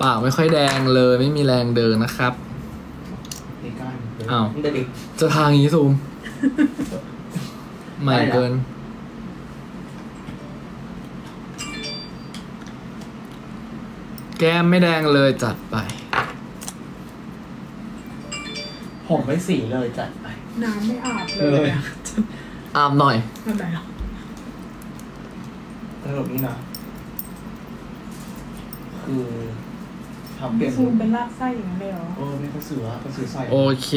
ปากไม่ค่อยแดงเลยไม่มีแรงเดินนะครับอ้าวจะทางนี้ซูมใหม่เกินแก้มไม่แดงเลยจัดไปผมไม่สีเลยจัดไปน้ำไม่อาบเลยอาบหน่อยไม่เป็นไรสรุปนี่นะคือทำเป็นซูมเป็นลากไส้อย่างนั้นเลยเหรอไม่กระสือใส่โอเค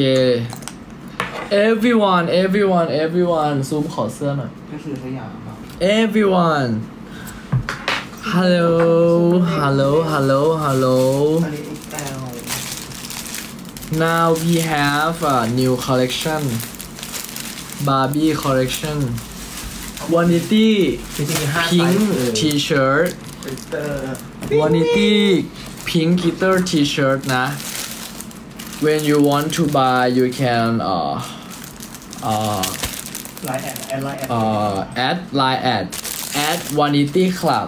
everyone ซูมขอเสื้อหน่อยกระสือสยามครับ everyone hello อันนี้ XL now we have a new collection Barbie collection Vanity pink t-shirt Vanity pink glitter t-shirt นะ when you want to buy you can add Vanity Club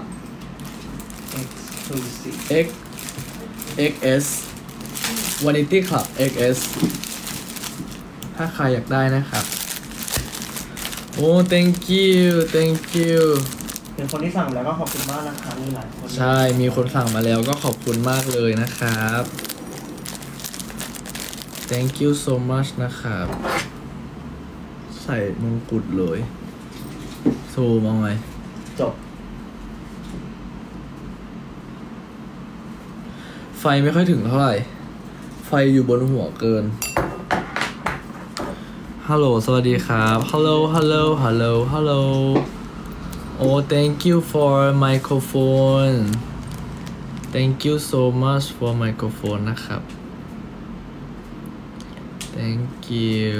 XS Vanity Club XS ถ้าใครอยากได้นะครับโอ้ thank you เห็นคนที่สั่งแล้วก็ขอบคุณมากนะคะมีหลายคนใช่มีคนสั่งมาแล้วก็ขอบคุณมากเลยนะครับ thank you so much นะครับใส่มงกุฎเลยโซมองไงจบไฟไม่ค่อยถึงเท่าไหร่ไฟอยู่บนหัวเกินฮัลโหลสวัสดีครับฮัลโหลโอ้ thank you for microphone thank you so much for microphone นะครับ thank you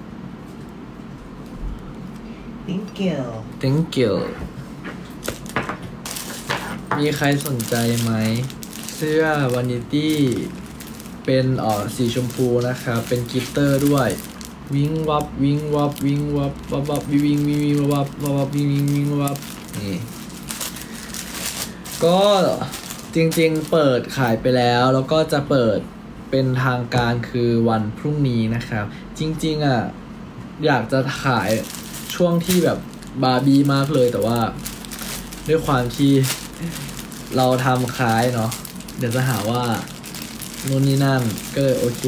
มีใครสนใจไหมเสื้อ Vanity เป็นสีชมพูนะครับเป็นกลิตเตอร์ด้วยวิงวับวิงวับวิงวับวับวับวิงวิงวิงวับวับวับวิงวิงวิงวับนี่ก็จริงๆเปิดขายไปแล้วก็จะเปิดเป็นทางการคือวันพรุ่งนี้นะครับจริงๆอ่ะอยากจะขายช่วงที่แบบบาร์บี้มากเลยแต่ว่าด้วยความที่เราทำขายเนาะเดี๋ยวจะหาว่านู่นนี่นั่นก็เลยโอเค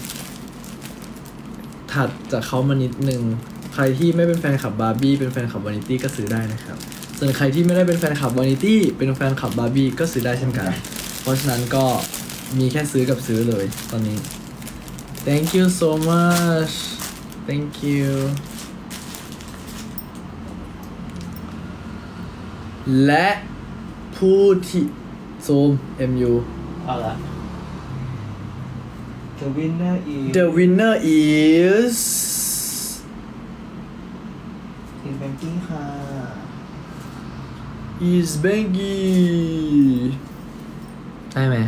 ถัดจากเขามานิดนึงใครที่ไม่เป็นแฟนคลับบาร์บี้เป็นแฟนคลับวานิตี้ก็ซื้อได้นะครับส่วนใครที่ไม่ได้เป็นแฟนคลับวานิตี้เป็นแฟนคลับบาร์บี้ก็ซื้อได้เช่นกันเพราะฉะนั้นก็มีแค่ซื้อกับซื้อเลยตอนนี้ thank you so much thank you และผู้ที่ซูม MU เอาละ The winner is ทีมแบงกี้ค่ะ is Bengi ได้ไหม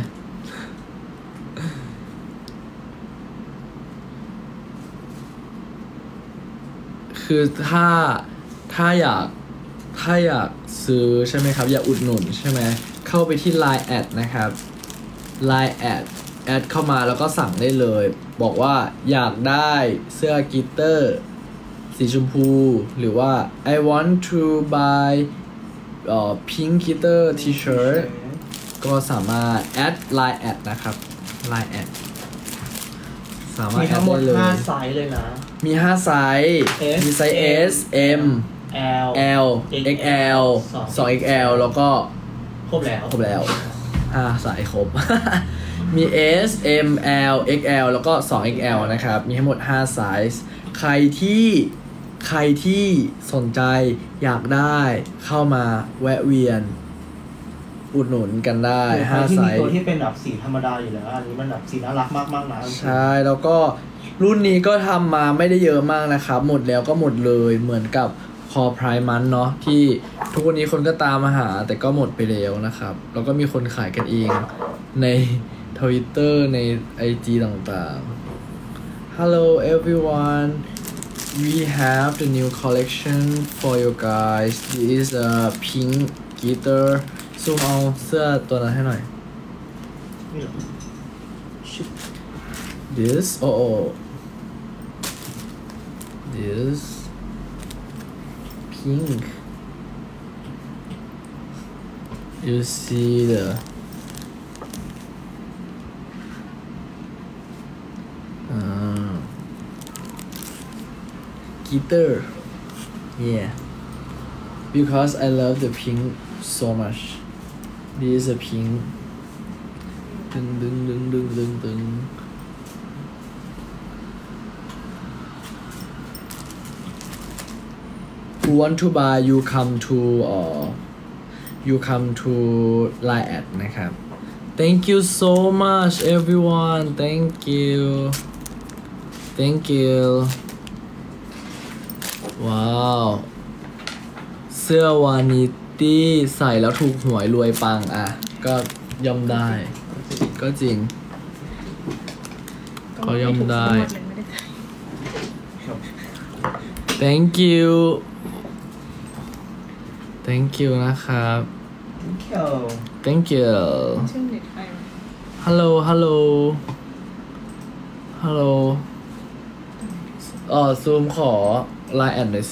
คือถ้าอยากซื้อใช่ไหมครับอยากอุดหนุนใช่ไหมเข้าไปที่ Line แอดนะครับ Line แอดเข้ามาแล้วก็สั่งได้เลยบอกว่าอยากได้เสื้อกลิตเตอร์สีชมพูหรือว่า I want to buy pink glitter t-shirt ก็สามารถแอด Line แอดนะครับ Line แอดสามารถแอดได้เลยมีทั้งหมด 5ไซส์เลยนะมี5ไซส์มีไซส์ S M L XL 2XL แล้วก็ครบแล้วสายครบ มี S M L XL แล้วก็ 2XL นะครับมีทั้งหมด5ไซส์ใครที่สนใจอยากได้เข้ามาแวะเวียนอุดหนุนกันได้5ไซส์ตัวที่เป็นแบบสีธรรมดาอยู่แล้วอันนี้มันแบบสีน่ารักมากๆนะใช่แล้วก็รุ่นนี้ก็ทำมาไม่ได้เยอะมากนะครับหมดแล้วก็หมดเลยเหมือนกับคอไพร์มันเนาะที่ทุกวันนี้คนก็ตามมาหาแต่ก็หมดไปแล้วนะครับแล้วก็มีคนขายกันเองใน Twitter ใน IG ต่างๆ Hello everyone we have the new collection for you guys this is a pink glitter ซูมเอาเสื้อตัวนั้นให้หน่อยนี่เหรอชิบ this oh this pink you see the glitter yeah because I love the pink so much this is a pink ดึงดึงดึงดึงดึงดึง Who want to buy you come to line at นะครับ Thank you so much everyone thank youว้าวเสื้อวานิตี้ใส่แล้วถูกหวยรวยปังอ่ะก็ย่อมได้ก็จริงก็ย่อมได้ thank you นะครับ thank you ชื่อเน็ตไฟ hello ซูมขอ line แอดหน่อยสิ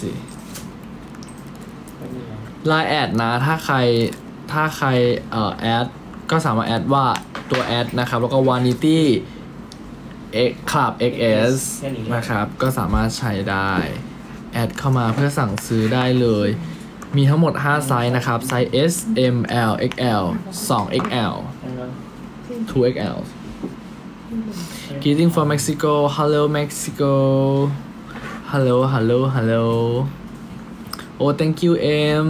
line แอดนะถ้าใครแอดก็สามารถแอดว่าตัวแอดนะครับแล้วก็ vanity x club xs นะครับก็สามารถใช้ได้แอดเข้ามาเพื่อสั่งซื้อได้เลยมีทั้งหมด5ไซส์นะครับไซส์ S M L XL 2XL 2XL Greeting from Mexico Hello Mexico Hello Oh thank you M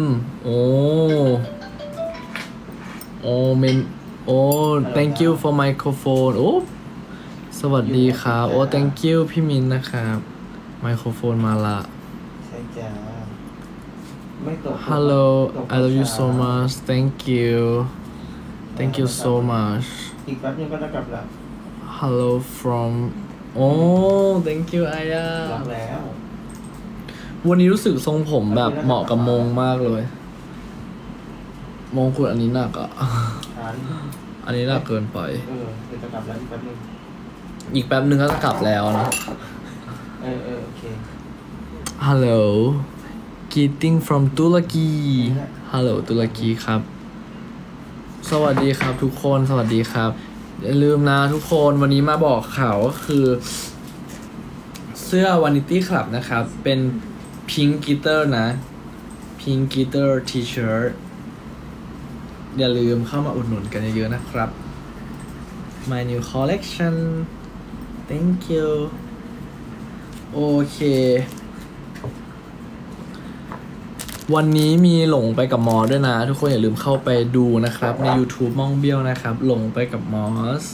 thank you for microphone สวัสดีครับ thank you พี่มินนะครับไมโครโฟนมาละใช่จ้าไม่ตก Hello I love you so much thank you so much อีกแป๊บนึงก็จะกลับแล้ว Hello from thank you อายารักแล้ววันนี้รู้สึกทรงผมแบบเหมาะกับมงมากเลยมงคุณอันนี้หนักอ่ะ อันนี้หนักเกินไปเดี๋ยวจะกลับแล้วอีกแป๊บนึงอีกแป๊บนึงก็จะกลับแล้วนะโอเค Hello Greeting from ตุรกี Hello ตุรกีครับสวัสดีครับทุกคนสวัสดีครับอย่าลืมนะทุกคนวันนี้มาบอกข่าวก็คือเสื้อ Vanity Club นะครับเป็น Pink Glitter นะ Pink Glitter T-shirt อย่าลืมเข้ามาอุดหนุนกันเยอะๆนะครับ My new collection thank you โอเควันนี้มีหลงไปกับมอสด้วยนะทุกคนอย่าลืมเข้าไปดูนะครับใน YouTube ม่องเบี้ยวนะครับหลงไปกับมอส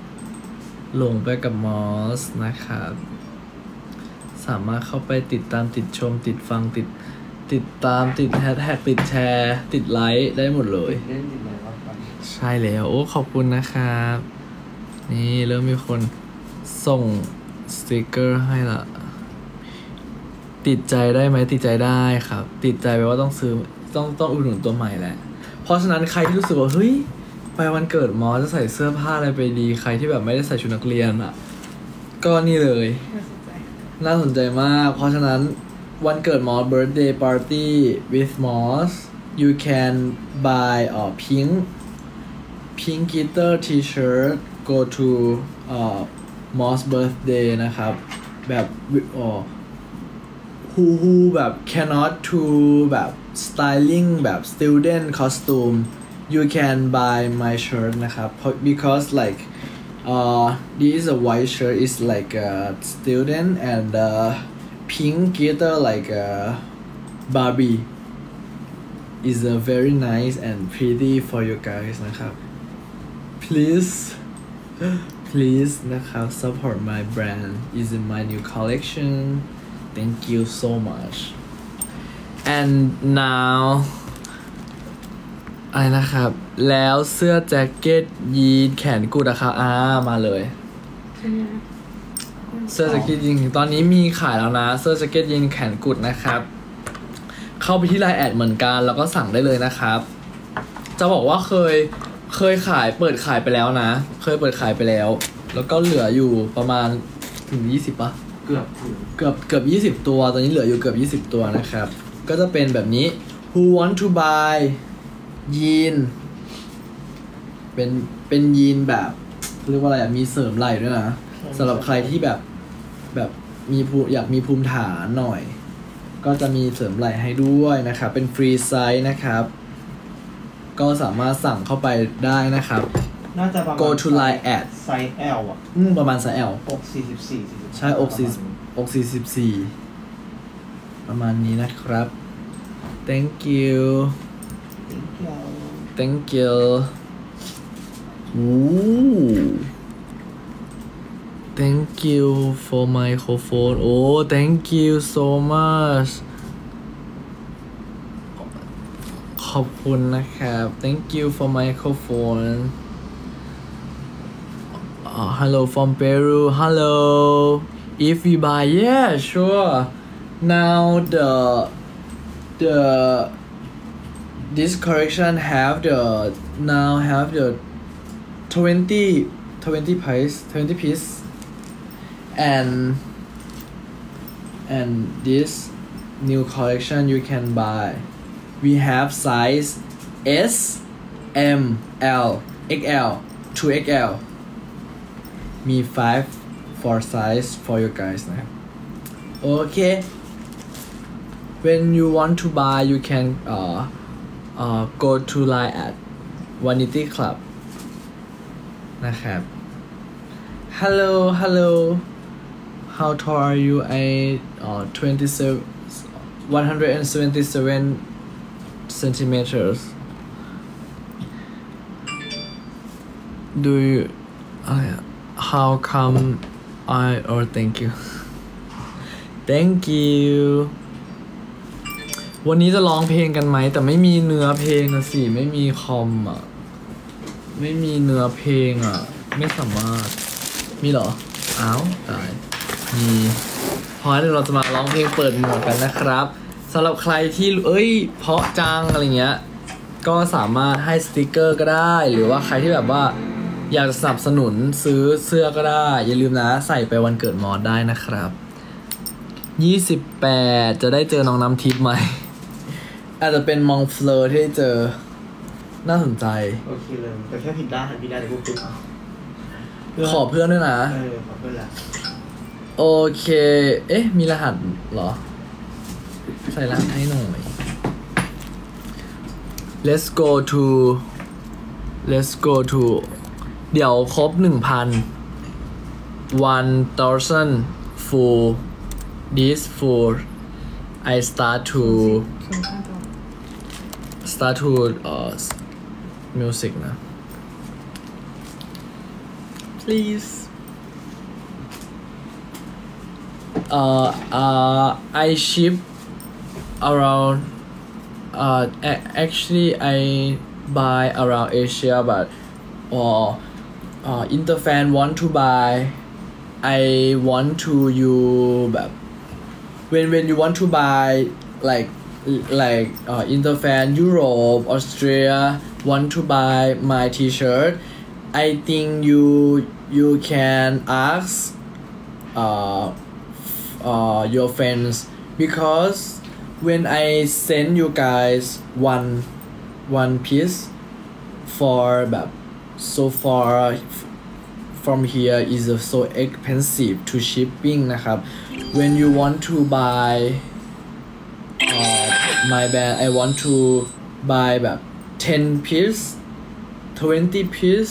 นะครับสามารถเข้าไปติดตามติดชมติดฟังติดตามติดแฮชแท็กติดแชร์ติดไลค์ได้หมดเลยเล่นอยู่ไหนวะครับใช่แล้วขอบคุณนะครับนี่เริ่มมีคนส่งสติกเกอร์ให้ละติดใจได้ไหมติดใจได้ครับติดใจแปลว่าต้องซื้อต้องอุดหนุนตัวใหม่แหละเพราะฉะนั้นใครที่รู้สึกว่าเฮ้ยไปวันเกิดมอจะใส่เสื้อผ้าอะไรไปดีใครที่แบบไม่ได้ใส่ชุดนักเรียนอ่ะก็นี่เลยน่าสนใจมากเพราะฉะนั้นวันเกิดมอส birthday party with Moss you can buy pink glitter t-shirt go to Moss birthday นะครับแบบwho แบบ cannot to แบบ styling แบบ student costume you can buy my shirt นะครับ because like this is a white shirt is like a student and pink glitter like a Barbie is a very nice and pretty for you guys นะครับ please นะครับ support my brand is in my new collection thank you so much and now อะไรนะครับแล้วเสื้อแจ็คเก็ตยีนแขนกุดนะครับมาเลยเสื้อแจ็คเก็ตยีนตอนนี้มีขายแล้วนะเสื้อแจ็คเก็ตยีนแขนกุดนะครับเข้าไปที่ไลน์แอดเหมือนกันแล้วก็สั่งได้เลยนะครับจะบอกว่าเคเคยขายเปิดขายไปแล้วนะ เคยเปิดขายไปแล้ว แล้วก็เหลืออยู่ประมาณถึง20ป่ะเกือบถึงเกือบ20 ตัวตอนนี้เหลืออยู่เกือบ20 ตัวนะครับ ก็จะเป็นแบบนี้ Who want to buy ยีนเป็นยีนแบบเรียกว่าอะไรอะมีเสริมไหล่ด้วยนะสำหรับใครที่แบบมีอยากมีภูมิฐานหน่อย ก็จะมีเสริมไหล่ให้ด้วยนะครับเป็นฟรีไซส์นะครับ ก็สามารถสั่งเข้าไปได้นะครับน่าจะประมาณ Go to line at ไซส์ L อ่ะประมาณไซส์ L อก44 ใช่อก44ประมาณนี้นะครับ thank you thank you Ooh. Thank you for microphone. Oh, thank you so much. ขอบคุณนะครับ Thank you for microphone. Hello from Peru. Hello. If we buy, yeah, sure. Now this collection have the 20 piece and this new collection you can buy. We have size S, M, L, XL, 2XL. มี 5 size for you guys นะครับ Okay. When you want to buy, you can go to line at Vanity Club นะครับ Hello How tall are you? I 177 centimeters. Do you how come thank you thank you วันนี้จะร้องเพลงกันไหมแต่ไม่มีเนื้อเพลงนะสิไม่มีคอมอ่ะไม่มีเนื้อเพลงอ่ะไม่สามารถมีเหรออ้าวตายมีเพราะฉะนั้นเราจะมาร้องเพลงเปิดหมวกกันนะครับสำหรับใครที่เพราะจังอะไรเงี้ยก็สามารถให้สติกเกอร์ก็ได้หรือว่าใครที่แบบว่าอยากจะสนับสนุนซื้อเสื้อก็ได้อย่าลืมนะใส่ไปวันเกิดมอสได้นะครับ28จะได้เจอน้องน้ำทิพย์ไหมอาจจะเป็นมองเฟลอร์ที่เจอน่าสนใจโอเคเลยแต่แค่ผิดได้เดี๋ยวกูปิดขอเพื่อนด้วยนะขอเพื่อนละโอเคเอ๊ะมีรหัสเหรอใส่รหัสให้หน่อย let's go to เดี๋ยวครบ 1,000 full this full I start to music นะ please I ship around actually I buy around Asia but Interfan want to buy I want to you แบบ when you want to buy like Interfan Europe Australia want to buy my t-shirt I think you can ask your friends because when I send you guys one piece for แบบ so far from here is so expensive to shipping นะครับ when you want to buy my band I want to buy แบบ 10 piece 20 piece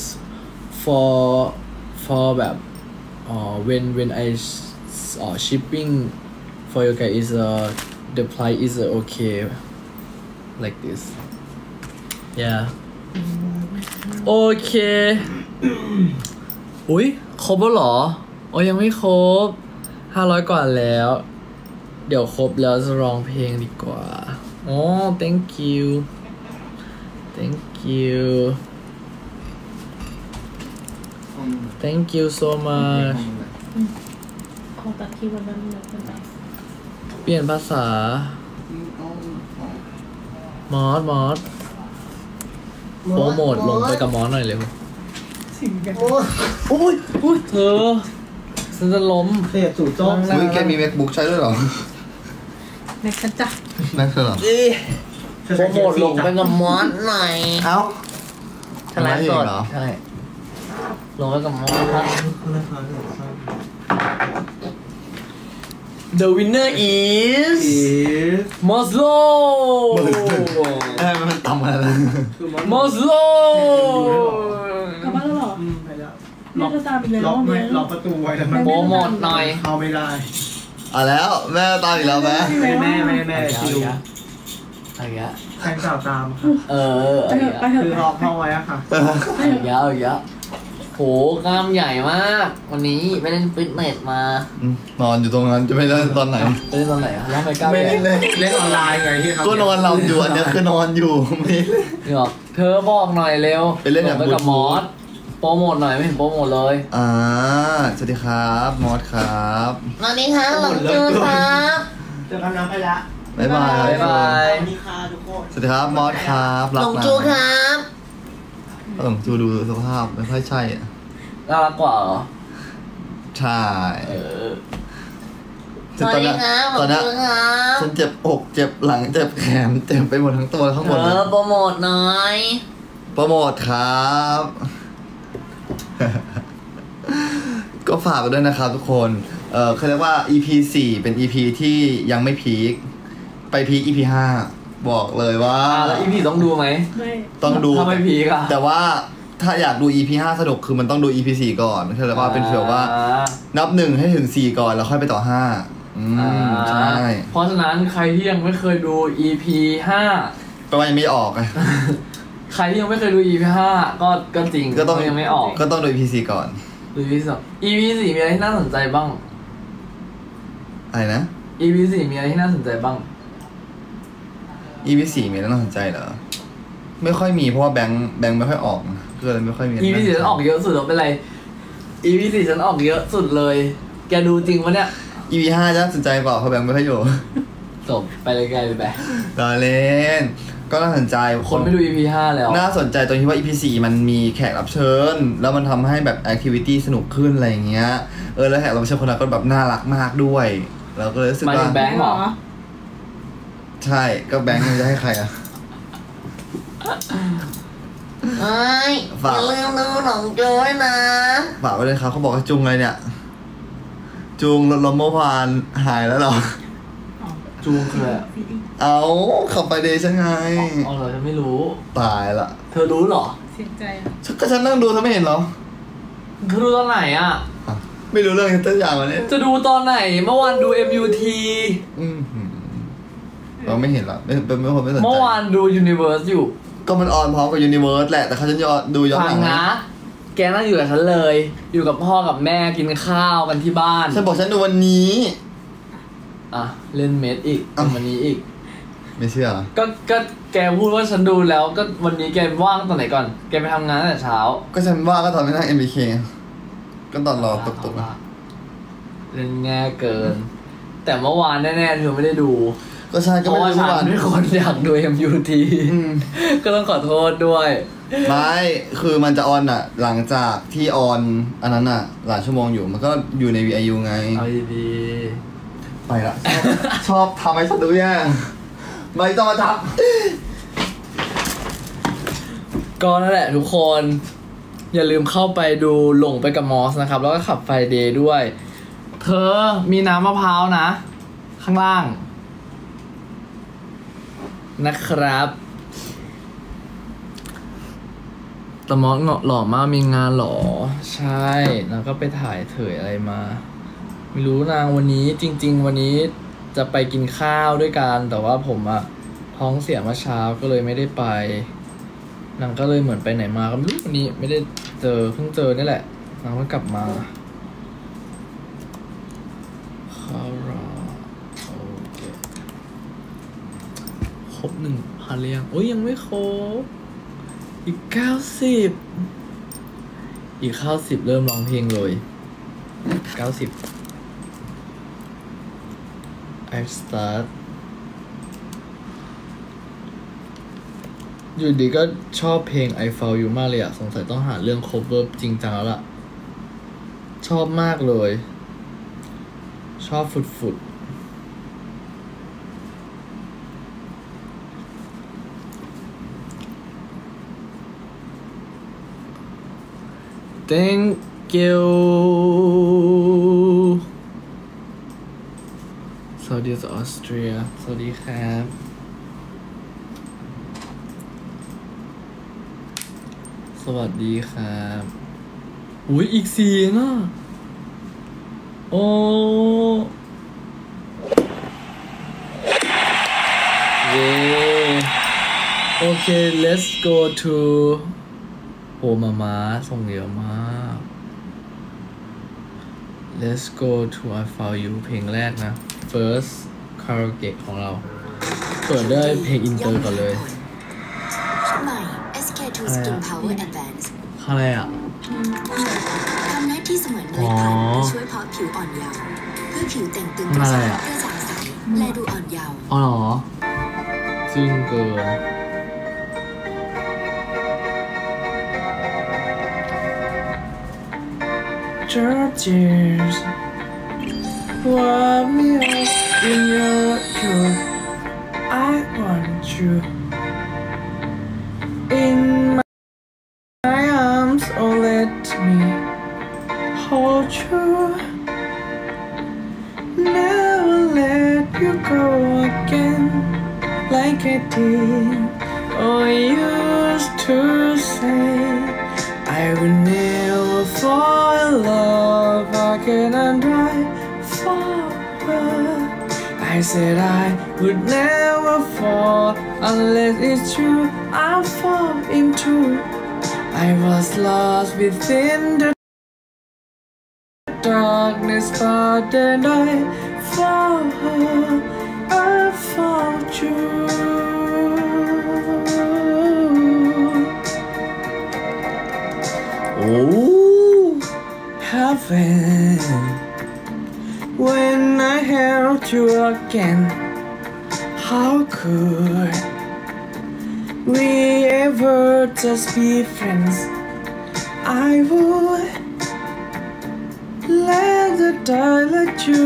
for แบบ when I shipping for you guys is the price is okay like this yeah โอเคอุ๊ยครบแล้วเหรอยังไม่ครบ500 กว่าแล้วเดี๋ยวครบแล้วจะร้องเพลงดีกว่าthank you thank you so much ขอตัดที่วันนั้นเลยเป็นไรเปลี่ยนภาษามอสโปรโมทลงไปกับมอสหน่อยเร็วโอ้ยอุ้ยเธอฉันจะล้มเสียบสู่โจ้งอุ้ยแกมี MacBook ใช้ด้วยเหรอในฉันจ้ะแม็กเธอเหรอโปรโมทลงไปกับมอสหน่อยเอ้าใช่ไหมสดใช่ลงไปกับมอสครับ The winner is มอสโลมันต่ำอะไรนะมอสโลกลับบ้านแล้วเหรอไปแล้วแม่จะตามอีกแล้วล็อกไม่เนี่ยล็อกประตูไว้แล้วมันโปรโมทหน่อยเข้าไม่ได้อ่ะแล้วแม่ตามอีกแล้วแม่แม่ที่รู้อะไรเงี้ยแฟนสาวตามค่ะไปเถอะไปเถคืออะล็อกเข้าไว้อะค่ะอะไรเงี้ยอะไรเงี้ยโหกล้ามใหญ่มาก วันนี้ไปเล่นฟิตเนสมานอนอยู่ตรงนั้นจะไม่ได้ตอนไหนไปเล่นตอนไหนอะแล้วไปกล้ามไม่ใหญ่เล่นเล่นออนไลน์ไงที่เขาก็นอนหลับอยู่อันเนี้ยคือนอนอยู่ไม่เล่นนี่หรอเธอบอกหน่อยเร็วไปเล่นแบบไปกับมอสโปรโมทหน่อยไม่เห็นโปรโมทเลยสวัสดีครับมอสครับสวัสดีครับหลงจูครับเจอกันน้ำไปละบ๊ายบายบ๊ายบายสวัสดีค่ะทุกคนสวัสดีครับมอสครับรักหลงนะจูครับหลงจูดูสภาพไม่ค่อยใช่อ่ะน่ารักกว่าเหรอใช่สวัสดีครับตอนเนี้ยหลงจูครับฉันเจ็บอกเจ็บหลังเจ็บแขนเจ็บไปหมดทั้งตัวข้างบนเลยโปรโมทหน่อยโปรโมทครับ ก็ฝากไปด้วยนะครับทุกคนเขาเรียกว่า EP 4 เป็น EP ที่ยังไม่พีคไปพีค EP 5 บอกเลยว่าแล้ว EP ต้องดูไหมไม่ต้องดูถ้าไม่พีกอะแต่ว่าถ้าอยากดู EP 5 สนุกคือมันต้องดู EP 4 ก่อนเขาเรียกว่าเป็นฟีลว่า นับ 1 ให้ถึง 4 ก่อนแล้วค่อยไปต่อ 5 ใช่เพราะฉะนั้นใครที่ยังไม่เคยดู EP แปลว่ายังไม่ออกไง 5 ใครที่ยังไม่เคยดู EP 5 ก็จริงก็ต้องยังไม่ออกก็ต้องดู EP 4 ก่อนดู EP 2 EP 4 มีอะไรที่น่าสนใจบ้างอะไรนะ EP 4 มีอะไรที่น่าสนใจบ้าง EP 4 มีแล้วน่าสนใจเหรอ ไม่ค่อยมีเพราะว่าแบงค์ไม่ค่อยออกก็เลยไม่ค่อยมี EP 4 ฉันออกเยอะสุดหรอเป็นไร EP 4 ฉันออกเยอะสุดเลย แกดูจริงปะเนี่ย EP 5 จะน่าสนใจเปล่าเพราะแบงค์ไม่ค่อยอยู่จบไปเลยไกลไปรอเล่น ก็น่าสนใจคนไม่ดู EP 5 แล้วน่าสนใจตรงที่ว่า EP 4 มันมีแขกรับเชิญ แล้วมันทำให้แบบแอคทิวิตี้สนุกขึ้นอะไรอย่างเงี้ย แล้วแขกรับเชิญคนนั้นก็แบบน่ารักมากด้วย เราก็เลยรู้สึกหมายว่าถึงแบงค์เหรอใช่ ก็แบงค์มันจะให้ใครอะเอ้ยฝากอย่าลืมดูหนองโจ้ยนะฝากไว้เลยครับเขาบอกว่าจุงอะไรเนี่ย จุงรถล้มเมื่อวานหายแล้วเหรอจูงคืออะไรอะเอาขับไปเดย์ฉันไงอ๋อเหรอฉันไม่รู้ตายละเธอรู้เหรอเสียใจอ่ะก็ฉันนั่งดูเธอไม่เห็นเหรอเธอดูตอนไหนอ่ะอ่ะไม่รู้เรื่องตัวอย่างวันนี้จะดูตอนไหน เมื่อวานดู MUT เราไม่เห็นหรอกไม่คนไม่สนใจเมื่อวานดู Universe อยู่ก็มันออนพร้อมกับยูนิเวิร์สแหละ แต่เขาจะดูย้อนฟัหลังงนะ แกนั่งอยู่กับฉันเลย อยู่กับพ่อกับแม่กินข้าวกันที่บ้านฉันบอกฉันดูวันนี้อ่ะ เล่นเมดอีกอ้าววันนี้อีกไม่เชื่อก็แกพูดว่าฉันดูแล้ว ก็วันนี้แกว่างตอนไหนก่อน แกไปทำงานตั้งแต่เช้าก็ฉันว่าก็ตอนไม่นั่ง MBK ก็ตอนรอตุกๆอะเล่นแง่เกิน แต่เมื่อวานแน่ๆเธอไม่ได้ดูก็ใช่เพก็ราะไม่ว่ารู้ฉัวันเป็นคนอยากดู MUT อืมก็ต้องขอโทษด้วยไม่คือมันจะออนอ่ะ หลังจากที่ออนอันนั้นอ่ะ หลายชั่วโมงอยู่ มันก็อยู่ใน VIU ไงเอาดีไปละ ชอบทำให้ฉันดูแย่ไม่ต้องมาทับๆก็นั่นแหละทุกคน อย่าลืมเข้าไปดูหลงไปกับมอสนะครับ แล้วก็ขับไฟเดย์ด้วย เธอมีน้ำมะพร้าวนะ ข้างล่าง นะครับแต่มอสหล่อมากมีงานหรอ ใช่นางก็ไปถ่ายเถยอะไรมา ไม่รู้นางวันนี้จริง ๆ วันนี้จะไปกินข้าวด้วยกันแต่ว่าผมอะท้องเสียเมื่อเช้าก็เลยไม่ได้ไปนางก็เลยเหมือนไปไหนมาก็ไม่รู้วันนี้ไม่ได้เจอเพิ่งเจอนี่แหละนางเพิ่งกลับมาคาราโอเคครบ1,000เรียงโอ้ยยังไม่ครบอีก90อีก90เริ่มร้องเพลงเลย90 I start อยู่ดีก็ชอบเพลง I Found You มากเลยอะสงสัยต้องหาเรื่อง cover จริงจังแล้วล่ะ ชอบมากเลย ชอบฝุดๆ Thank you สวัสดีจากออสเตรียสวัสดีครับ สวัสดีครับอุ้ยอีก4น่ะโอ้เย้โอเค let's go to โอ้มาส่งเยอะมาก let's go to I Found You เพลงแรกนะ first karaoke ของเราเปิดด้วยเพลงอินเตอร์ก่อนเลยใหม่ SK2 Skin Power Advance อะไรอ่ะทำหน้าที่เสมือนเมล็ดพันธุ์ที่ช่วยเพาะผิวอ่อนเยาว์เพื่อผิวแต่งตึงกระชับกระจ่างใสและดูอ่อนเยาว์อ๋อเหรอซึ่งเกิน Georges warm me up in your pure I want you in my arms oh let me hold you never let you go again like I did oh used to say I will never fall in love again and I fall I said I would never fall unless it's true I fall into I was lost within the darkness but then I found you oh heaven when I held you again how could we ever just be friends I would let the die let you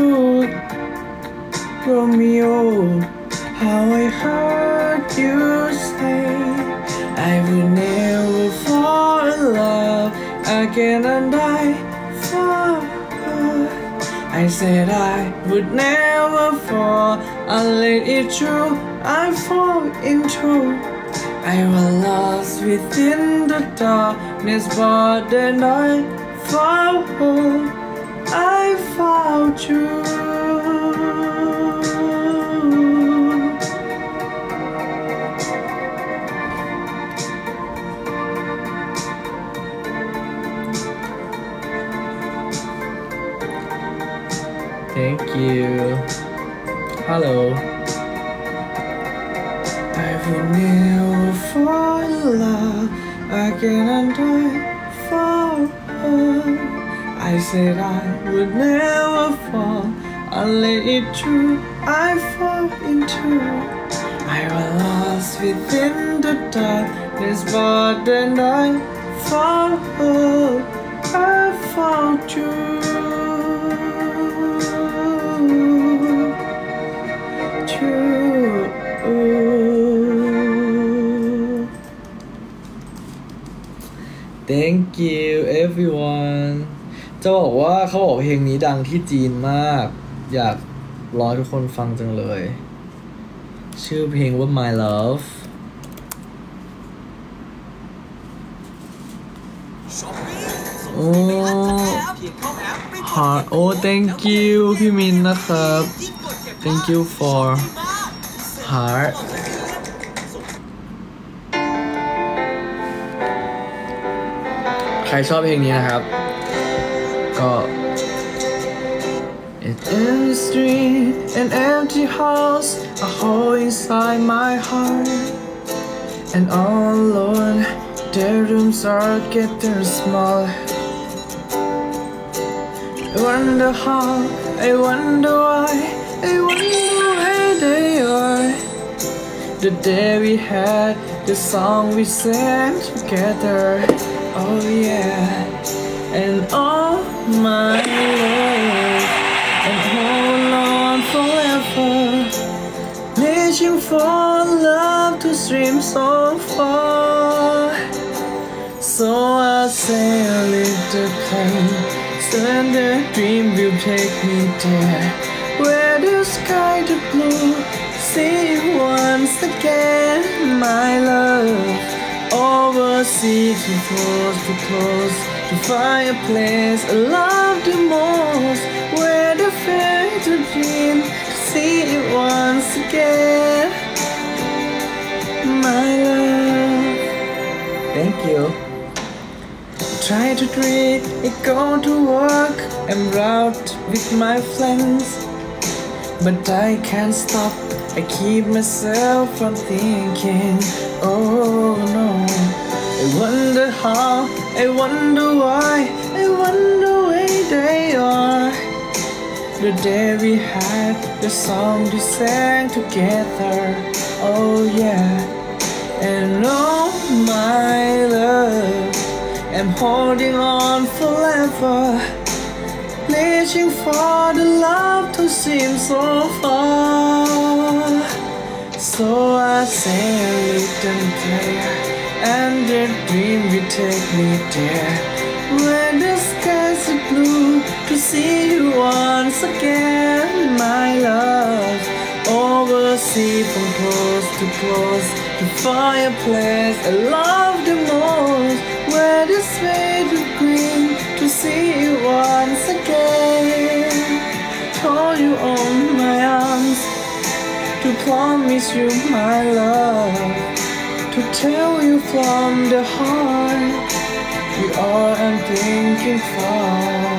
Romeo how I heard you say I will never fall in love again and I fall I said I would never fall unless it's true I fall into I was lost within the darkness but then I found you Thank you. Hello. I will never fall in love again and I fall. I said I would never fall unless it's true I fall into I was lost within the darkness but then I found you Thank you everyone จะบอกว่าเขาบอกเพลงนี้ดังที่จีนมากอยากรอทุกคนฟังจังเลยชื่อเพลงว่า My Love โอ้ Heart โอ้ Thank you พี่มินนะครับ Thank you for Heartใครชอบเพลงนี้นะครับก็ It's in the street an empty house a hole inside my heart and all alone the rooms are getting small I wonder how I wonder why I wonder where they are The day we had the song we sang together. Oh yeah. And all my love. And hold on forever. Reaching for love to stream so far. So I sail into plane. Send the dream will take me there. Where the sky to blue. See you once again, my love. Overseas too close to find a place I love the most. Where the fate to dream to see you once again, my love. Thank you. Try to dream, I go to work, I'm out with my friends, but I can't stop. I keep myself from thinking, oh no. I wonder how, I wonder why, I wonder where they are. The day we had the song we sang together, oh yeah. And oh my love, I'm holding on forever. Reaching for the love to seem so far. So I say a little prayer, and the dream will take me there. Where the skies are blue, to see you once again, my love. Overseas from close to fireplace I love the most. Where the shade of green, to see you once again. Hold you on my arms, to promise you my love, to tell you from the heart, you all I'm thinking for.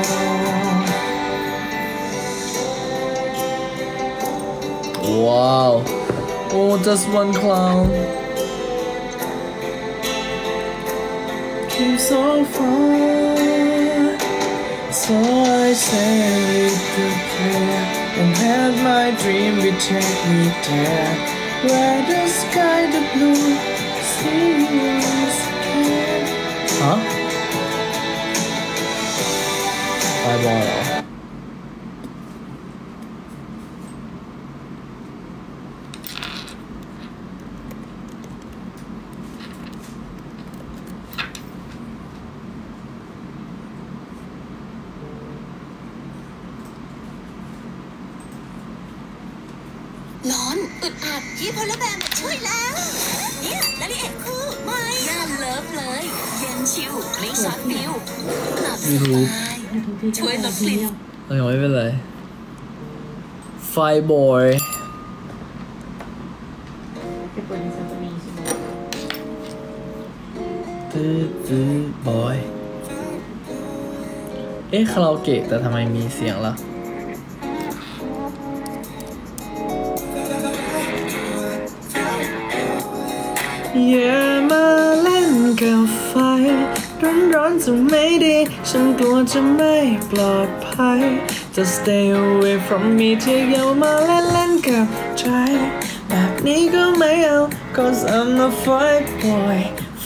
Wow, oh just one clown. Came so far, so I say the prayer and had my dream will take me there. Where the sky the blue seas again. Huh? Eyeball. ร้อนอึดอัดที่พลแบมช่วยแล้วเนี่ยและนี่เองคือไม่น่าเลิฟเลยเย็นชิวไม่ช็อตฟิวหลับสบายช่วยลดกลิ่นไม่เป็นไรไฟบอยไปเปิดในซันตานีใช่ไหมตื้อบอยเอ๊ะคาราโอเกะแต่ทำไมมีเสียงล่ะอย่ามาเล่นกับไฟร้อนๆจะไม่ดีฉันกลัวจะไม่ปลอดภัยจะ stay away from me ที่อย่ามาเล่นกับใจแบบนี้ก็ไม่เอา cause I'm a fight boy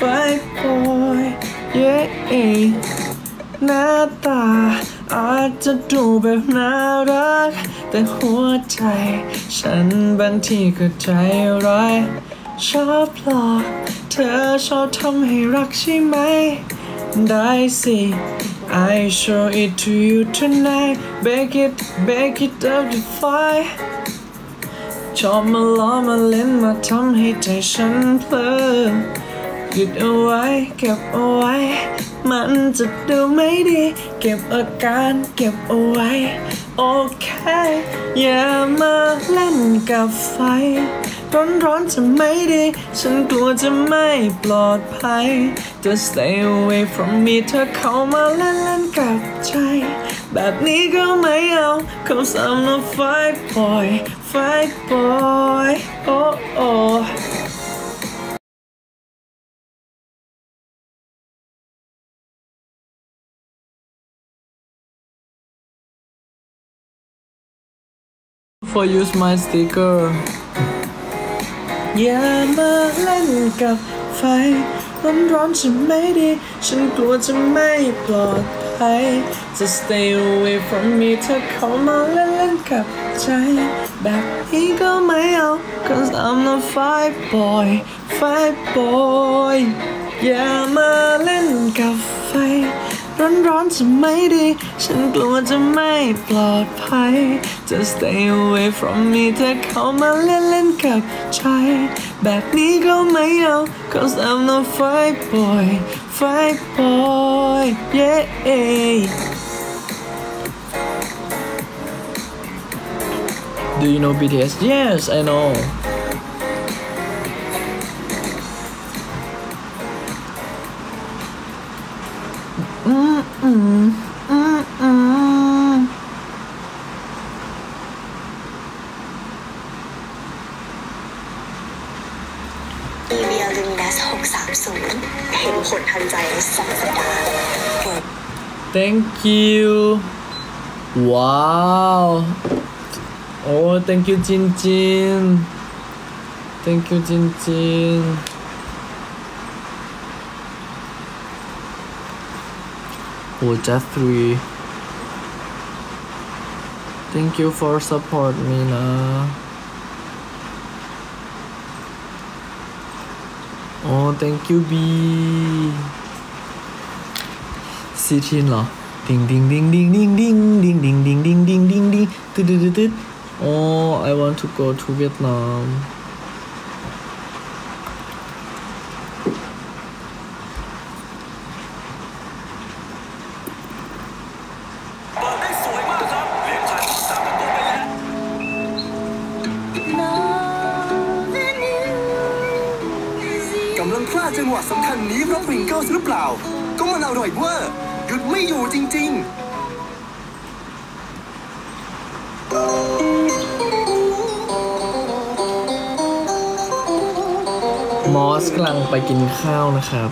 yeah หน้าตาอาจจะดูแบบน่ารักแต่หัวใจฉันบางทีก็ใจร้ายชอบหลอกเธอชอบทำให้รักใช่ไหมได้สิ I show it to you tonight bake it up to fire ชอบมาล้อมาเล่นมาทำให้ใจฉันเพลินหยุดเอาไว้เก็บเอาไว้มันจะดูไม่ดีเก็บอาการเก็บเอาไว้โอเคอย่ามาเล่นกับไฟร้อนๆจะไม่ดีฉันกลัวจะไม่ปลอดภัย Just stay away from me เธอเข้ามาเล่นกับใจแบบนี้ก็ไม่เอา Cause I'm a fight boy oh for use my sticker อย่ามาเล่นกับไฟร้อนๆจะไม่ดีฉันกลัวจะไม่ปลอดภัยจะ stay away from me เธอเข้ามาเล่นกับใจแบบนี้ก็ไม่เอา cause I'm a fight boy อย่ามาเล่นกับไฟร้อนๆจะไม่ดีฉันกลัวจะไม่ปลอดภัยจะ stay away from me เธอเข้ามาเล่นกับใจแบบนี้ก็ไม่เอา cause I'm not fight boy yeah Do you know BTS? Yes, I know. EVIA Luminous 630 เห็นผลทันใจใน2 สัปดาห์ Thank you. Wow. Oh, thank you, Jin Jin. Thank you, Jin Jin. Oh, Jeffrey. Thank you for support me, na. Oh, thank you, B. ซีทินเหรอดิงดิงดิงดิงดิงดิงดิงดิงดิงดิงดิงดิงดิงตึ๊ดตึ๊ดตึ๊ด Oh, I want to go to Vietnam. กำลังพลาดจังหวะสำคัญนี้เพราะปริงเกิลหรือเปล่าก็มันอร่อยเวอร์หยุดไม่อยู่จริงๆมอสกำลังไปกินข้าวนะครับ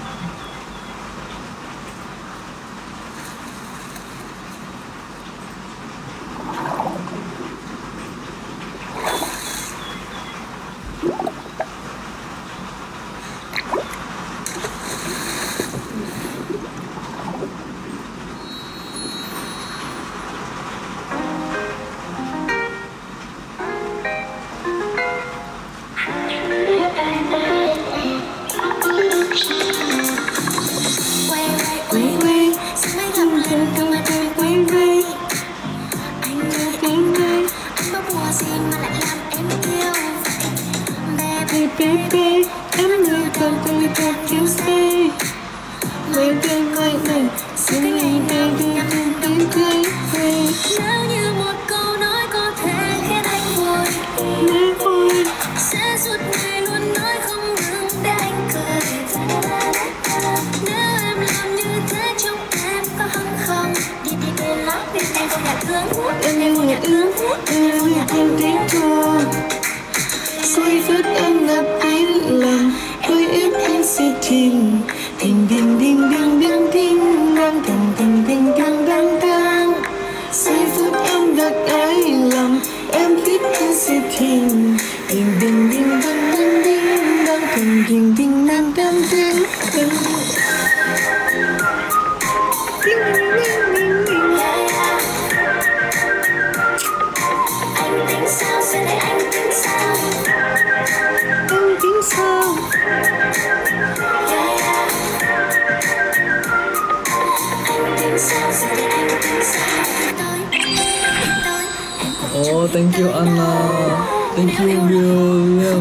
Oh, thank you, Anna. Thank you, William.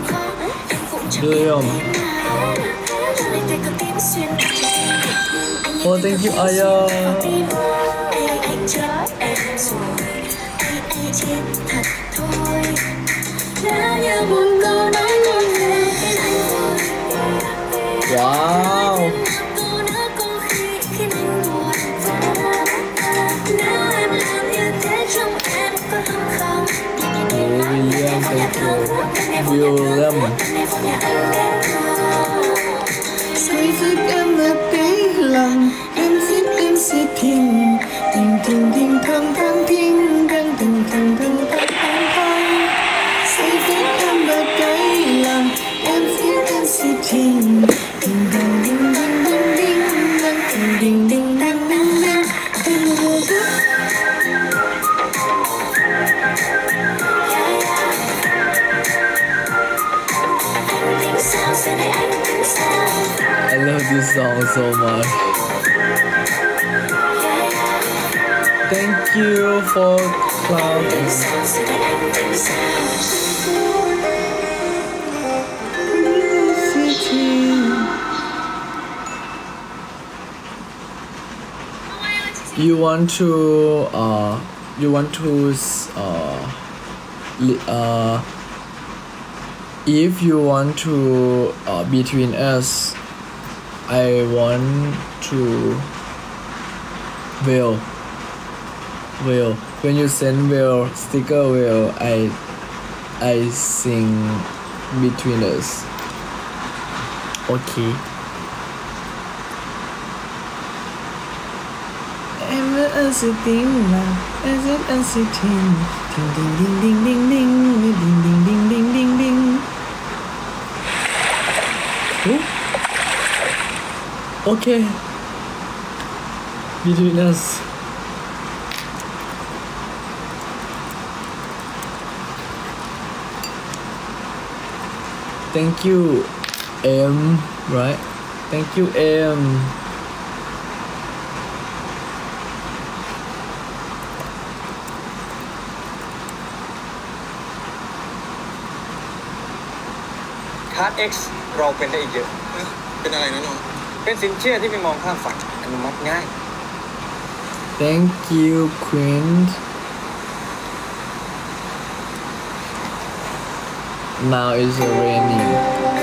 Oh, thank you, Aya. Wow. William, thank you. William. Say thức em là cái lòng em thích em sẽ thình thình thình thình thăng thăng thình thăng thăng thăng thăng thăng thăng thăng. Say thức em là cái lòng so much. Thank you for cloud. You want to if you want to between us, I want to will when you send will sticker will I sing between us. Okay. A sitting now, as it a sitting, ding ding ding ding ding ding ding ding ding ding ding ding. Okay. Between us. Thank you, M. Right? Thank you, M. คาร์ด X เราเป็นได้อีกเยอะเป็นอะไรนะน้องเป็นสินเชื่อที่ไม่มองข้ามฝันอนุมัติง่าย Thank you, Queen. Now it's raining.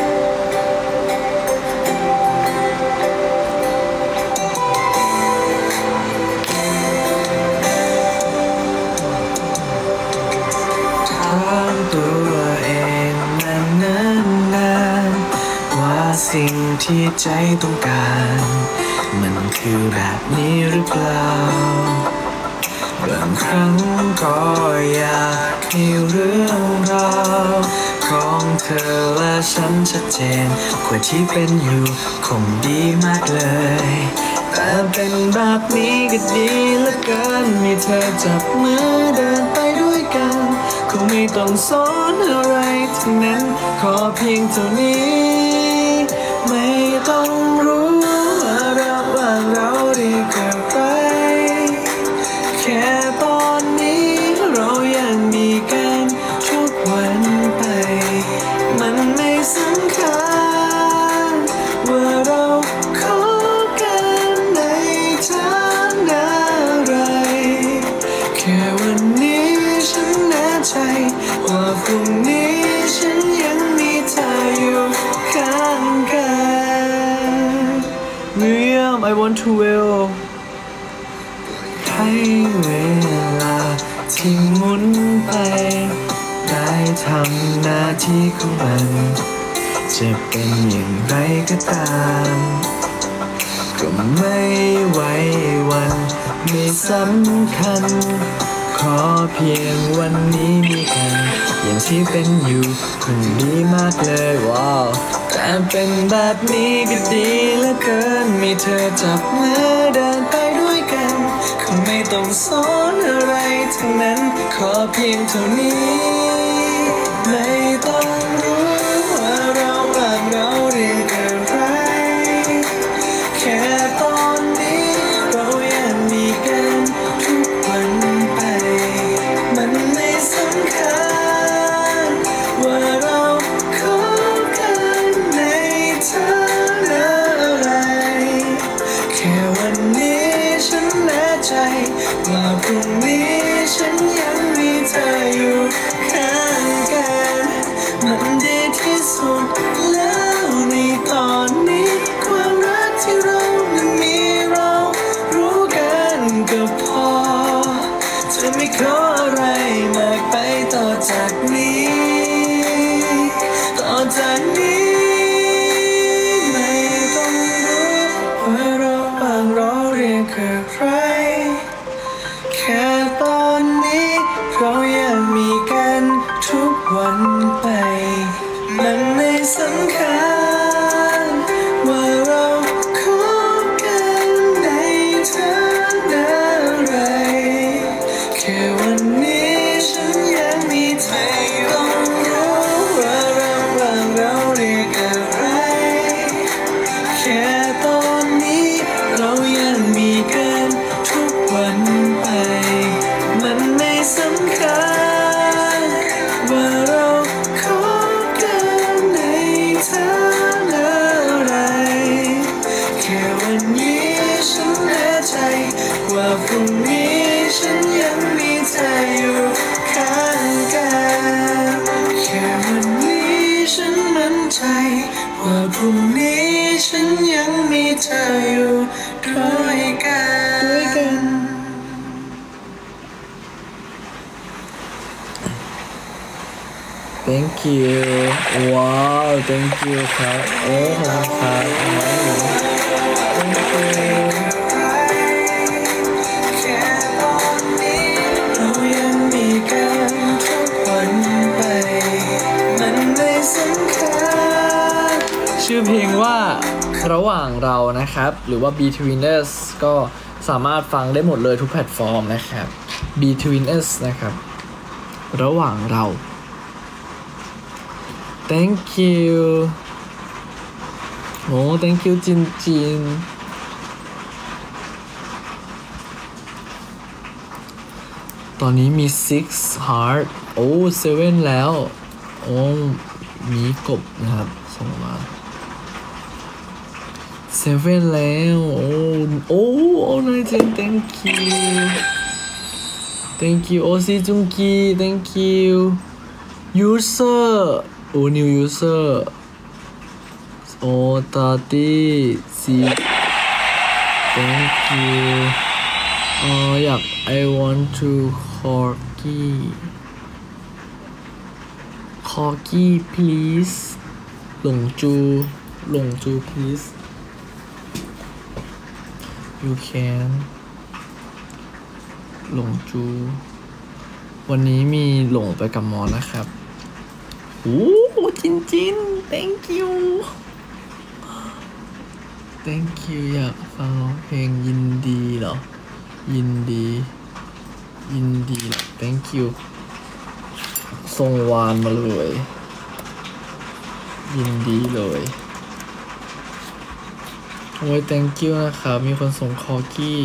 สิ่งที่ใจต้องการมันคือแบบนี้หรือเปล่าบางครั้งก็อยากให้เรื่องราวของเธอและฉันชัดเจนกว่าที่เป็นอยู่คงดีมากเลยแต่เป็นแบบนี้ก็ดีเหลือเกินมีเธอจับมือเดินไปด้วยกันคงไม่ต้องสอนอะไรทั้งนั้นขอเพียงเท่านี้ไม่ต้องรู้ว่าเราได้เกิดอะไรแค่ตอนนี้เรายังมีกันทุกวันไปมันไม่สำคัญว่าเราคบกันในฐานะอะไรแค่วันนี้ฉันแน่ใจว่าพรุ่งนี้ฉันยังมีเธออยู่ข้างกันMiriam, I want to will ให้เวลาที่หมุนไปได้ทำหน้าที่ของมันจะเป็นอย่างไรก็ตามก็ไม่ไหววันไม่สำคัญขอเพียงวันนี้มีกันอย่างที่เป็นอยู่คงดีมากเลยว้าวแต่เป็นแบบนี้ก็ดีเหลือเกินมีเธอจับมือเดินไปด้วยกันคงไม่ต้องสอนอะไรทั้งนั้นขอเพียงเท่านี้ไม่ต้องรู้ว่าเราเรียกอะไรแค่ตอนนี้เรายังมีกันทุกวันไปมันไม่สำคัญว่าเราคบกันในฐานะอะไรแค่วันนี้ฉันแน่ใจว่าพรุ่งนี้ฉันยังมีเธออยู่ข้างกันมันดีที่สุดแล้วในตอนนี้ความรักที่เรานั้นมีเรารู้กันก็พอจะไม่ขออะไรมากไปต่อจากนี้ไม่ต้องรู้ว่าเราเรียกอะไรแค่ตอนนี้เรายังมีกันทุกวันไปมันไม่สำคัญว่าเราคบกันในฐานะอะไรแค่วัน thank you ว้าว thank you ครับโอ้ขอบคุณครับ thank you เรายังมีกันทุกวันไปมันไม่สำคัญชื่อเพลงว่าระหว่างเรานะครับหรือว่า Between Us ก็สามารถฟังได้หมดเลยทุกแพลตฟอร์มนะครับ Between Us นะครับระหว่างเรา thank you โอ้ thank you จินจินตอนนี้มี 6 heart โอ้ 7 แล้วโอ้มีกบนะครับส่งมา7 แล้วโอ้นายเจน thank you โอซีจุงกี thank you user โอ้ new user โอ้ตาตี้ซี thank you อยาก I want to corgi please หลงจู please you can หลงจูวันนี้มีหลงไปกับหมอนะครับโอ้จิน thank you อยากฟังร้องเพลงยินดีเหรอยินดีเหรอ thank you ส่งวานมาเลยยินดีเลยโอ้ย thank you นะครับมีคนส่งคอกี้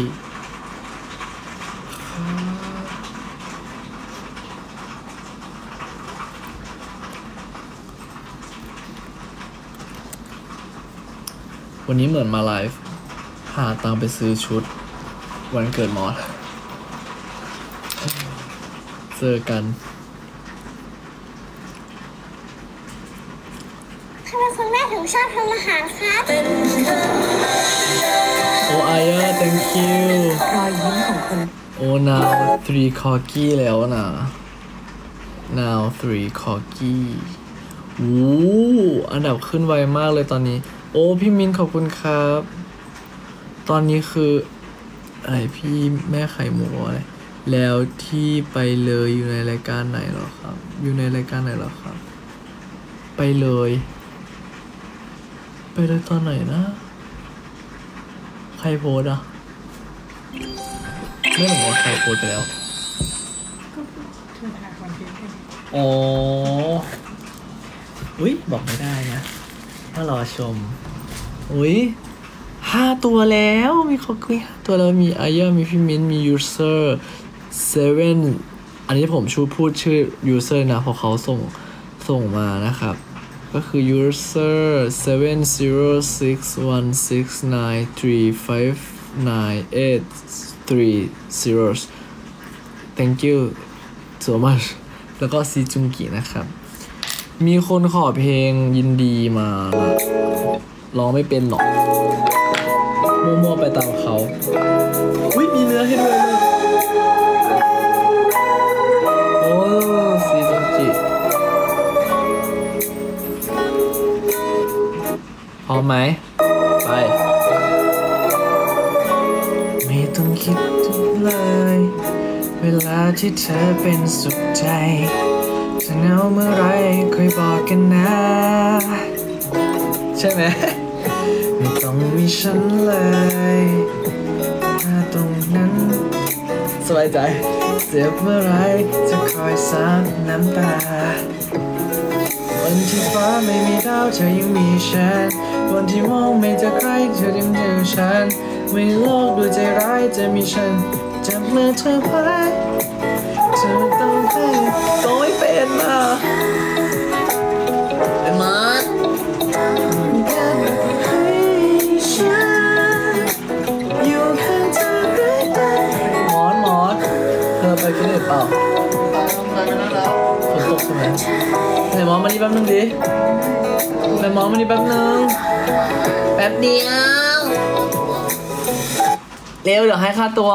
วันนี้เหมือนมาไลฟ์หาตังค์ไปซื้อชุดวันเกิดมอสเจอกันทำไมคุณแม่ถึงชอบทำอาหารครับโอ้อายะ thank you รอยยิ้มของคนโอ้ now 3 corgi แล้วนะ now 3 corgi โอ้อันดับขึ้นไวมากเลยตอนนี้โอ้พี่มินขอบคุณครับตอนนี้คืออะไรพี่แม่ไข่หมูอะไรแล้วที่ไปเลยอยู่ในรายการไหนหรอครับไปเลยตอนไหนนะใครโพสอ่ะไม่รู้ว่าใครโพสไปแล้วอ๋ออุ๊ยบอกไม่ได้นะว่ารอชมอุ๊ย5 ตัวแล้วมีเขาคุย5 ตัวแล้วมีอายะมีพี่มิ้นมี user 7อันนี้ผมพูดชื่อ user นะเพราะเขาส่งมานะครับก็คือ user 70619359830 thank you so much แล้วก็ซีจุงกินะครับมีคนขอเพลงยินดีมาร้องไม่เป็นหรอกมั่วๆไปตามเขาอุ๊ยมีเนื้อให้ด้วยเลยโอ้ซีจุงกิพร้อมไหมไปไม่ต้องคิดถึงเลยเวลาที่เธอเป็นสุขใจจะเหงาเมื่อไรค่อยบอกกันนะใช่ไหมไม่ต้องมีฉันเลยถ้าตรงนั้นสบายใจเจ็บเมื่อไรจะคอยซับน้ำตาวันที่ฟ้าไม่มีดาวเธอยังมีฉันวันที่มองไม่เจอใครเธอยังเจอฉันไม่โลกดูใจร้ายจะมีฉันจับมือเธอไว้เธอต้องให้ต้องไม่เป็นอ่ะไอ้มาร์มอสเธอไปฟิตเนสเปล่าฝนตกใช่ไหมไหนมอสมานี่แป๊บนึงดิไหนมอสมานี่แป๊บนึงแป๊บเดียวเร็วเดี๋ยวให้ค่าตัว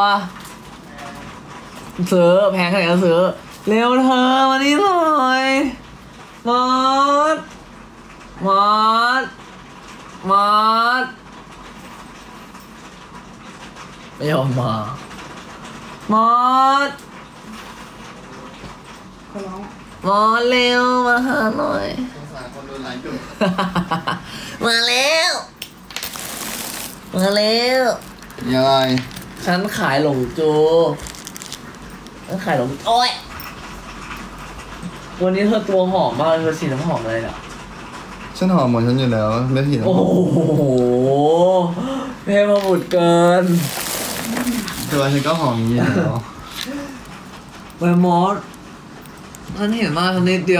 ซื้อแพงขนาดนั้นซื้อเร็วเธอมานี่หน่อยมอสมอสมอสไม่ยอมมามอสขอร้องมอสเร็วมาหาหน่อยสงสารคนโดนไลฟ์อยู่มาแล้วมาแล้วยังไงฉันขายหลงจูฉันขายหลงโอ้ยวันนี้เธอตัวหอมมากเธอฉีดน้ำหอมอะไรเนี่ยฉันหอมหมดฉันอยู่แล้วไม่ผิดโอ้โหเทพบุตรเกินตัวฉันก็หอมอย่างนี้แล้วไปมอสฉันเห็นมากฉันนิดเดียว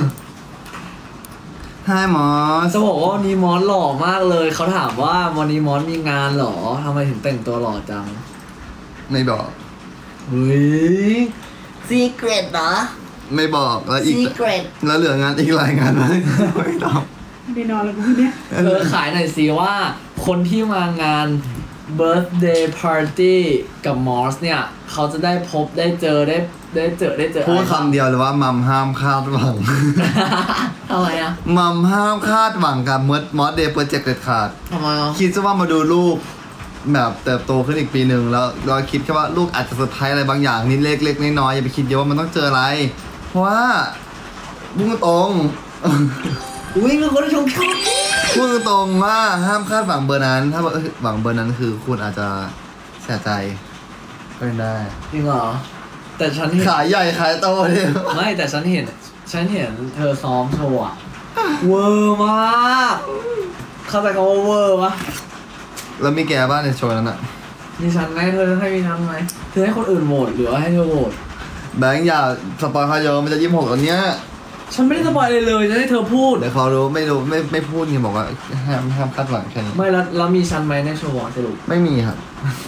Hi มอสจะบอกว่าวันนี้มอสหล่อมากเลยเขาถามว่าวันนี้มอสมีงานเหรอทำไมถึงแต่งตัวหล่อจังไม่บอกเฮ้ยซีเกรตเหรอไม่บอกแล้วอีก Secret แล้วเหลืองานอีกหลายงานไหมไม่ตอบไปนอนแล้วกูเนี่ยเธอขายหน่อยสิว่าคนที่มางาน birthday party กับมอสเนี่ยเขาจะได้พบได้เจอได้เจอพูดคำเดียวเลยว่ามัมห้ามคาดหวังทำไมอ่ะมัมห้ามคาดหวังกับมอสเดย์โปรเจกต์เด็ดขาดทำไมอ่ะคิดซะว่ามาดูลูกแบบเติบโตขึ้นอีกปีหนึ่งแล้วเราคิดแค่ว่าลูกอาจจะเซอร์ไพรส์อะไรบางอย่างนิดเล็กๆน้อยๆอย่าไปคิดเยอะว่ามันต้องเจออะไร เพราะว่าพุ่งตรงอุ้ยมีคนชมชอบพูดตรงว่าห้ามคาดหวังเบอร์นั้น ถ้าหวังเบอร์นั้นคือคุณอาจจะเสียใจก็เป็นได้จริงเหรอแต่ฉันเห็นขายใหญ่ขายโตเนี่ยไม่แต่ฉันเห็นเธอซ้อมโชว์อะเวอร์มากเข้าใจคำว่าเวอร์ปะแล้วมีแกบ้านในโชว์นั้นอ่ะมีฉันไหมเธอให้มีฉันไหมเธอให้คนอื่นโหวตหรือว่าให้เธอโหวตแบงค์อย่าสปอยเขาเยอะมันจะ26ตอนเนี้ยฉันไม่ได้สปอยเลยจะให้เธอพูดเดี๋ยวเขารู้ไม่พูดไงบอกว่าห้ามคาดหวังแค่นี้ไม่แล้วมีฉันไหมในโชว์อะสรุปไม่มีครับ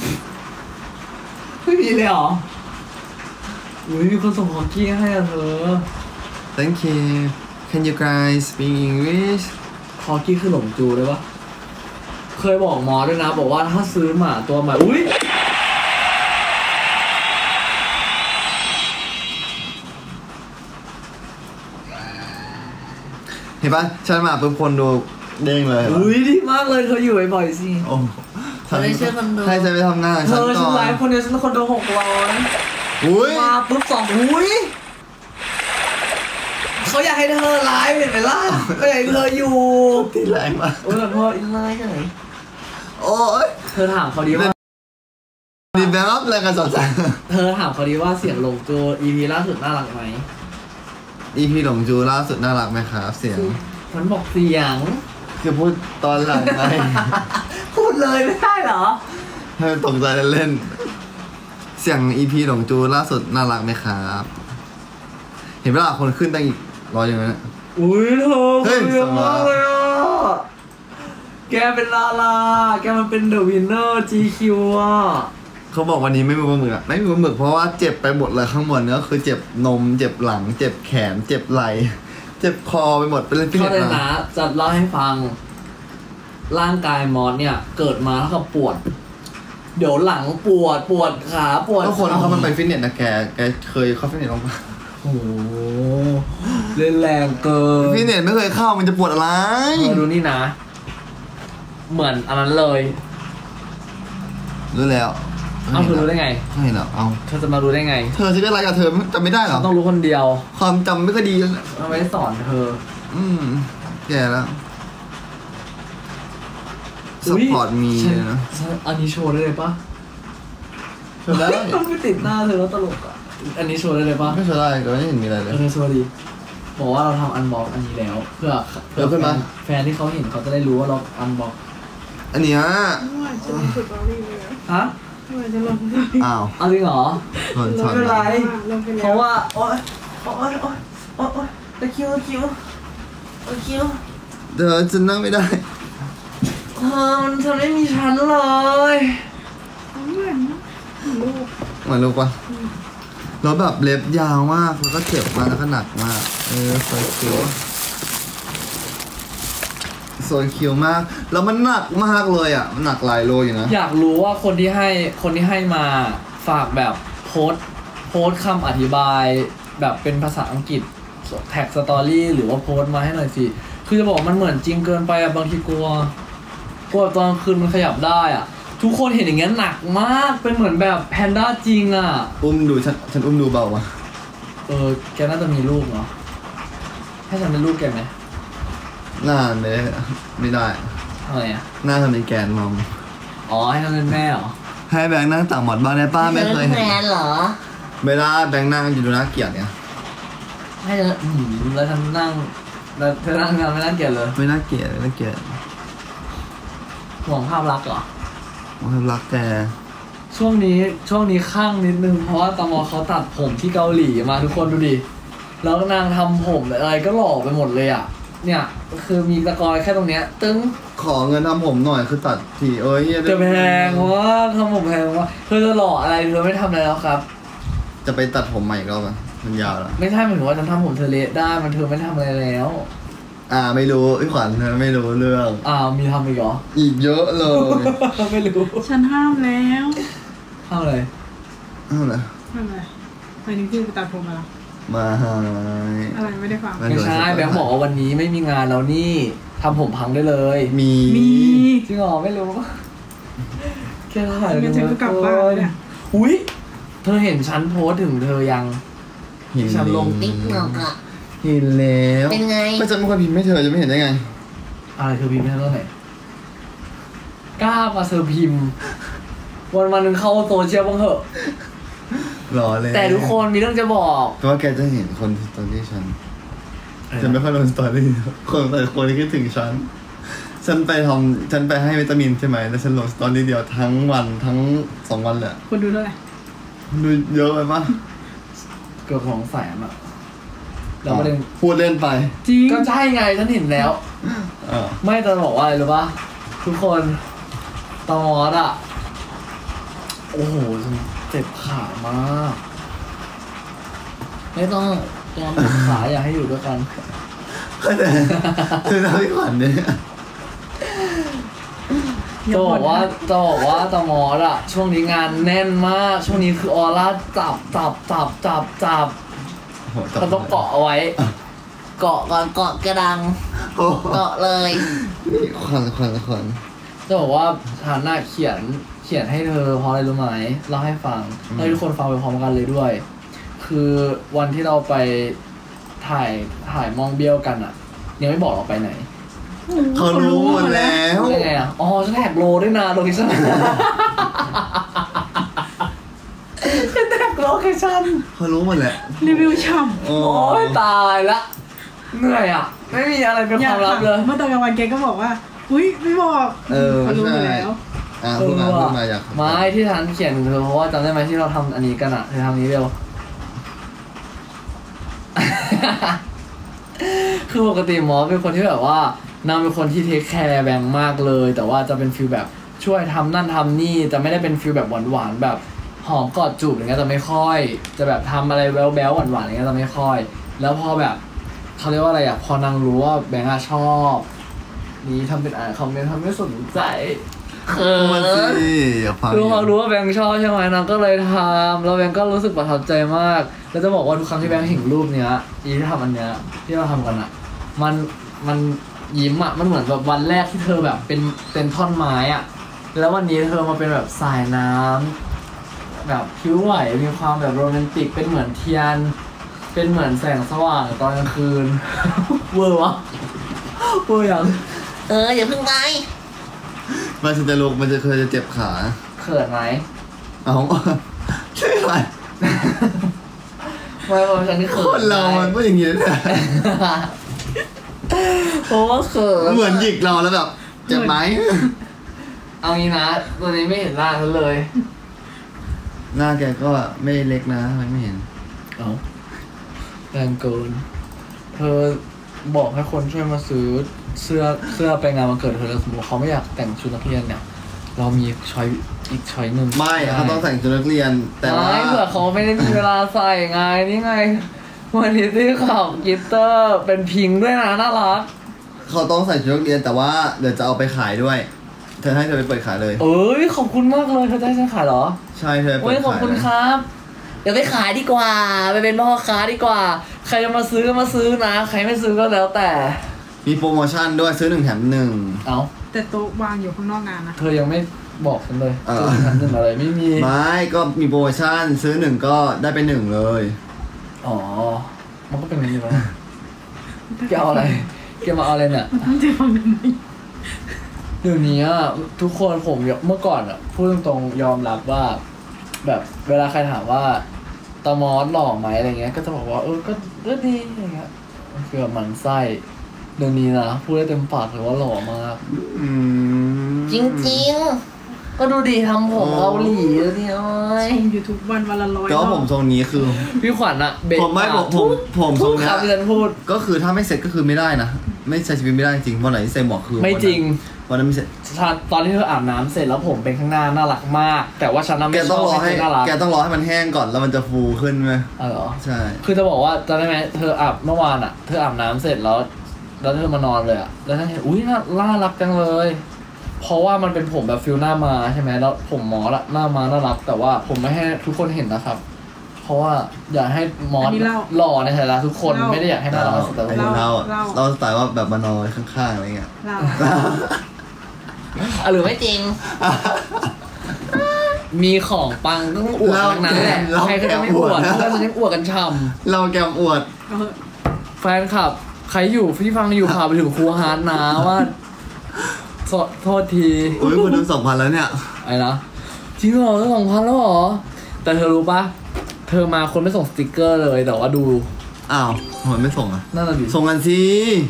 ไม่มีเลยเหรออุ้ยมีคนส่งของกี้ให้อะเธอ Thank you Can you guys speak English คอกี้คือหลงจูเลยปะเคยบอกหมอด้วยนะบอกว่าถ้าซื้อหมาตัวใหม่อุ้ยเห็นปะฉันมาปุ๊บคนดูเด้งเลยอุ้ยดีมากเลยเธออยู่บ่อยๆสิโอ้ไม่ใช่คนดูให้ฉันไปทำงานเธฉันอก่ฉัอนนไลฟ์คนเดียวฉันคนดู600 อุ้ยมาปุ๊บ2อุ้ยเขาอยากให้เธอไลฟ์เห็นไหมล่ะก็อยากให้เธออยู่ที่แรงมากโอ้ยขอโทษอินไลฟ์ไหนโอ้ยเธอถามเขาดีว่าดีแบบแรงกันสดใจเธอถามเขาดีว่าเสียงลงจู EP ล่าสุดน่ารักไหม EP หลงจูล่าสุดน่ารักไหมครับเสียงมันบอกเสียงคือพูดตอนหลังไงพูดเลยไม่ได้เหรอให้มันตกใจเล่นๆเสียง EP หลงจูล่าสุดน่ารักไหมครับ เห็นเวลาคนขึ้นตั้งอีกร้อยอย่างนั้นอุ้ยเธอเฮ้ยเยอะมากเลยอ่ะแกเป็นลาลาแกมันเป็นเดอะวินเนอร์ GQ อ่ะเขาบอกวันนี้ไม่มีปลาหมึกอะไม่มีปลาหมึกเพราะว่าเจ็บไปหมดเลยข้างบนก็คือเจ็บนมเจ็บหลัง เจ็บแขน เจ็บไหล่เจ็บคอไปหมดเป็นเล่นฟิตเขาเนเลยสนะจะเล่าให้ฟัง ร่างกายมอสเนี่ยเกิดมาแล้วก็ปวด เดี๋ยวหลังปวดขาปวดก็คนเขามันไปฟิตเนสนะแกเคยเข้าฟิตเนสบ้างปะโอ้โหเล่นแรงเกินฟิตเนสไม่เคยเข้ามันจะปวดอะไรมาดูนี่นะ เหมือนอันนั้นเลยรู้แล้วเอาเธอรู้ได้ไงไม่เหรอเอาเธอจะมารู้ได้ไงเธอจะเป็นอะไรกับเธอจำไม่ได้เหรฉัอนต้องรู้คนเดียวความจำไม่ค่อยดีแล้วเอาไว้สอนเธอแก่แล้วสปอร์ตมีเลยนะอันนี้โชว์ได้เลยปะโชว์ได้ต้องไปติดหน้าเธอแล้วตลกอ่ะ อันนี้โชว์ได้เลยปะไม่โชว์ได้ก็ไม่เห็นมีอะไรเลยเธอโชว์ดีบอกว่าเราทำอันบ็อกอันนี้แล้ว เพื่อขึ้นมาแฟนที่เขาเห็นเขาจะได้รู้ว่าเราอันบ็อกอันเนี้ยเมื่อวานฉันลงสตอรี่เลยอะฮะเมื่อวานฉันลงอ้าวเอาจริงเหรอโดนช็อตไม่เป็นไรลงไปแล้วเพราะว่าโอ๊ยตะคิวเธอจะนั่งไม่ได้มันจะไม่มีชั้นเลยเหมือนลูกเหมือนลูกปะแล้วแบบเล็บยาวมากแล้วก็เจ็บมากแล้วก็หนักมากโซนคิวมากแล้วมันหนักมากเลยอ่ะมันหนักหลายโลอยู่นะอยากรู้ว่าคนที่ให้มาฝากแบบโพสต์คำอธิบายแบบเป็นภาษาอังกฤษแท็กสตอรี่หรือว่าโพสต์มาให้หน่อยสิคือจะบอกมันเหมือนจริงเกินไปอะบางทีกลัวตอนคืนมันขยับได้อะทุกคนเห็นอย่างเงี้ยหนักมากเป็นเหมือนแบบแพนด้าจริงอะอุ้มดูฉันอุ้มดูเบามาแกน่าจะมีลูกเนาะให้ฉันเป็นลูกแกไหมหน้าไม่ได้ทำไมอะหน้าทำเป็นแกนมอมให้ทำเป็นแม่เหรอให้แบงค์นั่งต่างหมดบ้านได้ป้าไม่เคยเห็นแฟนเหรอไม่ได้แบงค์นั่งอยู่ดูน่าเกลียดเนี่ยให้แล้วฉันนั่งแล้วเธอนั่งงานไม่น่าเกลียดเลยไม่น่าเกลียดห่วงภาพลักษณ์เหรอรักแกช่วงนี้ข้างนิดนึงเพราะว่าตมเขาตัดผมที่เกาหลีมาทุกคนดูดิแล้วนางทำผมอะไรก็หล่อไปหมดเลยอ่ะเนี่ยคือมีตะกอยแค่ตรงเนี้ยตึ้งขอเงินทำผมหน่อยคือตัดทีจะแพงว่าทำผมแพงว่าเธอจะหล่ออะไรเธอไม่ทำอะไรแล้วครับจะไปตัดผมใหม่ก็มันยาวแล้วไม่ใช่หมายถึงว่าฉันทำผมเธอเละได้มันเธอไม่ทำอะไรแล้วไม่รู้ไอ้ขวัญเธอไม่รู้เรื่องมีทำอีกเหรออีกเยอะเลยไม่รู้ฉันห้ามแล้วห้ามอะไรไปนึกที่ไปตัดผมมาแล้วมาอะไรไม่ได้ฟังไม่ใช่แบงค์บอกว่าวันนี้ไม่มีงานแล้วนี่ทำผมพังได้เลยมีจริงเหรอไม่รู้แค่ถ่ายฉันก็กลับบ้านเนี่ยอุ้ยเธอเห็นฉันโพสถึงเธอยังฉันลงติ๊กหนอกอะเห็นแล้วเป็นไงไม่จะไม่ควรพิมพ์ไม่เธอจะไม่เห็นได้ไงอะไรเธอพิมพ์ให้เท่าไหร่กล้ามาเธอพิมพ์วันนึงเข้าโซเชียลบ้างเหอะหล่อเลยแต่ทุกคนมีเรื่องจะบอกเพราะว่าแกจะเห็นคนตอนที่ฉันไม่ค่อยลงสตอรี่คนแต่คนที่คิดถึงฉันไปให้วิตามินใช่ไหมแล้วฉันลงสตอรี่เดียวทั้งวันทั้ง2 วันเลยคนดูเท่าไหร่ดูเยอะไปปะเกือบ200,000อะเราไม่ได้พูดเล่นไปจริงก็ใช่ไงฉันเห็นแล้วไม่จะบอกว่าอะไรรู้ปะทุกคนตอนอะโอ้โหเจ็บขามากไม่ต้องยอมเจ็บขาอยากให้อยู่ด้วยกันแต่คือเราไม่ขวัญเนี่ยจะบอกว่าตมอดอะช่วงนี้งานแน่นมากช่วงนี้คือออร่าจับเขาต้องเกาะเอาไว้เกาะก่อนเกาะกระดังเกาะเลยขวัญจะบอกว่าฉันน่ะเขียนให้เธอเพราะอะไรรู้ไหมเล่าให้ฟังให้ทุกคนฟังไปพร้อมกันเลยด้วยคือวันที่เราไปถ่ายมองเบี้ยวกันอะยังไม่บอกเราไปไหนเขารู้หมดแล้วยังไงอะฉันแท็กโลด้วยนะโลเคชั่นฉันแท็กโลเคชั่นเขารู้หมดแหละรีวิวช่ำโอ้ยตายละเหนื่อยอะไม่มีอะไรเป็นความลับเลยเมื่อตอนกลางวันแกก็บอกว่าอุ้ยไม่บอกเขารู้หมดแล้วพูดมาอยากไม่ที่ฉันเขียนเธอเพราะว่าจำได้ไหมที่เราทำอันนี้กันอะเธอทำนี้เร็วคือปกติหมอเป็นคนที่แบบว่านางเป็นคนที่เทคแคร์แบงค์มากเลยแต่ว่าจะเป็นฟีลแบบช่วยทำนั่นทำนี่จะไม่ได้เป็นฟีลแบบหวานๆแบบหอมกอดจูบอย่างเงี้ยจะไม่ค่อยจะแบบทำอะไรแบ๊วๆหวานๆอย่างเงี้ยจะไม่ค่อยแล้วพอแบบเขาเรียกว่าอะไรอะพอนางรู้ว่าแบงค์ชอบนี้ทำเป็นคอมเมนต์ทำไม่สนใจรู้ว่าแบงค์ชอบใช่ไหมนางก็เลยทำแล้วแบงค์ก็รู้สึกประทับใจมากแล้วจะบอกว่าทุกครั้งที่แบงค์เห็นรูปเนี้ยที่ทำอันเนี้ยที่เราทำกันอะมันยิ้มอะมันเหมือนแบบวันแรกที่เธอแบบเป็นท่อนไม้อะแล้ววันนี้เธอมาเป็นแบบสายน้ำแบบผิวไหวมีความแบบโรแมนติกเป็นเหมือนเทียนเป็นเหมือนแสงสว่างตอนกลางคืนเวอร์วะเวอร์ยังอย่าเพิ่งไปมันจะลุกมันจะเคยจะเจ็บขาเขินไหมใช่ไหมไม่ฉันนี่เขินคนเรามันก็อย่างเงี้ยเนี่ยเพราะว่าเขินเหมือนหยิกเราแล้วแบบเจ็บไหมเอางี้นะตัวนี้ไม่เห็นหน้าฉันเลยหน้าแกก็ไม่เล็กนะไม่เห็นแรงเกินเธอบอกให้คนช่วยมาซื้อเสื้อไปงานวันเกิดเธอแล้วสมมติเขาไม่อยากแต่งชุดนักเรียนเนี่ยเรามีอีกช้อยหนึ่งไม่เขาต้องแต่งชุดนักเรียนแต่ว่าเผื่อเขาไม่ได้มีเวลาใส่ไงนี่ไงวันนี้ที่ขับกีตาร์เป็นพิงด้วยนะน่ารักเขาต้องใส่ชุดนักเรียนแต่ว่าเดี๋ยวจะเอาไปขายด้วยเธอให้เธอไปเปิดขายเลยขอบคุณมากเลยเธอจะให้ฉันขายเหรอใช่เธอเปิดขายขอบคุณครับอย่าไปขายดีกว่าไปเป็นพ่อค้าดีกว่าใครจะมาซื้อก็มาซื้อนะใครไม่ซื้อก็แล้วแต่มีโปรโมชั่นด้วยซื้อ1 แถม 1 เอาแต่โต๊ะวางอยู่ข้างนอกงานนะเธอยังไม่บอกฉันเลยซื้อ1 แถม 1อะไรไม่มีไม่ก็มีโปรโมชั่นซื้อ1ก็ได้ไป1เลยอ๋อมันก็เป็นอย่างนี้แล้วแกเอาอะไรแกมาเอาอะไรเนี่ยตั้งใจฟังทำไมเดี๋ยวนี้ทุกคนผมเมื่อก่อนพูดตรงๆยอมรับว่าแบบเวลาใครถามว่าตามอสหล่อไหมอะไรเงี้ยก็จะบอกว่าก็ดีอะไรเงี้ยคือแบบมันไส้เดี๋ยวนี้นะพูดได้เต็มปากเลยว่าหล่อมากจริงๆก็ดูดีทำผมเกาหลีแล้วนี่อ้อยชมอยู่ทุกวันละ100 ก็ผมทรงนี้คือพี่ขวัญผมไม่บอกผมทรงนี้ก็คือถ้าไม่เสร็จก็คือไม่ได้นะไม่ใช้ชีวิตไม่ได้จริงวันไหนที่ใส่หมวกคือไม่จริงวันนั้นไม่เสร็จตอนที่เธออาบน้ำเสร็จแล้วผมเป็นข้างหน้าน่ารักมากแต่ว่าฉันไม่ชอบให้น่ารักแกต้องรอให้มันแห้งก่อนแล้วมันจะฟูขึ้นไหมเหรอใช่คือจะบอกว่าจำได้ไหมเธออาบเมื่อวานเธออาบน้ำเสร็จแล้วเธอมานอนเลยแล้วฉันเห็นอุ้ยน่ารักจังเลยเพราะว่ามันเป็นผมแบบฟิลหน้ามาใช่ไหมแล้วผมหมอละหน้ามาน่ารักแต่ว่าผมไม่ให้ทุกคนเห็นนะครับเพราะว่าอยากให้มอสหล่อในฐานะทุกคนไม่ได้อยากให้น่ารักแต่เราสไตล์ว่าแบบมานอนข้างๆอะไรเงี้ยหรือไม่จริงมีของปังต้องอวดทั้งนั้นแหละใครก็จะไม่อวดเพราะมันยังอวดกันช่ำเราแกมอวดแฟนคลับใครอยู่ที่ฟังอยู่พาไปถึงครูฮาร์ดนะว่าโทษทีโอ้ยคนดู2,000แล้วเนี่ยไอ้นะจริงเหรอ2,000แล้วเหรอแต่เธอรู้ปะเธอมาคนไม่ส่งสติกเกอร์เลยแต่ว่าดูอ้าวทำไมไม่ส่งนั่นน่ะดิส่งกันสิ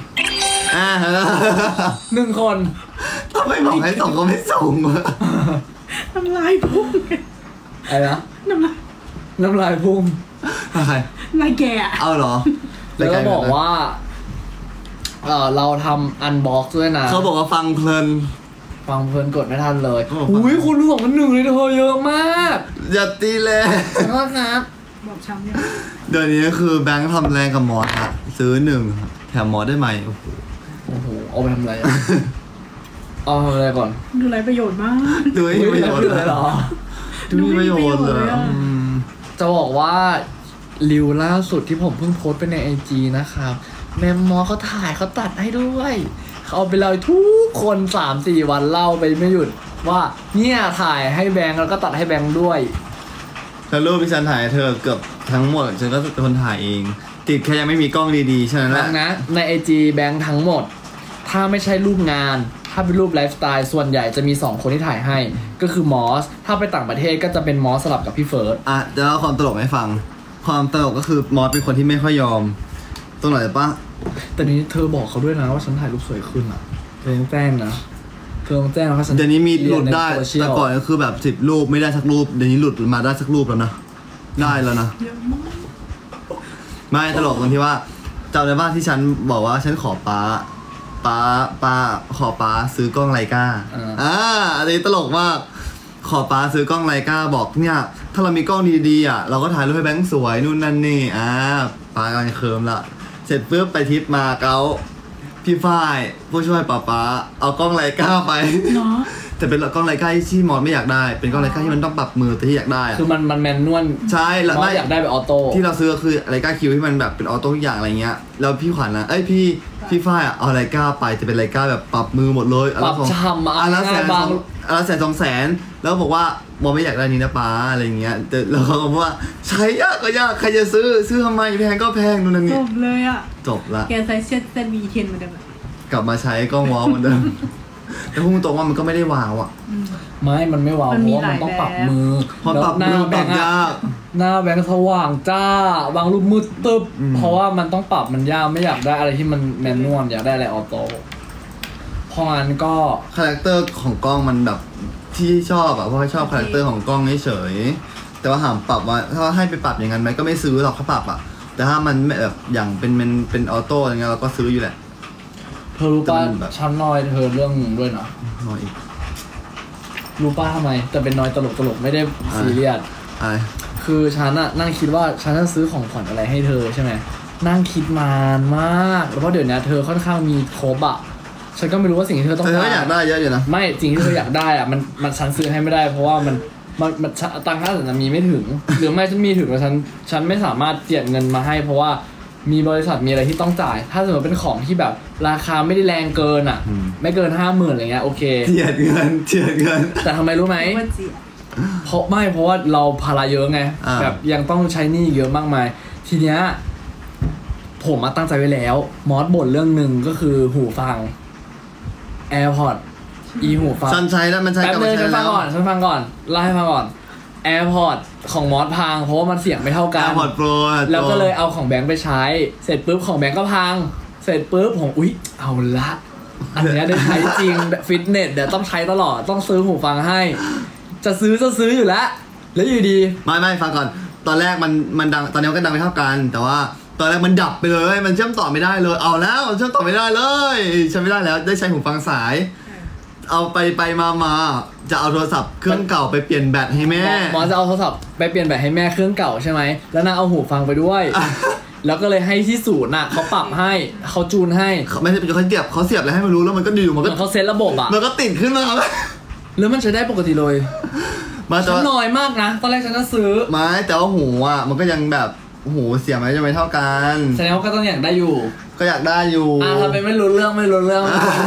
1 คนถ้าไม่บอกให้ส่งก็ไม่ส่งน้ำลายพุ่งไอ้นะน้ำลายพุ่งอะไรลายแกเอาเหรอแล้วก็บอกว่าเราทำอันบ็อกซ์ด้วยนะเขาบอกว่าฟังเพลินกดไม่ทันเลยอุ้ยคุณ2,100เลยเธอเยอะมากอย่าตีเลยครับบอกช้ำเนี่ยเดี๋ยวนี้คือแบงค์ทำแรงกับมอสครับซื้อ1แถมมอสได้ไหมโอ้โหเอาไปทำอะไรเอาทำอะไรก่อนดูไรประโยชน์มากดูไม่มีประโยชน์เลยหรอดูไม่มีประโยชน์เลยจะบอกว่ารีวล่าสุดที่ผมเพิ่งโพสต์ไปใน IG นะครับแมมมอเขาถ่ายเขาตัดให้ด้วยเขาเอาไปเลยทุกคน 3-4 วันเล่าไปไม่หยุดว่าเนี่ยถ่ายให้แบงค์แล้วก็ตัดให้แบงค์ด้วยแล้วรูปที่ฉันถ่ายเธอเกือบทั้งหมดฉันก็เป็นคนถ่ายเองติดแค่ยังไม่มีกล้องดีๆฉะนั้นนะใน IG แบงค์ทั้งหมดถ้าไม่ใช่รูปงานถ้าเป็นรูปไลฟ์สไตล์ส่วนใหญ่จะมี2 คนที่ถ่ายให้ก็คือมอสถ้าไปต่างประเทศก็จะเป็นมอสสลับกับพี่เฟิร์สเดี๋ยวเล่าความตลกให้ฟังความตลกก็คือมอสเป็นคนที่ไม่ค่อยยอมตรงไหนปะแต่นี้เธอบอกเขาด้วยนะว่าฉันถ่ายรูปสวยขึ้นเธอต้องแจ้งนะเธอต้องแจ้งว่าฉันเดี๋ยวนี้มีหลุดได้แต่ก่อนก็คือแบบ10 รูปไม่ได้สักรูปเดี๋ยวนี้หลุดมาได้สักรูปแล้วนะได้แล้วนะไม่ตลกตรงที่ว่าจำได้ว่าที่ฉันบอกว่าฉันขอป้าขอป้าซื้อกล้องไลกาอันนี้ตลกมากขอป้าซื้อกล้องไลกาบอกเนี่ยถ้าเรามีกล้องดีๆเราก็ถ่ายรูปให้แบงค์สวยนู่นนั่นนี่ป้ากำลังเคิร์มละเสร็จปุ๊บไปทริปมาเก๊าพี่ฝ้ายผู้ช่วยป้าเอากล้องไลกาไปแต่เป็นกล้องไลกาที่มอสไม่อยากได้เป็นกล้องไลกาที่มันต้องปรับมือแต่ที่อยากได้คือมันแมนนวลใช่แล้วไม่อยากได้แบบออโต้ที่เราซื้อคือไลกาคิวที่มันแบบเป็นออโต้ทุกอย่างอะไรเงี้ยแล้วพี่ขวัญนะพี่ฝ้ายเอาไลกาไปจะเป็นไลกาแบบปรับมือหมดเลยปรับช่ำแล้ว100,000-200,000แล้วบอกว่ามอไม่อยากได้นี้นะป้าอะไรเงี้ยแต่เราก็บอกว่าใช้ยากก็ยากใครจะซื้อทำไมแพงก็แพงนู่นนั่นนี่จบเลยจบละแกใช้เส้นมีเทนเหมือนเดิมกลับมาใช้กล้องวอลเหมือนเดิมแต่พูดตรงว่ามันก็ไม่ได้ว้าวมันไม่ว้าวเพราะว่ามันต้องปรับมือพอปรับมือปรับยากหน้าแบงค์สว่างจ้าบางรูปมืดตึ๊บเพราะว่ามันต้องปรับมันยากไม่อยากได้อะไรที่มันแมนนวลอยากได้อะไรออโต้เพราะงั้นก็คาแรคเตอร์ของกล้องมันแบบที่ชอบเพราะชอบคาแรคเตอร์ของกล้องเฉยแต่ว่าหามปรับว่าถ้าให้ไปปรับอย่างนั้นไหมก็ไม่ซื้อหรอกเขาปรับแต่ถ้ามันแบบอย่างเป็นออโต้อะไรเงี้ยเราก็ซื้ออยู่แหละเธอรู้ป่ะฉันน้อยเธอเรื่องด้วยนะน้อยอีกรู้ป่ะทำไมแต่เป็นน้อยตลกไม่ได้ซีเรียสคือฉันนั่งคิดว่าฉันจะซื้อของขวัญอะไรให้เธอใช่ไหมนั่งคิดนานมากแล้วเพราะเดี๋ยวนี้เธอค่อนข้างมีครบฉันก็ไม่รู้ว่าสิ่งที่เธอต้องการอยากได้เยอะอยู่นะไม่สิ่งที่เธออยากได้มันฉันซื้อให้ไม่ได้เพราะว่ามันตังค่าสัญญามีไม่ถึง หรือไม่ฉันมีถึงแล้วฉันไม่สามารถเจียดเงินมาให้เพราะว่ามีบริษัทมีอะไรที่ต้องจ่ายถ้าสมมติเป็นของที่แบบราคาไม่ได้แรงเกินอ่ะไม่เกิน 50,000 อะไรเงี้ยโอเคเจียดเงินแต่ทำไมรู้ไหมเพราะว่าเราภาระเยอะไงแบบยังต้องใช้หนี้เยอะมากมายทีเนี้ยผมมาตั้งใจไว้แล้วมอสบ่นเรื่องหนึ่งก็คือหูฟัง AirPods หูฟังฉันใช้แล้วมันใช้กับฉันฟังก่อนเล่าให้ฟังก่อน AirPods ของมอสพังเพราะว่ามันเสียงไม่เท่ากัน AirPods Pro แล้วก็เลยเอาของแบงค์ไปใช้เสร็จปุ๊บของแบงค์ก็พังเสร็จปุ๊บผมเอาละอันนี้ได้ใช้จริงฟิตเนสเดี๋ยวต้องใช้ตลอดต้องซื้อหูฟังให้จะซื้ออยู่แล้วอยู่ดีไม่ฟังก่อนตอนแรกมันดังตอนนี้มันก็ดังไม่เท่ากันแต่ว่าตอนแรกมันดับไปเลยมันเชื่อมต่อไม่ได้เลยเอาแล้วเชื่อมต่อไม่ได้เลยใช้ไม่ได้แล้วได้ใช้หูฟังสายเอาไปมาจะเอาโทรศัพท์เครื่องเก่าไปเปลี่ยนแบตให้แม่หมอจะเอาโทรศัพท์ไปเปลี่ยนแบตให้แม่เครื่องเก่าใช่ไหมแล้วนางเอาหูฟังไปด้วย แล้วก็เลยให้ที่ศูนย์น่ะเขาปรับให้เขาจูนให้ไม่ใช่เขาเสียบอะไรให้มันรู้แล้วมันก็ดีอยู่มันก็เขาเซตระบบอ่ะมันก็ติดขึ้นมาแล้วมันใช้ได้ปกติเลยฉันน้อยมากนะตอนแรกฉันก็ซื้อไม่แต่ว่าหูอ่ะมันก็ยังแบบหูเสียไหมจะไม่เท่ากันแสดงว่าก็ต้องอยากได้อยู่ก็อยากได้อยู่ทำไมไม่รู้เรื่องไม่รู้เรื่องแล้วนะ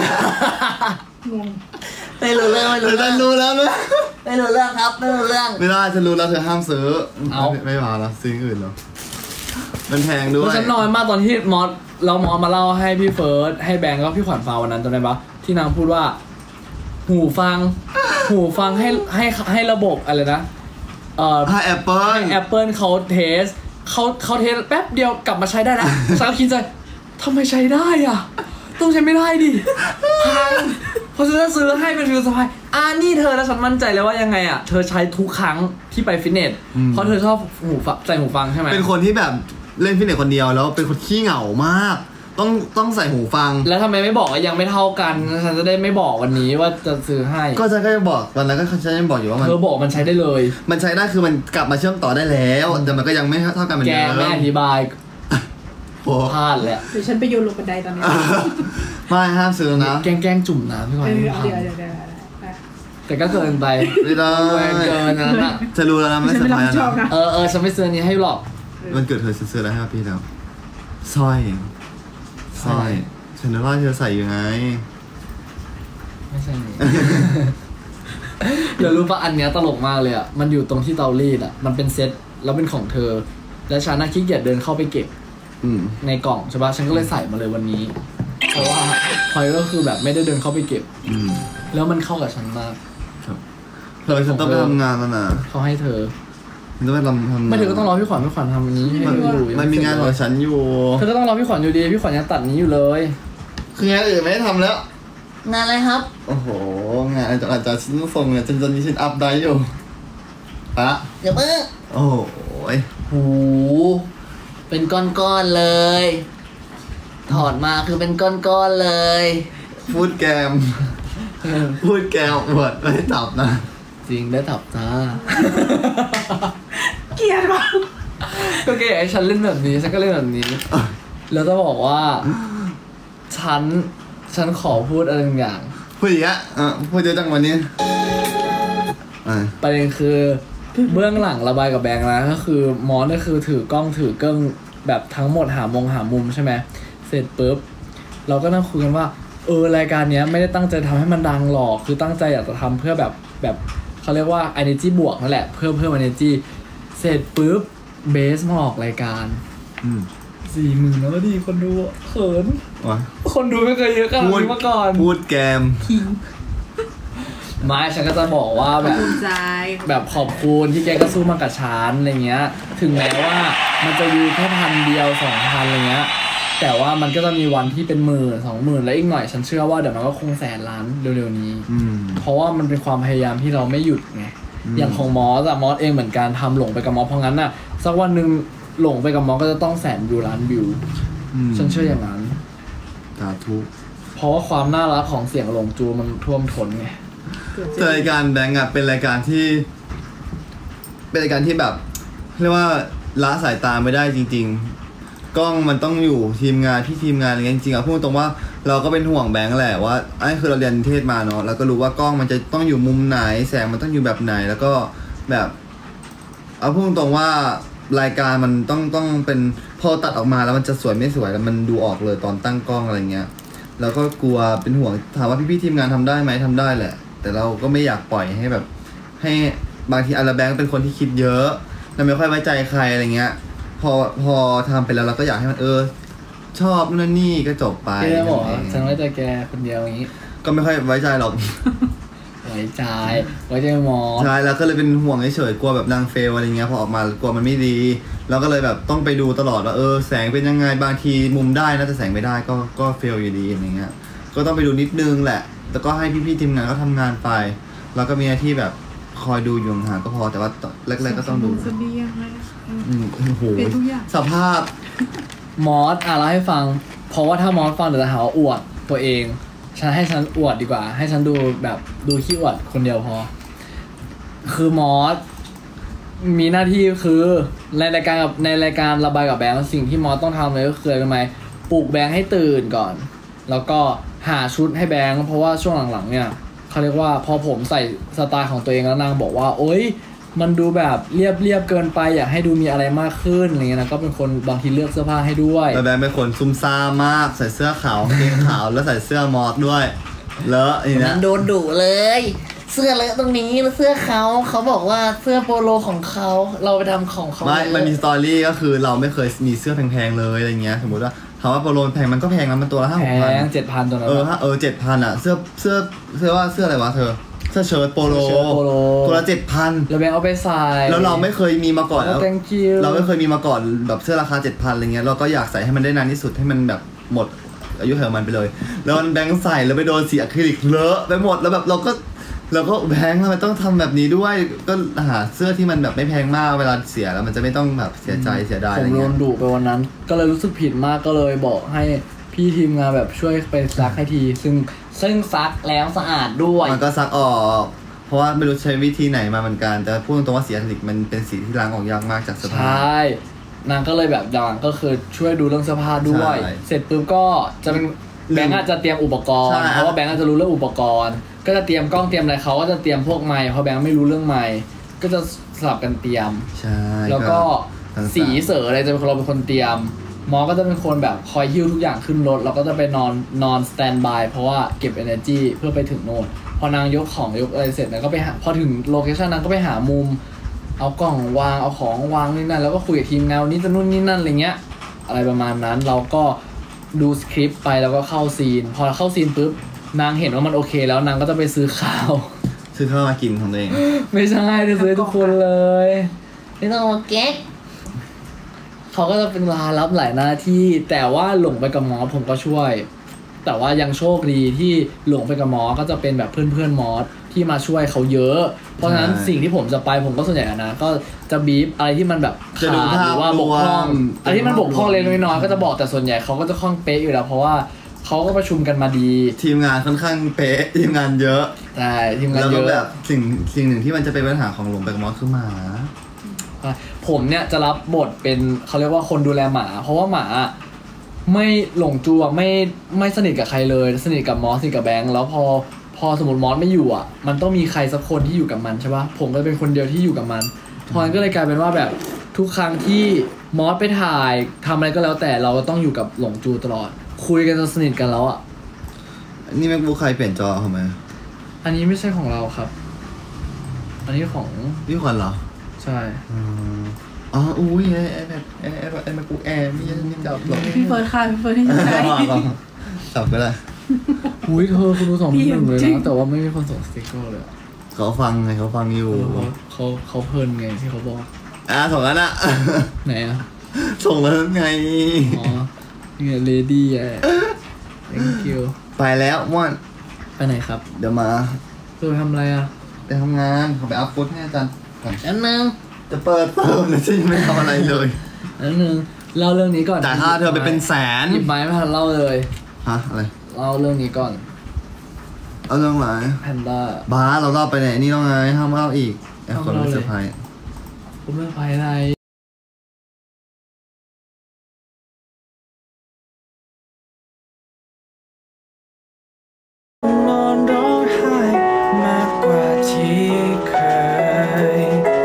ไม่รู้เรื่องครับไม่รู้เรื่องไม่ได้ฉันรู้แล้วเธอห้ามซื้อไม่มาแล้วซื้ออื่นแล้วมันแพงด้วยฉันน้อยมากตอนที่มอสมาเล่าให้พี่เฟิร์สให้แบงก์ก็พี่ขวัญฟังวันนั้นจำได้ปะที่นางพูดว่าหูฟังให้ระบบอะไรนะให้ Apple เขาเทสแป๊บเดียวกลับมาใช้ได้แล้วฉันก็คิดใจทำไมใช้ได้อ่ะต้องใช้ไม่ได้ดิพังเพราะฉันจะซื้อให้เป็นฟิลสบายนี่เธอแล้วฉันมั่นใจเลยว่ายังไงอ่ะเธอใช้ทุกครั้งที่ไปฟิตเนสเพราะเธอชอบใส่หูฟังใช่ไหมเป็นคนที่แบบเล่นฟิตเนสคนเดียวแล้วเป็นคนขี้เหงามากต้องใส่หูฟังแล้วทำไมไม่บอกว่ายังไม่เท่ากันฉันจะได้ไม่บอกวันนี้ว่าจะซื้อให้ก็จะบอกวันนั้นก็ฉันยังบอกอยู่ว่ามันเธอบอกมันใช้ได้เลยมันใช้ได้คือมันกลับมาเชื่อมต่อได้แล้วแต่มันก็ยังไม่เท่ากันเหมือนเดิมแกไม่อธิบายพลาดเลยเดี๋ยวฉันไปโยนลงบันไดตอนนี้ไม่ห้ามซื้อนะแกล้งจุ่มน้ำพี่ขวัญแต่ก็เกินไปไม่ได้เกินนะจะรู้แล้วนะไม่เซอร์ไพรส์นะฉันไม่ซื้อนี้ให้หรอกมันเกิดเธอซื้ออะไรให้พี่แล้วสร้อยฉันนึกว่าเธอใส่ยังไงไม่ใช่นี่เดี๋ยวรู้ป่ะอันเนี้ยตลกมากเลยอ่ะมันอยู่ตรงที่เตารีดอ่ะมันเป็นเซ็ตแล้วเป็นของเธอแล้วฉันน่ะขี้เกียจเดินเข้าไปเก็บในกล่องใช่ป่ะฉันก็เลยใส่มาเลยวันนี้เพราะว่าพอยก็คือแบบไม่ได้เดินเข้าไปเก็บแล้วมันเข้ากับฉันมากครับเธอฉันต้องไปทำงานแล้วนะเขาให้เธอต้องไปทำไม่เธอก็ต้องรอพี่ขวัญทำอันนี้ให้ดูมันมีงานของฉันอยู่เธอก็ต้องรอพี่ขวัญอยู่ดีพี่ขวัญยังตัดนี้อยู่เลยคืองานอื่นไม่ได้ทำแล้วงานอะไรครับโอ้โหงานอาจจะชิ้นส่งเนี่ยจนนี้ชิ้นอัพได้อยู่เดี๋ยวเพิ่งโอ้ยหูเป็นก้อนๆเลยถอดมาคือเป็นก้อนๆเลยพูดแกมหมดไม่ตับนะจริงได้ตับจ้าเกลียดมากก็แกไอ้ฉันเล่นแบบนี้ฉันก็เล่นแบบนี้แล้วจะบอกว่าฉันขอพูดอะไรบางอย่างพูดอีกอ่ะพูดเยอะจังวันนี้ประเด็นคือเบื้องหลังระบายกับแบงค์นะก็คือมอสก็คือถือกล้องถือเกิ้งแบบทั้งหมดหามุมใช่ไหมเสร็จปุ๊บเราก็นั่งคุยกันว่ารายการนี้ไม่ได้ตั้งใจทำให้มันดังหรอกคือตั้งใจอยากจะทำเพื่อแบบเขาเรียกว่า energy บวกนั่นแหละเพิ่ม energy เสร็จปุ๊บเบสมาออกรายการ40,000แล้วดีคนดูเขินคนดูไม่เคยเยอะขนาดนี้มาก่อนพูดแกมไม่ฉันก็จะบอกว่าแบบขอบคุณที่แกก็สู้มากับฉันอะไรเงี้ยถึงแม้ว่ามันจะวิวแค่1,000 เดียว 2,000อะไรเงี้ยแต่ว่ามันก็จะมีวันที่เป็น10,000 20,000แล้วอีกหน่อยฉันเชื่อว่าเดี๋ยวมันก็คง100,000 ล้านเร็วๆนี้เพราะว่ามันเป็นความพยายามที่เราไม่หยุดไงอย่างของมอสเองเหมือนกันทำหลงไปกับมอสเพราะงั้นน่ะสักวันนึงหลงไปกับมอสก็จะต้อง100,000 วิวล้านวิวฉันเชื่ออย่างนั้นสาธุเพราะว่าความน่ารักของเสียงหลงจูมันท่วมท้นไงรายการแบงก์เป็นรายการที่แบบเรียกว่าละสายตาไม่ได้จริงๆกล้องมันต้องอยู่ทีมงานอะไรเงี้ยจริงๆพูดตรงว่าเราก็เป็นห่วงแบงก์แหละว่าคือเราเรียนนิเทศมาเนาะแล้วก็รู้ว่ากล้องมันจะต้องอยู่มุมไหนแสงมันต้องอยู่แบบไหนแล้วก็แบบเอาพูดตรงว่ารายการมันต้องเป็นพอตัดออกมาแล้วมันจะสวยไม่สวยแล้วมันดูออกเลยตอนตั้งกล้องอะไรเงี้ยแล้วก็กลัวเป็นห่วงถามว่าพี่ๆทีมงานทำได้ไหมทำได้แหละแต่เราก็ไม่อยากปล่อยให้แบบให้บางทีอาราแบงค์เป็นคนที่คิดเยอะแล้วไม่ค่อยไว้ใจใครอะไรเงี้ยพอทำไปแล้วเราก็อยากให้มันชอบนั่นนี่ก็จบไปแกบอกฉันไว้ใจแกคนเดียวอย่างนี้ก็ไม่ค่อยไว้ใจหรอกไว้ใจหมอใช่แล้วก็เลยเป็นห่วงเฉยๆกลัวแบบนางเฟลอะไรเงี้ยพอออกมากลัวมันไม่ดีแล้วก็เลยแบบต้องไปดูตลอดว่าแสงเป็นยังไงบางทีมุมได้นะแต่แสงไม่ได้ก็เฟลอยู่ดีอย่างเงี้ยก็ต้องไปดูนิดนึงแหละแต่ก็ให้พี่ๆทีมงานก็ทำงานไปแล้วก็มีหน้าที่แบบคอยดูอยู่ห่างก็พอแต่ว่าแรกๆก็ต้องดูเสบียงอะไรโอ้โหสภาพมอสเล่าให้ฟังเพราะว่าถ้ามอสฟังเดี๋ยวจะหาว่าอวดตัวเองให้ฉันอวดดีกว่าให้ฉันดูแบบดูขี้อวดคนเดียวพอคือมอสมีหน้าที่คือในรายการระบายกับแบงค์สิ่งที่มอสต้องทำเลยก็คือทำไมปลุกแบงค์ให้ตื่นก่อนแล้วก็หาชุดให้แบงค์เพราะว่าช่วงหลังๆเนี่ยเขาเรียกว่าพอผมใส่สไตล์ของตัวเองแล้วนางบอกว่าโอ๊ยมันดูแบบเรียบเกินไปอยากให้ดูมีอะไรมากขึ้นอะไรเงี้ยนะก็เป็นคนบางทีเลือกเสื้อผ้าให้ด้วยแล้วแบงค์เป็นคนซุ่มซ่ามากใส่เสื้อขาวกางเกงขาวแล้วใส่เสื้อมอสด้วยเลอะนี่นะโดนดุเลยเสื้อเลอะตรงนี้แล้วเสื้อเขาบอกว่าเสื้อโปโลของเขาเราไปทำของเขาไม่มันมีสตอรี่ก็คือเราไม่เคยมีเสื้อแพงๆเลยอะไรเงี้ยสมมติว่าถามว่าโปโลแพงมันก็แพงนะมันตัวละ 5,000 แพง 7,000 ตัวนั้น 7,000อ่ะเสื้อว่าเสื้ออะไรวะเธอเสื้อเชิ้ตโปโลตัวละ 7,000 แล้วแบงเอาไปใส่แล้วเราไม่เคยมีมาก่อนแล้วเราไม่เคยมีมาก่อนแบบเสื้อราคา 7,000 อะไรเงี้ยเราก็อยากใส่ให้มันได้นานที่สุดให้มันแบบหมดอายุเหิมันไปเลยแล้วแบงค์ใส่แล้วไปโดนสีอะคริลิกเลอะไปหมดแล้วแบบเราก็แบงค์ทำไมต้องทำแบบนี้ด้วยก็หาเสื้อที่มันแบบไม่แพงมากเวลาเสียแล้วมันจะไม่ต้องแบบเสียใจเสียดายอะไรเงี้ยผมโดนดุไปวันนั้นก็เลยรู้สึกผิดมากก็เลยบอกให้พี่ทีมงานแบบช่วยไปซักให้ทีซึ่งซักแล้วสะอาดด้วยมันก็ซักออกเพราะว่าไม่รู้ใช้วิธีไหนมาเหมือนกันแต่พูดตรงว่าสีอะคริลิกมันเป็นสีที่ล้างออกยากมากจากเสื้อผ้าใช่นางก็เลยแบบอย่างก็คือช่วยดูเรื่องเสื้อผ้าด้วยเสร็จปุ๊บก็จะเป็นแบงค์อาจจะเตรียมอุปกรณ์เพราะว่าแบงค์อาจจะรู้เรื่องอุปกรณ์ก็จะเตรียมกล้องเตรียมอะไรเขาก็จะเตรียมพวกไมค์เพราะแบงค์ไม่รู้เรื่องไมค์ก็จะสลับกันเตรียมใช่แล้วก็สีเสออะไรจะเป็นเราเป็นคนเตรียมหมอก็จะเป็นคนแบบคอยหิ้วทุกอย่างขึ้นรถเราก็จะไปนอนสแตนบายเพราะว่าเก็บ energy เพื่อไปถึงโน่นพอนางยกของยกอะไรเสร็จนางก็ไปหาพอถึงโลเคชั่นนางก็ไปหามุมเอากล่องวางเอาของวางนี่นั่นแล้วก็คุยกับทีมงานนี่จะนู่นนี่นั่นอะไรเงี้ยอะไรประมาณนั้นเราก็ดูสคริปต์ไปแล้วก็เข้าซีนพอเข้าซีนปุ๊บนางเห็นว่ามันโอเคแล้วนางก็จะไปซื้อข้าวมากินของตัวเองไม่ใช่จะซื้อทุกคนเลยไม่ต้องมาเก๊กเขาก็จะเป็นลารับหลายหน้าที่แต่ว่าหลงไปกับหมอผมก็ช่วยแต่ว่ายังโชคดีที่หลงไปกับหมอก็จะเป็นแบบเพื่อนมอสที่มาช่วยเขาเยอะเพราะฉะนั้นสิ่งที่ผมจะไปผมก็ส่วนใหญ่นะก็จะบีฟอะไรที่มันแบบขาดหรือว่าบกพร่องอะไรที่มันบกพร่องเล็กน้อยก็จะบอกแต่ส่วนใหญ่เขาก็จะคล่องเป๊ะอยู่แล้วเพราะว่าเขาก็ประชุมกันมาดีทีมงานค่อนข้างเป๊ะทีมงานเยอะใช่ทีมงานเยอะแล้วก็แบบสิ่งหนึ่งที่มันจะเป็นปัญหาของหลงไปกับมอสคือหมาผมเนี่ยจะรับบทเป็นเขาเรียกว่าคนดูแลหมาเพราะว่าหมาไม่หลงจูไม่สนิทกับใครเลยสนิทกับมอสสนิทกับแบงค์แล้วพอสมมติมอสไม่อยู่อ่ะมันต้องมีใครสักคนที่อยู่กับมันใช่ปะผมก็เป็นคนเดียวที่อยู่กับมันพอก็เลยกลายเป็นว่าแบบทุกครั้งที่มอสไปถ่ายทำอะไรก็แล้วแต่เราก็ต้องอยู่กับหลงจูตลอดคุยกันจนสนิทกันแล้วอ่ะนี่แม็กบุ๊กใครเปลี่ยนจอทำไมอันนี้ไม่ใช่ของเราครับอันนี้ของพี่ขวัญเหรอใช่อุ้ยไอ้แม็กบุ๊กแอร์ไม่จับหรอกพี่เฟิร์สค่ะพี่เฟิร์สที่ไหนจับก็ได้อุ้ยเธอคุณดู2-1เลยนะแต่ว่าไม่มีคนส่งสติ๊กเกอร์เลยเขาฟังไงเขาฟังอยู่เขาเพลินไงที่เขาบอกส่งแล้วนะไหนส่งแล้วไงเนี่ยเลดี้thank you ไปแล้วม่อนไปไหนครับเดี๋ยวมาไปทำอะไรไปทำงานเขาไปอัพโพสให้อาจารย์อันนึงจะเปิดเติมนะฉันยังไม่ทำอะไรเลยอันนึงเล่าเรื่องนี้ก่อนแต่ถ้าเธอไปเป็นแสนหยิบไม้ไม่ทันเล่าเลยอะไรเล่าเรื่องนี้ก่อนเอาเรื่องไหนแพนด้าบ้าเราเล่าไปไหนนี่เราไงห้ามเล่าอีกคนไม่เซอร์ไพรส์ผมไม่ไปอะไรนอนร้องไห้มากกว่าที่เคย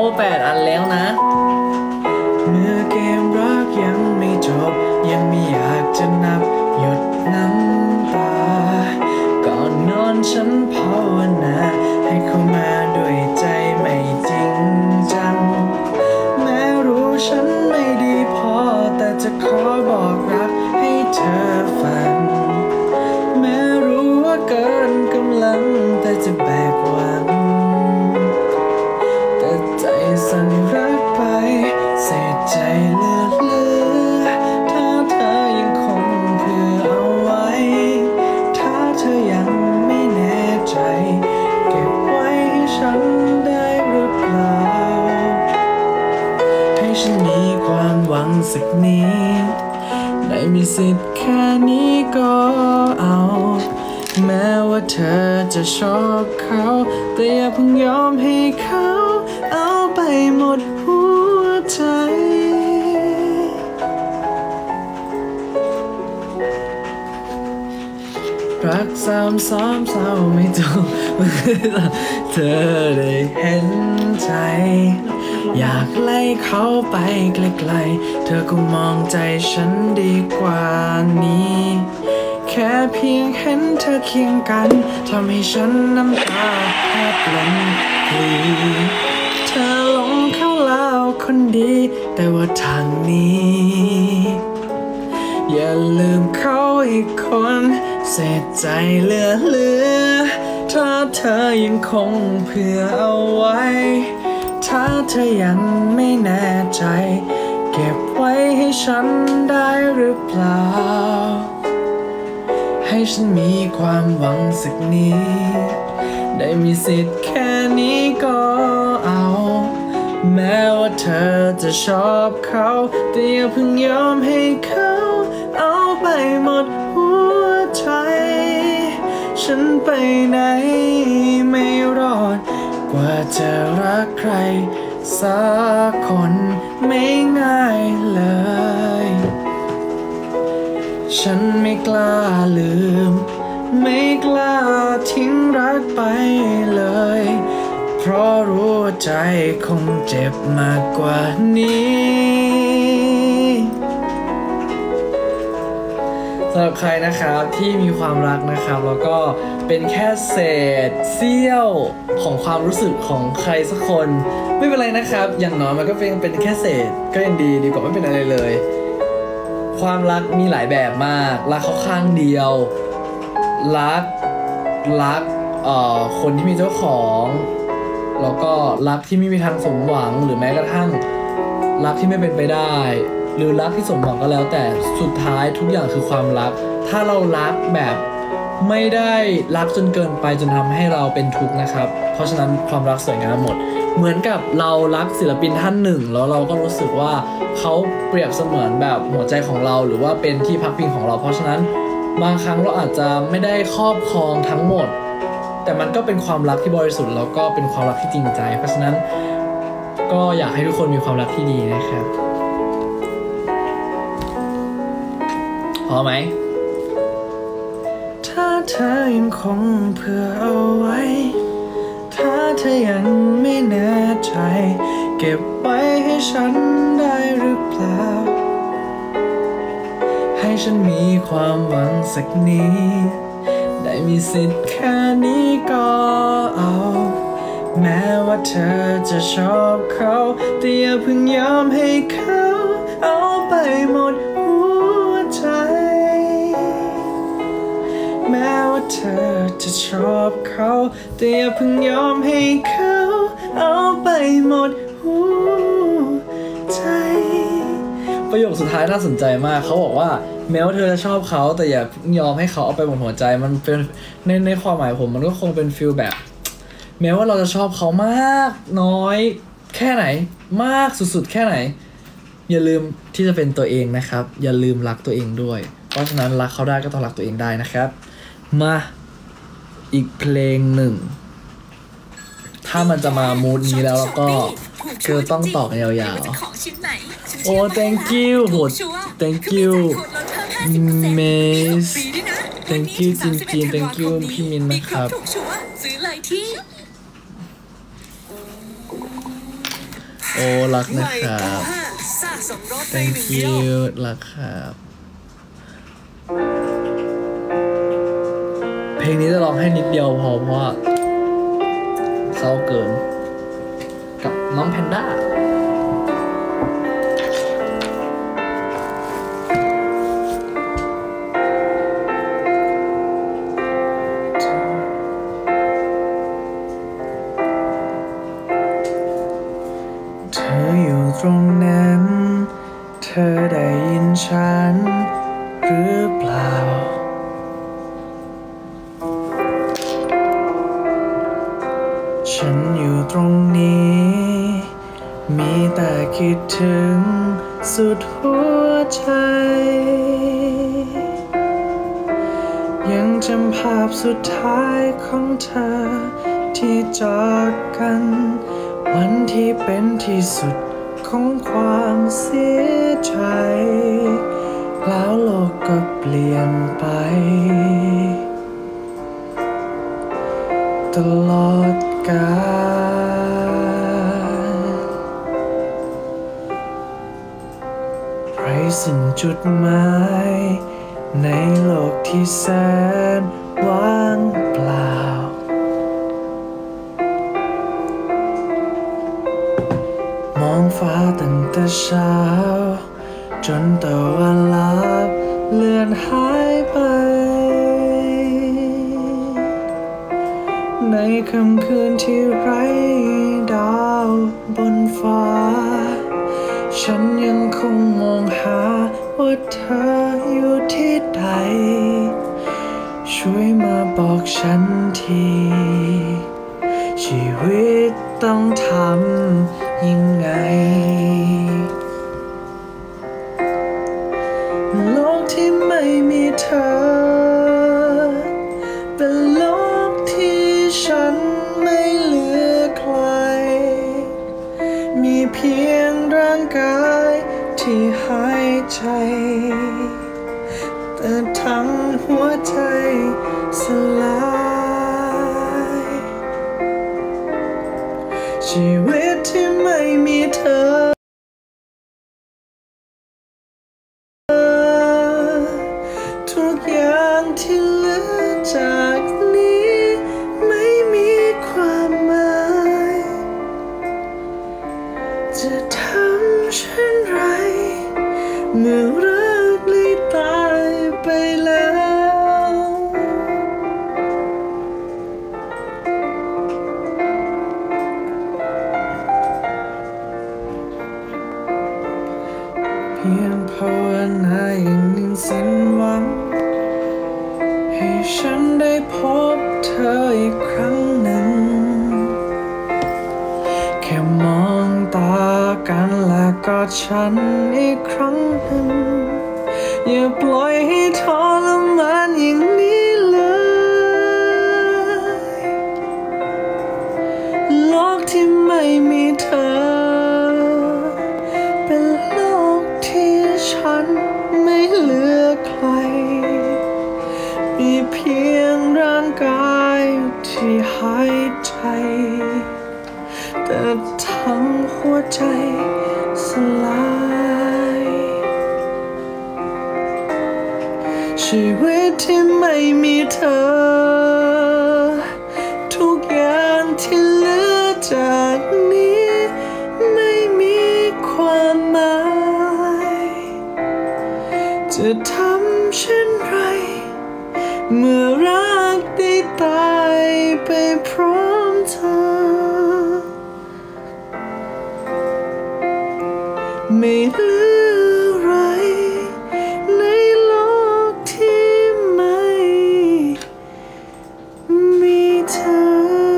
8 อันแล้วนะเมื่อเกมรักยังไม่จบยังไม่อยากจะนับหยดน้ำตาก่อนนอนฉันภาวนาให้เข้ามาด้วยใจไม่จริงจังแม้รู้ฉันไม่ดีพอแต่จะขอบอกรักให้เธอฟังแม้รู้ว่าเกินกำลังแต่จะแบกหวังแต่ใจสั่นรักไปเสียใจเหลือถ้าเธอยังคงเผื่อเอาไว้ถ้าเธอยังไม่แน่ใจเก็บไว้ให้ฉันได้หรือเปล่าให้ฉันมีความหวังสักนิดได้มีสิทธิ์แค่นี้ก็เอาแม้ว่าเธอจะชอบเขาแต่อย่าเพิ่งยอมให้เขาเอาไปหมดหัวใจรักซ้ำซ้ำเศร้าไม่จบเธอได้เห็นใจอยากไล่เขาไปไกลๆเธอก็มองใจฉันดีกว่านี้แค่เพียงเห็นเธอเคียงกันทำให้ฉันน้ำตาแทบล้นพลีเธอหลงเขาแล้วคนดีแต่ว่าทางนี้อย่าลืมเขาอีกคนเสียใจเหลือถ้าเธอยังคงเผื่อเอาไว้ถ้าเธอยังไม่แน่ใจเก็บไว้ให้ฉันได้หรือเปล่าให้ฉันมีความหวังสักนิดได้มีสิทธิ์แค่นี้ก็เอาแม้ว่าเธอจะชอบเขาแต่อย่าเพิ่งยอมให้เขาเอาไปหมดหัวใจฉันไปไหนไม่รอดกว่าจะรักใครสักคนไม่ง่ายเลยฉันไม่กล้าลืมไม่กล้าทิ้งรักไปเลยเพราะรู้ว่าใจคงเจ็บมากกว่านี้สำหรับใครนะครับที่มีความรักนะครับแล้วก็เป็นแค่เศษเสี้ยวของความรู้สึกของใครสักคนไม่เป็นไรนะครับอย่างน้อยมันก็เป็นแค่เศษก็ยังดีกว่าไม่เป็นอะไรเลยความรักมีหลายแบบมากรักเขาข้างเดียวรักคนที่มีเจ้าของแล้วก็รักที่ไม่มีทางสมหวังหรือแม้กระทั่งรักที่ไม่เป็นไปได้หรือรักที่สมหวังก็แล้วแต่สุดท้ายทุกอย่างคือความรักถ้าเรารักแบบไม่ได้รักจนเกินไปจนทำให้เราเป็นทุกข์นะครับเพราะฉะนั้นความรักสวยงามหมดเหมือนกับเรารักศิลปินท่านหนึ่งแล้วเราก็รู้สึกว่าเขาเปรียบเสมือนแบบหัวใจของเราหรือว่าเป็นที่พักพิงของเราเพราะฉะนั้นบางครั้งเราอาจจะไม่ได้ครอบครองทั้งหมดแต่มันก็เป็นความรักที่บริสุทธิ์แล้วก็เป็นความรักที่จริงใจเพราะฉะนั้นก็อยากให้ทุกคนมีความรักที่ดีนะครับพอไหมถ้าเธอยังคงเผื่อเอาไว้ถ้าเธอยังไม่แน่ใจเก็บไว้ให้ฉันได้หรือเปล่าให้ฉันมีความหวังสักนิดได้มีสิทธิ์แค่นี้ก็เอาแม้ว่าเธอจะชอบเขาแต่อย่าเพิ่งยอมให้เขาเอาไปหมดหัวใจแม้ว่าเธอจะชอบเขาแต่อย่าเพิ่งยอมให้เขาเอาไปหมดหัวใจประโยคสุดท้ายน่าสนใจมากเขาบอกว่าแม้ว่าเธอจะชอบเขาแต่อย่ายอมให้เขาเอาไปหมดหัวใจมันเป็นในความหมายผมมันก็คงเป็นฟีลแบบแม้ว่าเราจะชอบเขามากน้อยแค่ไหนมากสุดๆแค่ไหนอย่าลืมที่จะเป็นตัวเองนะครับอย่าลืมรักตัวเองด้วยเพราะฉะนั้นรักเขาได้ก็ต้องรักตัวเองได้นะครับมาอีกเพลงหนึ่งถ้ามันจะมามูดนี้แล้วก็คือต้องต่อกันยาวๆโอ้ thank you โห thank you Miss thank you จริงๆ thank you พี่มินนะครับโอ้รักนะครับซากสำรองใน thank 1 เดียว you รักครับเพลงนี้จะร้องให้นิดเดียวพอเพราะว่าเศร้าเกินกับน้องแพนด้าเธออยู่ตรงนั้นเธอได้ยินฉันหรือเปล่าฉันอยู่ตรงนี้มีแต่คิดถึงสุดหัวใจยังจำภาพสุดท้ายของเธอที่จากกันวันที่เป็นที่สุดของความเสียใจแล้วโลกก็เปลี่ยนไปตลอดกาลไร้สิ้นจุดหมายในโลกที่แสนว่างเปล่ามองฟ้าตั้งแต่เช้าจนตะวันลับเลือนหายไปในค่ำคืนที่ไร้ดาวบนฟ้าฉันยังคงมองหาว่าเธออยู่ที่ใดช่วยมาบอกฉันทีชีวิตต้องทำยังไงโลกที่ไม่มีเธอเป็นโลกที่ฉันไม่เหลือใครมีเพียงร่างกายที่หายใจแต่ทั้งหัวใจสลายชีวิตที่ไม่มีเธอทุกอย่างที่เหลือจากนี้ไม่มีความหมายจะทำเช่นไรเมื่อรักได้ตายไปแล้วเพียงภาวนาอย่างหนึ่งสิ้นหวังให้ฉันได้พบเธออีกครั้งหนึ่งแค่มองตากันและกอดฉันอีกครั้งหนึ่งอย่าปล่อยให้ทรมานอย่างนี้เลยโลกที่ไม่มีเธอเป็นโลกที่ฉันไม่เหลือใครมีเพียงร่างกายที่หายใจแต่ทั้งหัวใจสลายชีวิตที่ไม่มีเธอทุกอย่างที่เหลือจากนี้ไม่มีความหมายจะทำเช่นไรเมื่อรักได้ตายไปพร้อมเธอไม่เหลืออะไรในโลกที่ไม่มีเธอ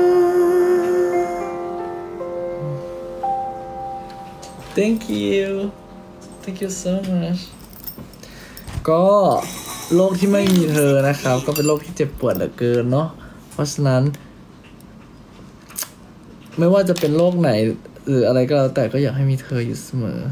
thank you so much ก็โลกที่ไม่มีเธอนะครับก็เป็นโลกที่เจ็บปวดเหลือเกินเนาะเพราะฉะนั้นไม่ว่าจะเป็นโลกไหนหรืออะไรก็แล้วแต่ก็อยากให้มีเธออยู่เสมอ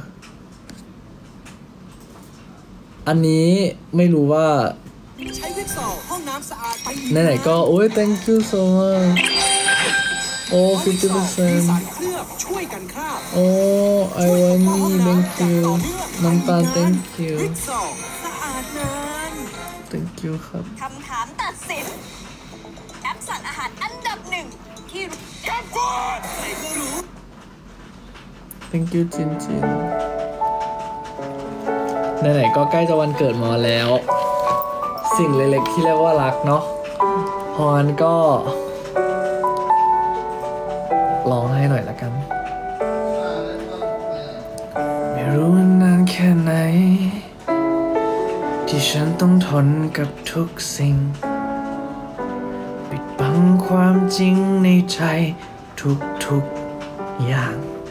อันนี้ไม่รู้ว่าใช้วิกซอห้องน้ำสะอาดไปไหนๆก็โอ้ย thank you so much โอ้ 50% สารเคลือบช่วยกันกันคราบโอ้ไอวานี่ thank you น้ำตาล thank you ริกซองสะอาดนาน thank you ครับคำถามตัดสินแอปสั่งอาหารอันดับหนึ่งที่แคปฟอร์ดใครก็รู้ thank you จินจินไหนๆก็ใกล้จะวันเกิดมาแล้ว สิ่งเล็กๆที่เรียกว่ารักเนาะพองั้นก็ร้องให้หน่อยละกันไม่รู้ว่านานแค่ไหนที่ฉันต้องทนกับทุกสิ่งปิดบังความจริงในใจทุกอย่าง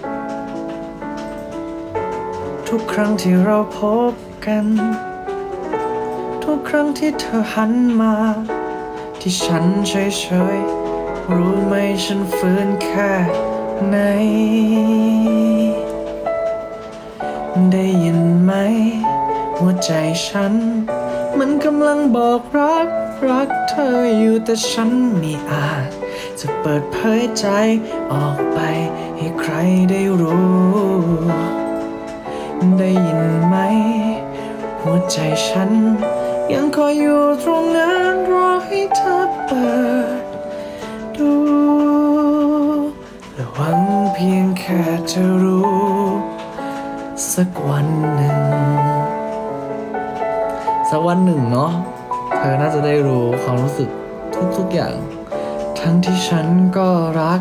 ทุกครั้งที่เราพบกันทุกครั้งที่เธอหันมาที่ฉันเฉยๆรู้ไหมฉันฝืนแค่ไหนได้ยินไหมหัวใจฉันมันกำลังบอกรักเธออยู่แต่ฉันไม่อาจจะเปิดเผยใจออกไปให้ใครได้รู้ได้ยินไหมหัวใจฉันยังคอยอยู่ตรงนั้นรอให้เธอเปิดดูและหวังเพียงแค่จะรู้สักวันหนึ่งเนาะเธอน่าจะได้รู้ความรู้สึกทุกอย่างทั้งที่ฉันก็รัก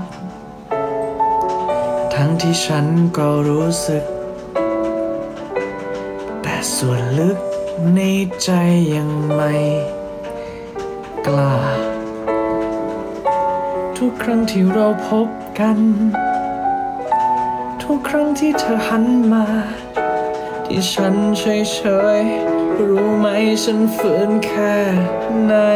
ทั้งที่ฉันก็รู้สึกแต่ส่วนลึกในใจยังไม่กล้าทุกครั้งที่เราพบกันทุกครั้งที่เธอหันมาที่ฉันเฉยๆรู้ไหมฉันฝืนแค่ไหน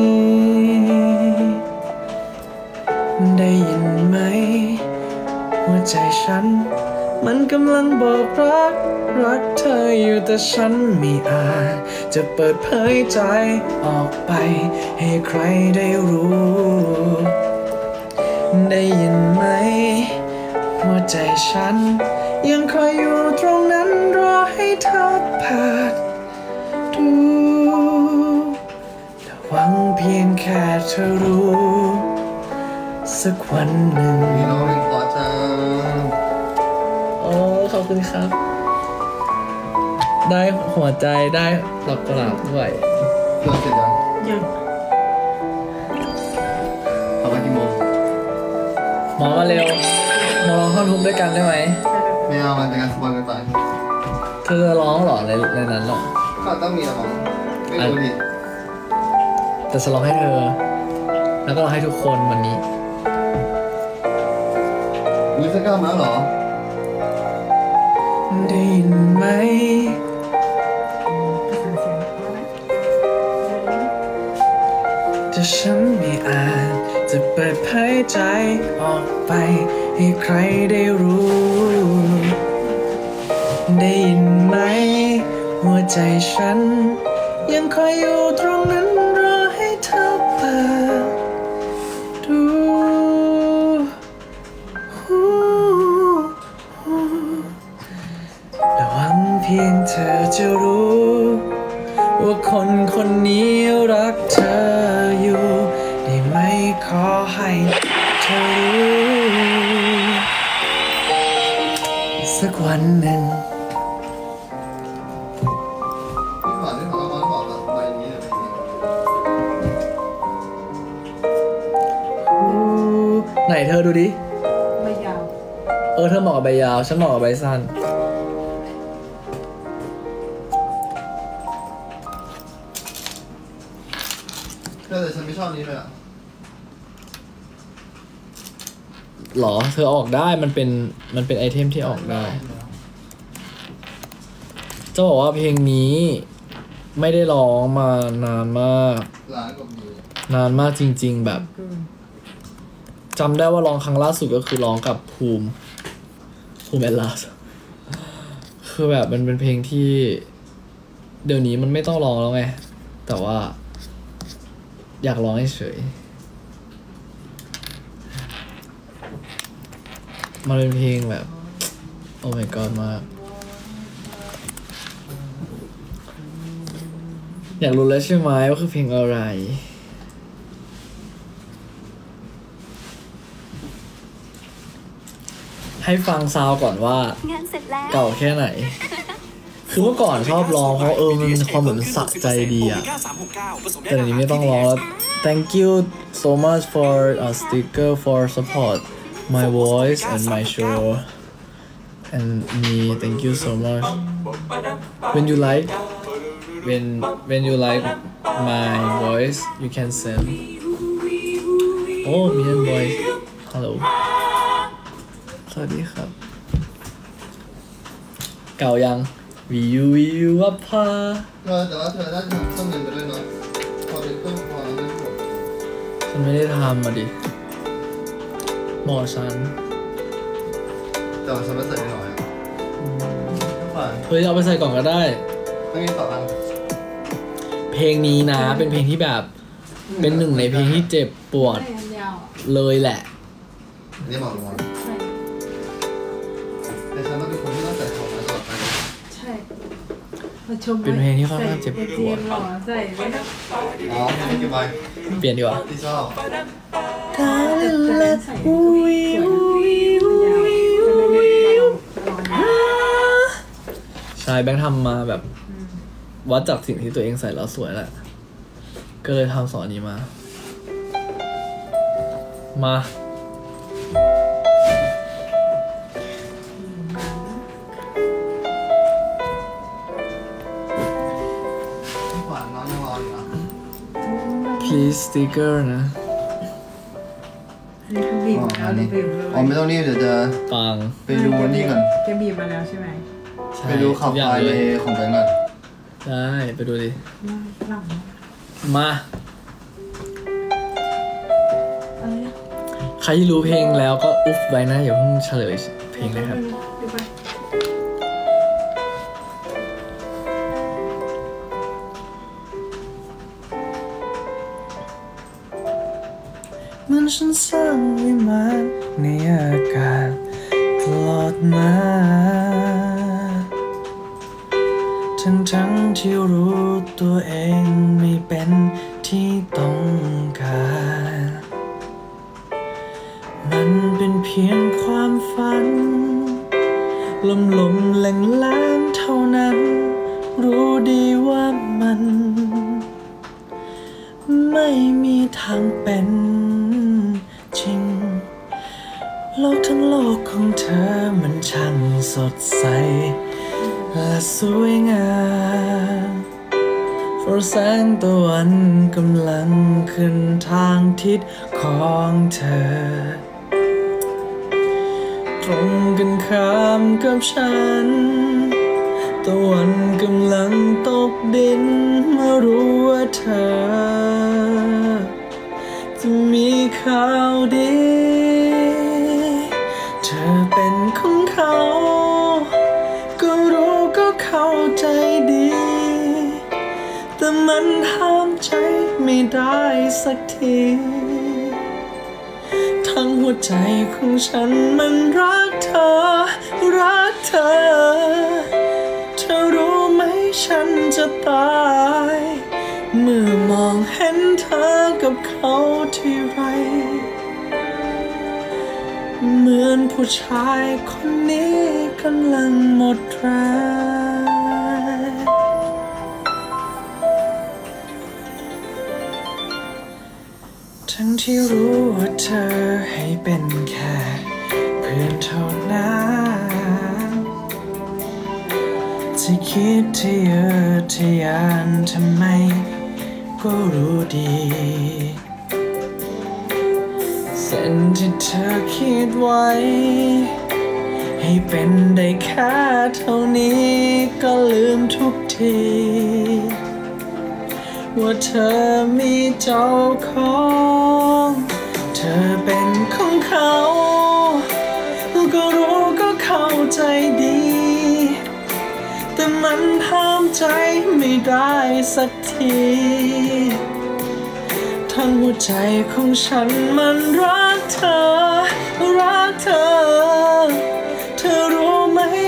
ได้ยินไหมหัวใจฉันมันกำลังบอกรักเธออยู่แต่ฉันไม่อาจจะเปิดเผยใจออกไปให้ใครได้รู้ได้ยินไหมหัวใจฉันยังคอยอยู่ตรงนั้นรอให้เธอเปิดดูแต่หวังเพียงแค่เธอรู้สักวันหนึ่งมีน้องเป็นพอจังโอ้ขอบคุณครับได้หัวใจได้ดอกกุหลาบด้วยเลิกเสร็จยังยังทำมากี่โมงหมอมาเร็วมาร้องท่อนทุกด้วยกันได้ไหมไม่เอามันเป็นการสปอยล์ไปเธอจะร้องเหรอในนั้นเหรอก็ต้องมีละมั้งไม่รู้ดิแต่จะร้องให้เธอแล้วก็ร้องให้ทุกคนวันนี้วิศกรรมแล้วเหรอได้ยินไหมแต่ฉันไม่อาจจะเปิดเผยใจออกไปให้ใครได้รู้ได้ยินไหมหัวใจฉันยังคอยอยู่ตรงนั้นรอให้เธอเปิดดูแต่หวังเพียงเธอจะรู้ว่าคนนี้รักเธออยู่ได้ไหมขอให้เธอรู้สักวันหนึ่งที่ผ่านที่เขาก็บอกแบบใบนี้เลยไหนเธอดูดิใบยาวเธอเหมาะกับใบยาวฉันเหมาะกับใบสั้นแต่ฉันไม่ชอบนี้เลยอ่ะหรอเธอออกได้มันเป็นไอเทมที่ออกได้จะบอกว่าเพลงนี้ไม่ได้ร้องมานานมากร้านกับมีนานมากจริงๆแบบจำได้ว่าร้องครั้งล่าสุดก็คือร้องกับภูมิแอลลาสคือแบบมันเป็นเพลงที่เดี๋ยวนี้มันไม่ต้องร้องแล้วไงแต่ว่าอยากร้องเฉยมันเป็นเพลงแบบ โอ้ my god มากอยากรู้แล้วใช่ไหมว่าคือเพลงอะไรให้ฟังซาวก่อนว่าเก่าแค่ไหนคือเมื่อก่อนชอบร้องเพราะมันมีความเหมือนสะใจดีอะแต่เดี๋ยวนี้ไม่ต้องร้องแล้ว thank you so much for a sticker for support my voice and my show and me thank you so much when you like my voice you can send oh million boys hello สวัสดีครับเก่ายังวิววับพาแต่ว่าเธอได้เครื่องเงินไปด้วยเนาะพอเป็นเครื่องพอแล้วไม่ถูกฉันไม่ได้ทำมาดิหมอฉันแต่ว่าฉันไม่ใส่ไม่หน่อยเฮ้ยเอาไปใส่ก่อนก็ได้ไม่มีต่ออันเพลงนี้นะเป็นเพลงที่แบบเป็นหนึ่งในเพลงที่เจ็บปวดเลยแหละนี่บอกลงแต่ฉันต้องเป็นคนที่ต้องใส่ของมาตลอดไปใช่เป็นเพลงที่ค่อนข้างเจ็บปวดใส่ไม่ได้อ๋อไม่เก็บไปเปลี่ยนดีกว่าที่ชอบใช่แบงค์ทำมาแบบวัดจากสิ่งที่ตัวเองใส่แล้วสวยแหละก็เลยทำ2 อันนี้มาplease sticker นะนี่คือบีบมาแล้วนี่บีบเลยไม่ต้องรีบเดี๋ยวจะปังไปดูนี่ก่อนจะบีบมาแล้วใช่ไหมไปดูขับไฟเลยของแบงก์ก่อนได้ไปดูดิมาใครที่รู้เพลงแล้วก็อุ๊บไว้นะอย่าเพิ่งเฉลยเพลงนะครับมันฉันสร้างวิมานในอากาศตลอดมาทั้งที่รู้ตัวเองไม่เป็นที่ต้องการมันเป็นเพียงความฝันลมแรงเท่านั้นรู้ดีว่ามันไม่มีทางเป็นจริงโลกทั้งโลกของเธอมันช่างสดใสและสวยงามเพราะแสงตะวันกำลังขึ้นทางทิศของเธอตรงกันข้ามกับฉันตะวันกำลังตกดินเมื่อรู้ว่าเธอจะมีข่าวดีเธอเป็นของเขาก็รู้ก็เข้าใจดีแต่มันห้ามใจไม่ได้สักทีทั้งหัวใจของฉันมันรักเธอเธอรู้ไหมฉันจะตายเมื่อมองเห็นเธอกับเขาทีไรเหมือนผู้ชายคนนี้กำลังหมดแรงทั้งที่รู้ว่าเธอให้เป็นแค่เพื่อนเท่านั้นที่คิดที่ทะยานทำไมก็รู้ดีเส้นที่เธอคิดไว้ให้เป็นได้แค่เท่านี้ก็ลืมทุกทีว่าเธอมีเจ้าของเธอเป็นของเขาก็รู้ก็เข้าใจดีแต่มันห้ามใจไม่ได้สักทีทั้งหัวใจของฉันมันรักเธอ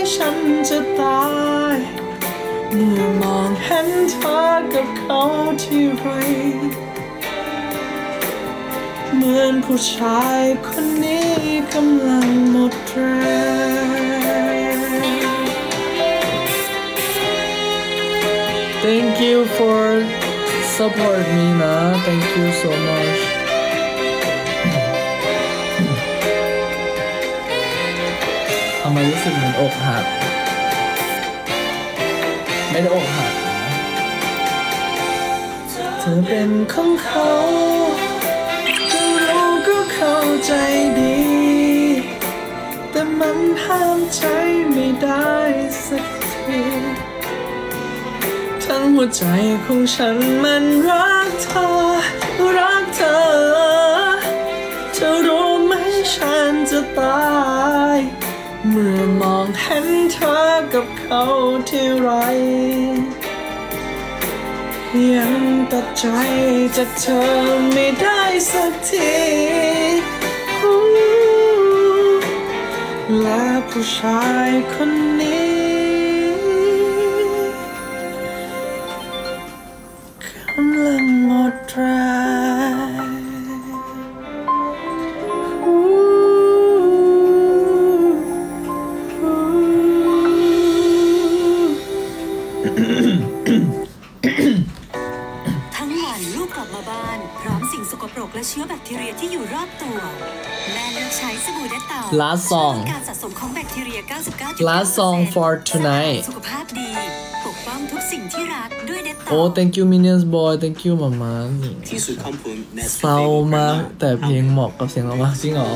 ฉันจะตายเมื่อมองเห็นเธอกับเขาที่ไรเหมือนผู้ชายคนนี้กำลังหมดแรง Thank you for support me นะ Thank you so much ทำไมรู้สึกเหมือนอกหักไม่ได้อกหักนะเธอเป็นของเขาก็รู้ก็เข้าใจดีแต่มันห้ามใจไม่ได้สักทีทั้งหัวใจของฉันมันรักเธอรักเธอเธอรู้ไหมฉันจะตายเมื่อมองเห็นเธอกับเขาที่ไรยังตัดใจจากเธอไม่ได้สักทีและผู้ชายคนนี้กำลังหมดแรงทั้งวันลูกกลับมาบ้านพร้อมสิ่งสกปรกและเชื้อแบคทีเรียที่อยู่รอบตัวแม่เลือกใช้สบู่เด็ดเต่า Last song การสะสมของแบคทีเรีย 99.9% Last song for tonight สุขภาพดีปกป้องทุกสิ่งที่รักด้วยเด็ดเต่า Oh thank you Minions Boy thank you มาม่าที่สุดของผมเศร้ามากแต่เพลงเหมาะกับเสียงเรามากจริงเหรอ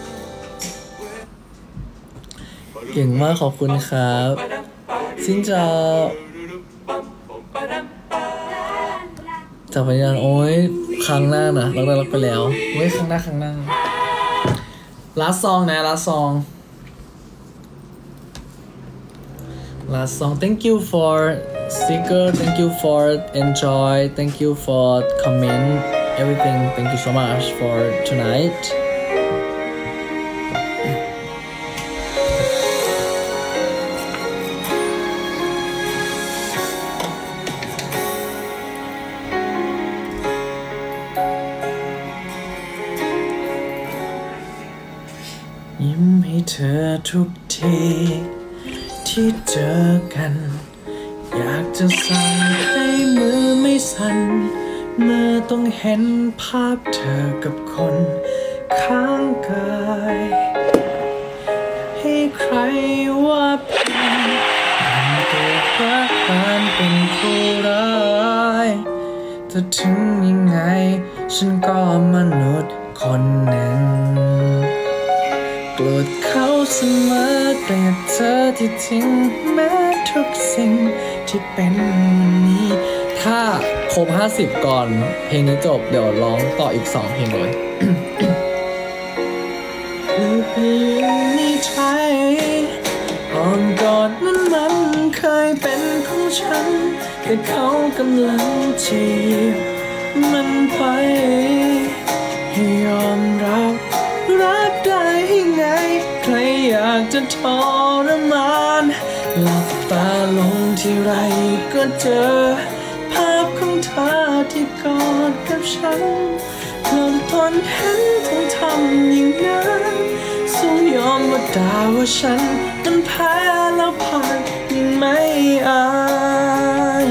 เก่งมากขอบคุณครับซินเจ้าจากพยานโอ้ยครั้งหน้านะรักไปแล้วเว้ยครั้งหน้าlast song นะ last song thank you for sticker thank you for enjoy thank you for comment everything thank you so much for tonightยิ้มให้เธอทุกทีที่เจอกันอยากจะสั่งให้มือไม่สั่นเมื่อต้องเห็นภาพเธอกับคนข้างกายให้ใครว่าเป็นตัวรักการเป็นผู้ร้ายจะถึงยังไงฉันก็มนุษย์คนหนึ่งโกรธเขาเสมอเกลียดเธอที่ทิ้งแม้ทุกสิ่งที่เป็นนี้ถ้าครบ50ก่อนเพลงนี้จบเดี๋ยวร้องต่ออีก2เพลงเลยลืมไปในใจอ้อมกอดนั้นมันเคยเป็นของฉันแต่เขากำลังจีบมันไปให้ยอมรับรักได้ยังไงใครอยากจะทรมานหลับตาลงที่ไรก็เจอภาพของเธอที่กอดกับฉันเธอทนเห็นต้องทำอย่างนั้นสู้ยอมว่าด่าว่าฉันนั้นแพ้แล้วผ่านยังไม่อาย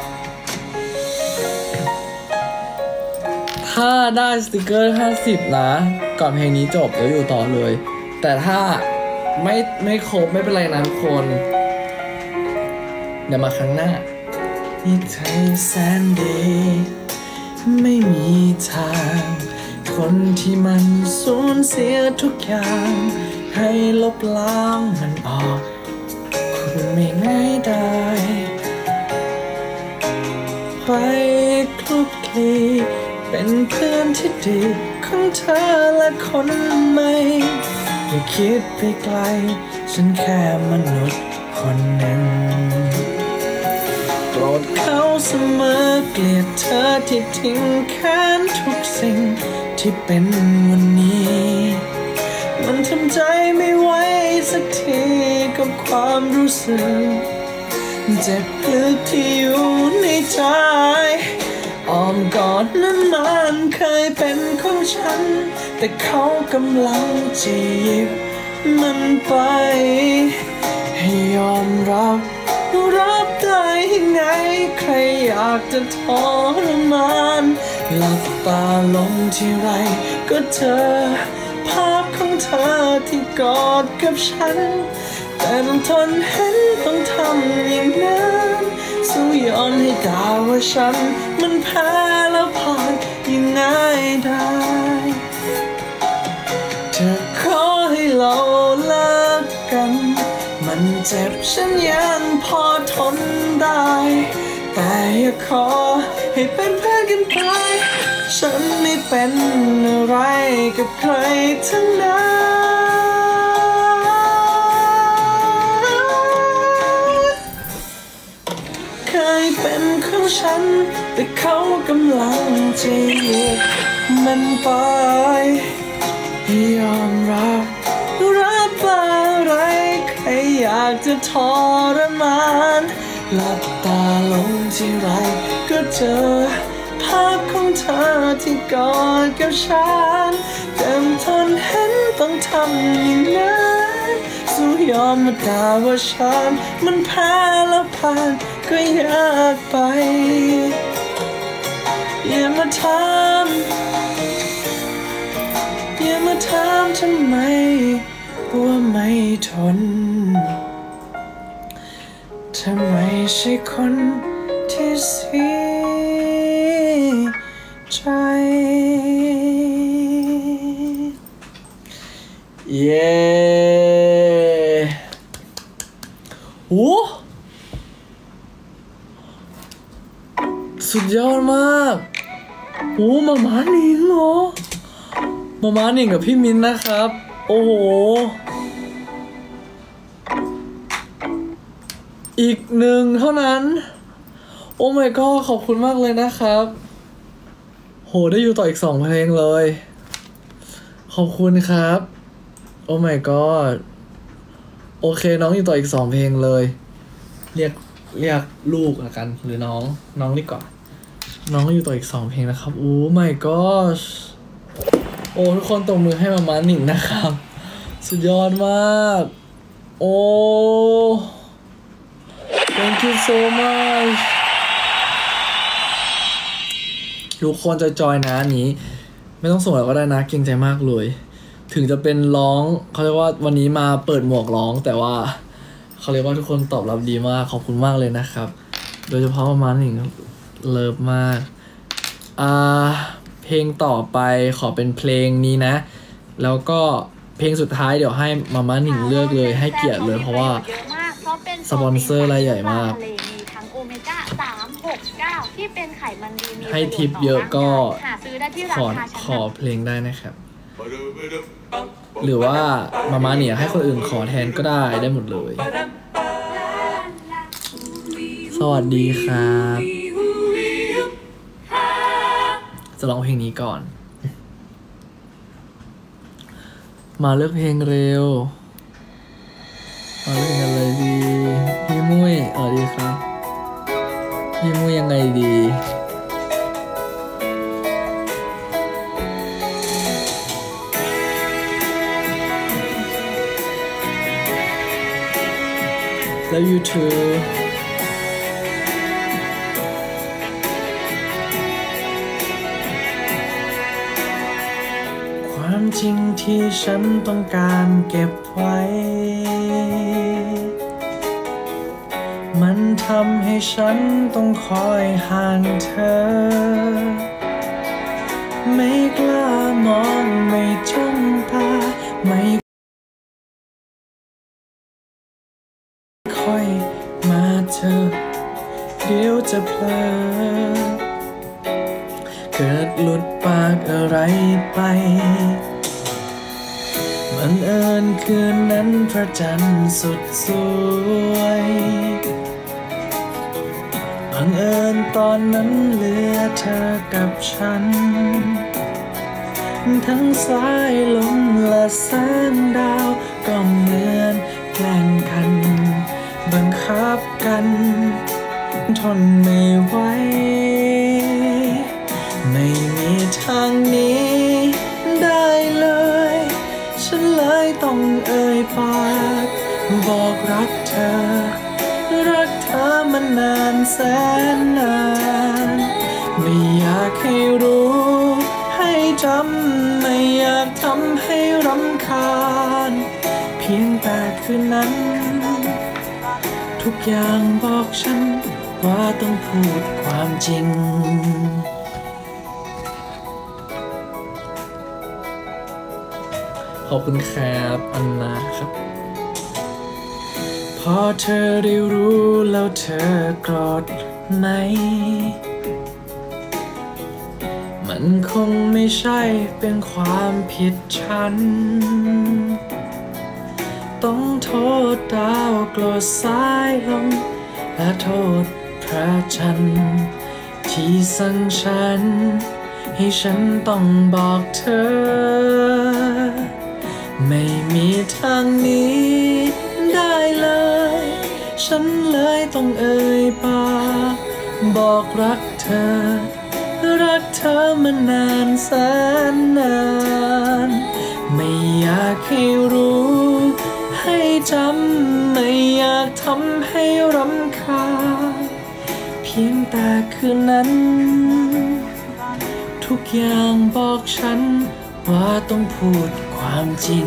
ถ้าได้สติกเกอร์50นะก่อนเพลงนี้จบแล้วอยู่ต่อเลยแต่ถ้าไม่ครบไม่เป็นไรนะทุกคนเดี๋ยวมาครั้งหน้านี่เธอแสนดีไม่มีทางคนที่มันสูญเสียทุกอย่างให้ลบล้างมันออกคงไม่ง่ายได้ไปคลุกคลีเป็นเพื่อนที่ดีของเธอและคนใหม่อย่าคิดไปไกลฉันแค่มนุษย์คนหนึ่งโกรธเขาเสมอเกลียดเธอที่ทิ้งแค้นทุกสิ่งที่เป็นวันนี้มันทำใจไม่ไหวสักทีกับควความรู้สึกเจ็บลึกที่อยู่ในใจอ้อมกอดนั้นมันเคยเป็นของฉันแต่เขากำลังจะหยิบมันไปให้ยอมรับได้ยังไงใครอยากจะทรมานหลับตาลงที่ไรก็เจอภาพของเธอที่กอดกับฉันแต่ต้องทนเห็นต้องทำอย่างนั้นสู้ยอมให้ด่าว่าฉันมันแพ้แล้วผ่านยังไงได้เธอขอให้เราเลิกกันมันเจ็บฉันยังพอทนได้แต่อย่าขอให้เป็นเพื่อนกันไปฉันไม่เป็นอะไรกับใครทั้งนั้นเคยเป็นของฉันแต่เขากำลังจะหยิบมันไปยอมรับอะไรใครอยากจะทรมานหลับตาลงที่ไรก็เจอภาพของเธอที่กอดกับฉันแต่ทนเห็นต้องทำอย่างนั้นสู้ยอมมาด่าว่าฉันมันแพ้แล้วผ่านก็อยากไปอย่ามาถามทำไมว่าไม่ทนทำไมใช่คนที่เสียใจเย้โอ้สุดยอดมากโอ้มาม่าหนิงเหรอมาม่าหนิงกับพี่มิ้นนะครับโอ้โหอีกหนึ่งเท่านั้นโอ้ my god ขอบคุณมากเลยนะครับโหได้อยู่ต่ออีก2เพลงเลยขอบคุณครับโอ้ my god โอเคน้องอยู่ต่ออีก2เพลงเลยเรียกลูกละกันหรือน้องดีกว่าน้องอยู่ต่ออีก2เพลงนะครับโอ้ my god โอ้ทุกคนตบมือให้มาม่าหนิงนะครับสุดยอดมากโอ้ thank you so much ทุกคนจอยๆนะนี้ไม่ต้องส่งแล้วก็ได้นะเกรงใจมากเลยถึงจะเป็นร้องเขาเรียกว่าวันนี้มาเปิดหมวกร้องแต่ว่าเขาเรียกว่าทุกคนตอบรับดีมากขอบคุณมากเลยนะครับโดยเฉพาะมาม่าหนิงเลิฟมากเพลงต่อไปขอเป็นเพลงนี้นะแล้วก็เพลงสุดท้ายเดี๋ยวให้มาม่าหนิงเลือกเลยให้เกียรติเลยเพราะว่าสปอนเซอร์รายใหญ่มากมีทั้งโอเมก้า369ที่เป็นไขมันดีมีให้ทิปเยอะก็หาซื้อได้ที่ราคาขอเพลงได้นะครับหรือว่ามาม่าเนี่ยให้คนอื่นขอแทนก็ได้หมดเลยสวัสดีครับจะร้องเพลงนี้ก่อนมาเลือกเพลงเร็วมาเลือกเพลงอะไรดีพี่มุ้ยดีครับพี่มุ้ยยังไงดี Love you too ความจริงที่ฉันต้องการเก็บไว้มันทำให้ฉันต้องคอยห่างเธอไม่กล้ามองไม่จ้องตาไม่ค่อยมาเธอเดี๋ยวจะเพลอเกิดหลุดปากอะไรไปบังเอิญคืนนั้นพระจันทร์สุดสวยบังเอิญตอนนั้นเหลือเธอกับฉันทั้งสายลมและแสงดาวก็เหมือนแกล้งกันบกันทนไม่ไหวไม่มีทางนี้ได้เลยฉันเลยต้องเอ่ยปากบอกรักเธอมานานแสนนานไม่อยากให้รู้ให้จำไม่อยากทำให้รำคาญเพียงแต่คืนนั้นทุกอย่างบอกฉันว่าต้องพูดความจริงขอบคุณครับอันนาครับพอเธอได้รู้แล้วเธอโกรธไหมมันคงไม่ใช่เป็นความผิดฉันต้องโทษดาวโกรธสายลมและโทษพระจันทร์ที่สั่งฉันให้ฉันต้องบอกเธอไม่มีทางนี้ได้เลยฉันเลยต้องเอ่ยปากบอกรักเธอมานานแสนนานไม่อยากให้รู้ให้จำไม่อยากทำให้รำคาญเพียงแต่คืนนั้นทุกอย่างบอกฉันว่าต้องพูดความจริง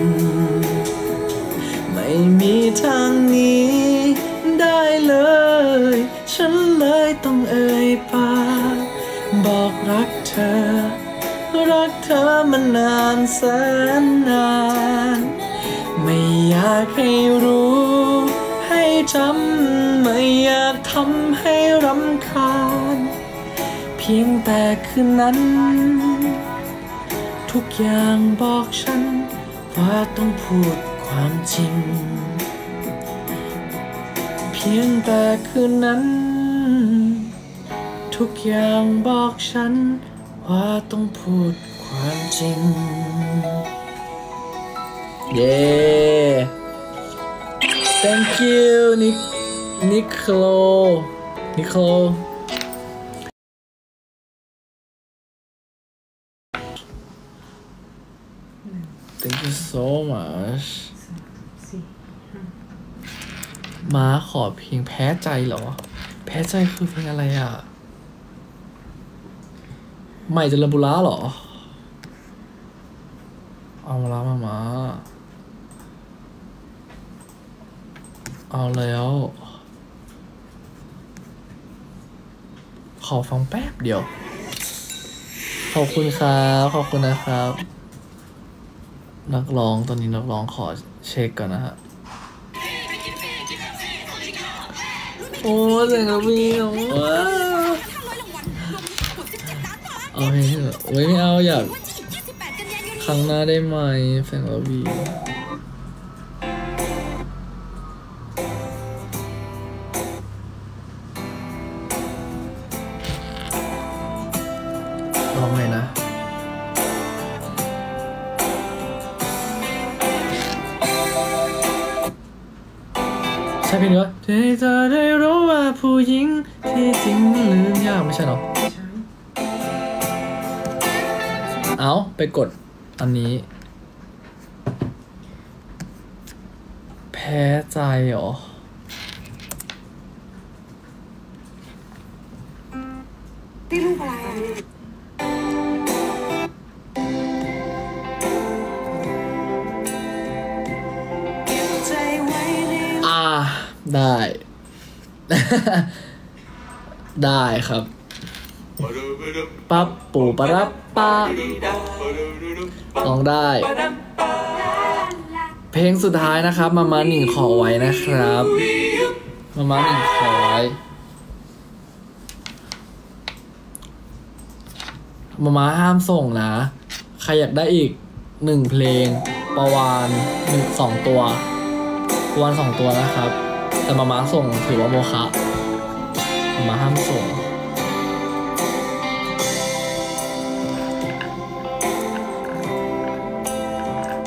ไม่มีทางนี้ได้เลยฉันเลยต้องเอ่ยปากบอกรักเธอมานานแสนนานไม่อยากให้รู้ให้จำไม่อยากทำให้รำคาญเพียงแต่คืนนั้นทุกอย่างบอกฉันว่าต้องพูดความจริงเพียงแต่คืนนั้นทุกอย่างบอกฉันว่าต้องพูดความจริงเย้ thank you Nicolo thank you so much ม้าขอเพลงแพ้ใจเหรอแพ้ใจคือเพลงอะไรอ่ะใหม่เจริญบุระเหรอเอามาแล้วมาเอาแล้วขอฟังแป๊บเดียวขอบคุณครับขอบคุณนะครับนักร้องตอนนี้นักร้องขอเช็คก่อนนะฮะโอ้เสียงระบีโอ้เอาเพลงโอ้ยไม่เอาอยากครั้งหน้าได้ไหมเสียงระบีร้องไงนะใช่เพลงนี้วะที่จะได้รู้ว่าผู้หญิงที่จริงลืมยากไม่ใช่หรอเอาไปกดอันนี้แพ้ใจเหรอได้รูปอะไรได้ ได้ครับปั๊บปูปะรับปะลองได้เพลงสุดท้ายนะครับมาหนึ่งขอไว้นะครับมาหนึ่งขอไว้มาห้ามส่งนะใครอยากได้อีก1เพลงประวาน2 ตัวประวาน2 ตัวนะครับแต่มาส่งถือว่าโมฆะมาห้ามส่ง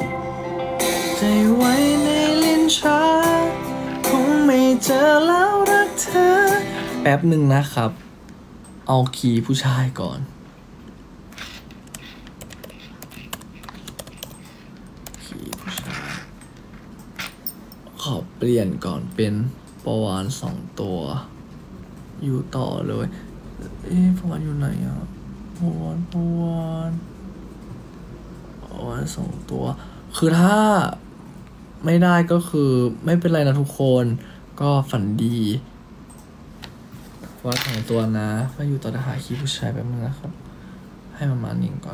ใจไว้ในลิ้นชักคงไม่เจอแล้วรัเธอแป๊บหนึ่งนะครับ เอาคีย์ผู้ชายก่อนคีย์ผู้ชายขอเปลี่ยนก่อนเป็นประวาน2 ตัวอยู่ต่อเลยประวานอยู่ไหนอ่ะประวาน2 ตัวคือถ้าไม่ได้ก็คือไม่เป็นไรนะทุกคนก็ฝันดีว่า2 ตัวนะมาอยู่ต่อหาคีย์ผู้ชายแป๊บนึงนะครับให้มานิ่งก่อน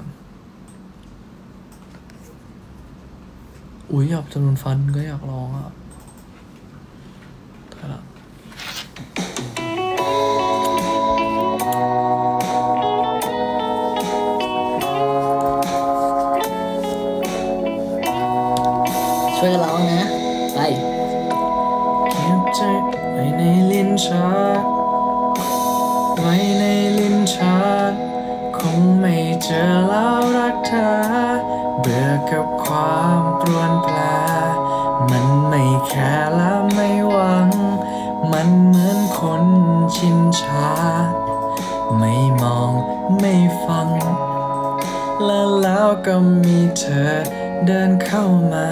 อยากจำนวนฟันก็อยากลองอ่ะได้ละช่วยกันร้องนะไปเก็บใจไว้ในลิ้นชักไว้ในลิ้นชักคงไม่เจอแล้วรักเธอเบื่อกับความปรวนแปรมันไม่แค่และไม่หวังมันเหมือนคนชินชาไม่มองไม่ฟังแล้วก็มีเธอเดินเข้ามา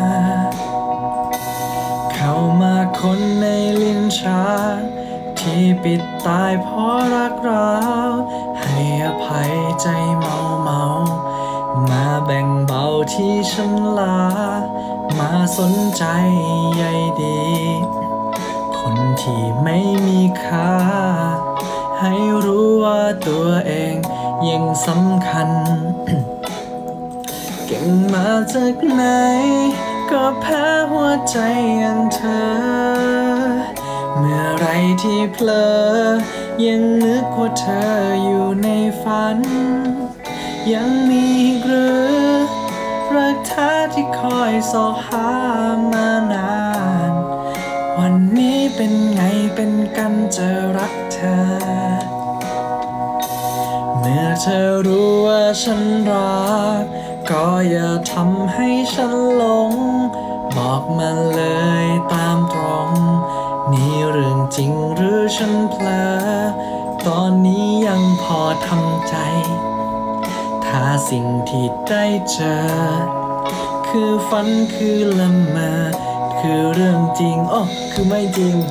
คนในลิ้นชักที่ปิดตายเพราะรักร้าวให้อภัยใจเมามาแบ่งเบาที่ฉันลามาสนใจใยดีคนที่ไม่มีค่าให้รู้ว่าตัวเองยังสำคัญ เก่งมาจากไหนก็แพ้หัวใจอย่างเธอเมื่อไรที่เผลอยังนึกว่าเธออยู่ในฝันยังมีอีกหรือรักแท้ที่คอยสอหามานานวันนี้เป็นไงเป็นกันจะรักเธอเมื่อเธอรู้ว่าฉันรักก็อย่าทำให้ฉันหลงบอกมาเลยตามตรงนี่เรื่องจริงหรือฉันเผลอตอนนี้ยังพอทำใจถ้าสิ่งที่ได้เจอคือฝันคือละเมอคือเรื่องจริงคือไม่จริง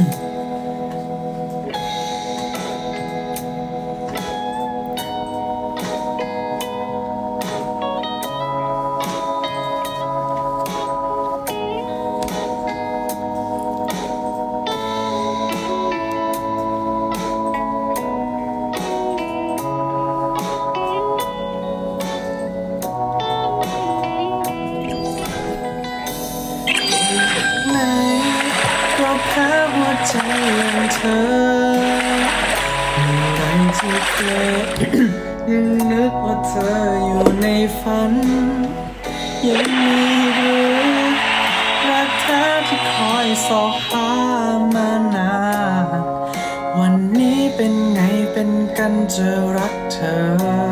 ใจอย่างเธอเมื่อไรที่เคย ยังนึกว่าเธออยู่ในฝันยังมีหรือรักแท้ที่คอยสอหามานานวันนี้เป็นไงเป็นกันจะรักเธอ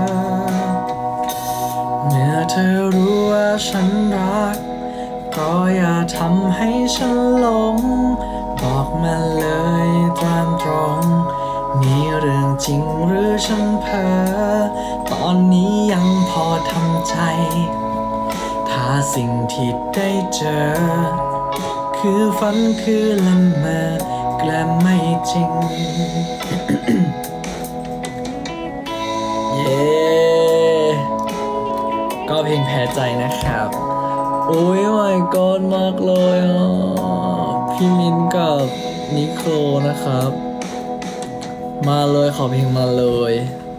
เมื่อเธอรู้ว่าฉันรักก็อย่าทำให้ฉันหลงบอกมาเลยตามตรงนี่เรื่องจริงหรือฉันเพ้อตอนนี้ยังพอทำใจถ้าสิ่งที่ได้เจอคือฝันคือละเมอแกล้มไม่จริง เย้ก็เพลงแพ้ใจนะครับโอ้ย my god มากเลยพี่มินกับนิโคลนะครับมาเลยขอเพลงมาเลย